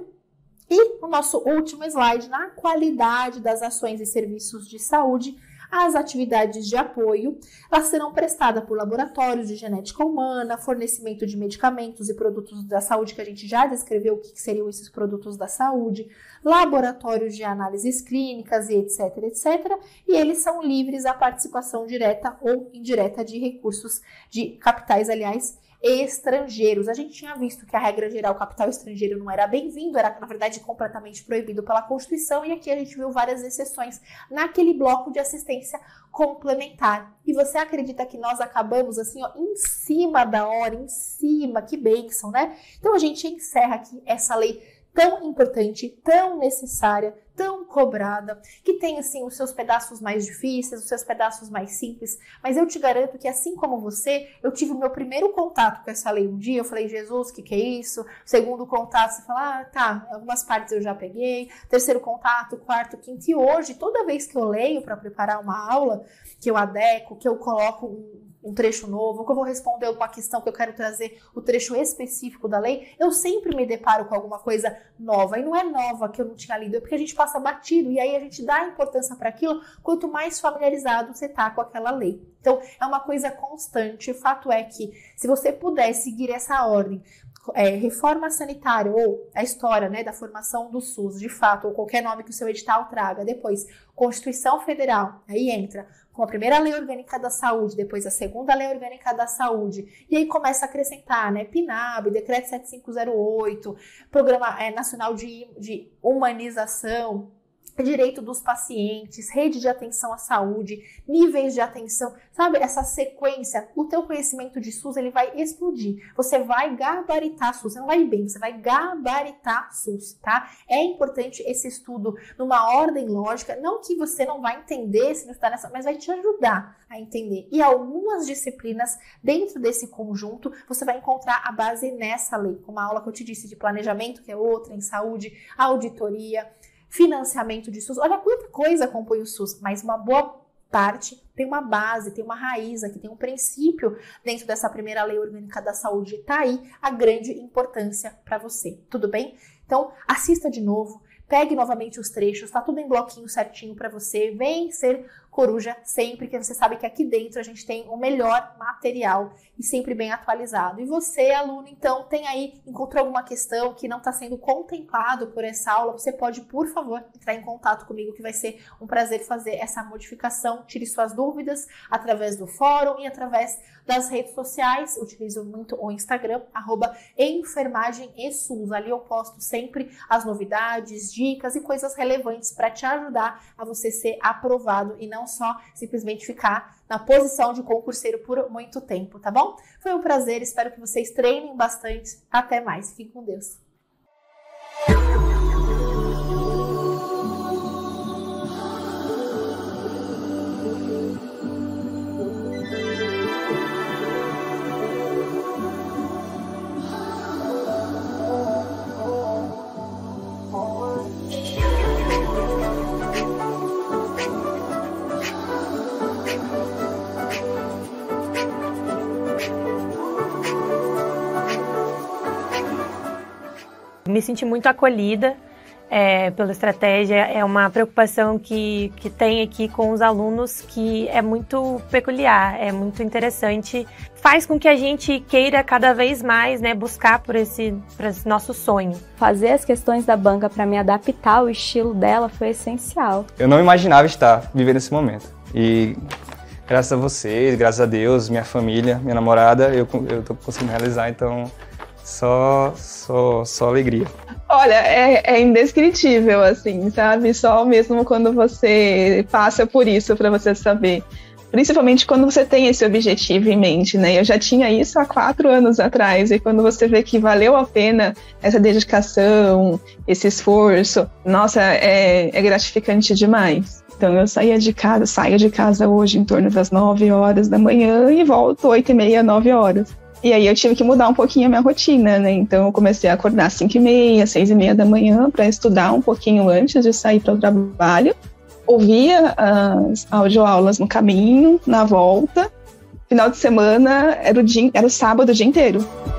E o nosso último slide, na qualidade das ações e serviços de saúde, as atividades de apoio, elas serão prestadas por laboratórios de genética humana, fornecimento de medicamentos e produtos da saúde, que a gente já descreveu o que seriam esses produtos da saúde, laboratórios de análises clínicas e etc, etc. E eles são livres à participação direta ou indireta de recursos de capitais, aliás, estrangeiros. A gente tinha visto que a regra geral, capital estrangeiro não era bem-vindo, era na verdade completamente proibido pela Constituição, e aqui a gente viu várias exceções naquele bloco de assistência complementar. E você acredita que nós acabamos assim, ó, em cima da hora, em cima, que bênção, né? Então a gente encerra aqui essa lei tão importante, tão necessária, tão cobrada, que tem assim os seus pedaços mais difíceis, os seus pedaços mais simples, mas eu te garanto que assim como você, eu tive o meu primeiro contato com essa lei um dia, eu falei, Jesus, o que é isso? Segundo contato, você fala, ah, tá, algumas partes eu já peguei, terceiro contato, quarto, quinto, e hoje, toda vez que eu leio para preparar uma aula, que eu adequo, que eu coloco um trecho novo, que eu vou responder uma questão que eu quero trazer o trecho específico da lei, eu sempre me deparo com alguma coisa nova, e não é nova que eu não tinha lido, é porque a gente passa batido, e aí a gente dá importância para aquilo, quanto mais familiarizado você tá com aquela lei. Então, é uma coisa constante, o fato é que, se você puder seguir essa ordem, reforma sanitária, ou a história, né, da formação do SUS, de fato, ou qualquer nome que o seu edital traga, depois, Constituição Federal, aí entra com a primeira Lei Orgânica da Saúde, depois a segunda Lei Orgânica da Saúde, e aí começa a acrescentar, né, PNAB, Decreto 7508, Programa Nacional de Humanização, direito dos pacientes, rede de atenção à saúde, níveis de atenção, sabe? Essa sequência, o teu conhecimento de SUS, ele vai explodir. Você vai gabaritar SUS, você não vai ir bem, você vai gabaritar SUS, tá? É importante esse estudo numa ordem lógica, não que você não vai entender se não está nessa, mas vai te ajudar a entender. E algumas disciplinas dentro desse conjunto, você vai encontrar a base nessa lei, como a aula que eu te disse de planejamento, que é outra, em saúde, auditoria, financiamento de SUS, olha quanta coisa compõe o SUS, mas uma boa parte tem uma base, tem uma raiz aqui, tem um princípio dentro dessa primeira Lei Orgânica da Saúde, tá aí a grande importância para você, tudo bem? Então, assista de novo, pegue novamente os trechos, tá tudo em bloquinho certinho para você, vem ser coruja sempre, que você sabe que aqui dentro a gente tem o melhor material e sempre bem atualizado. E você, aluno, então, encontrou alguma questão que não está sendo contemplado por essa aula, você pode, por favor, entrar em contato comigo, que vai ser um prazer fazer essa modificação. Tire suas dúvidas através do fórum e através das redes sociais. Utilizo muito o Instagram, @enfermagemesus. Ali eu posto sempre as novidades, dicas e coisas relevantes para te ajudar a você ser aprovado e não só simplesmente ficar na posição de concurseiro por muito tempo, tá bom? Foi um prazer, espero que vocês treinem bastante. Até mais, fiquem com Deus. Me senti muito acolhida, pela estratégia. É uma preocupação que tem aqui com os alunos que é muito peculiar, é muito interessante. Faz com que a gente queira cada vez mais, né, buscar por esse nosso sonho. Fazer as questões da banca para me adaptar ao estilo dela foi essencial. Eu não imaginava estar vivendo esse momento. E graças a vocês, graças a Deus, minha família, minha namorada, eu tô conseguindo realizar, então só alegria. Olha, é indescritível, assim, sabe? Só mesmo quando você passa por isso para você saber. Principalmente quando você tem esse objetivo em mente, né? Eu já tinha isso há 4 anos atrás, e quando você vê que valeu a pena essa dedicação, esse esforço, nossa, é gratificante demais. Então eu saio de casa hoje em torno das 9 horas da manhã e volto 8h30, 9 horas. E aí eu tive que mudar um pouquinho a minha rotina, né? Então eu comecei a acordar às 5h30, 6h30 da manhã para estudar um pouquinho antes de sair para o trabalho. Ouvia as audioaulas no caminho, na volta. Final de semana era o sábado o dia inteiro.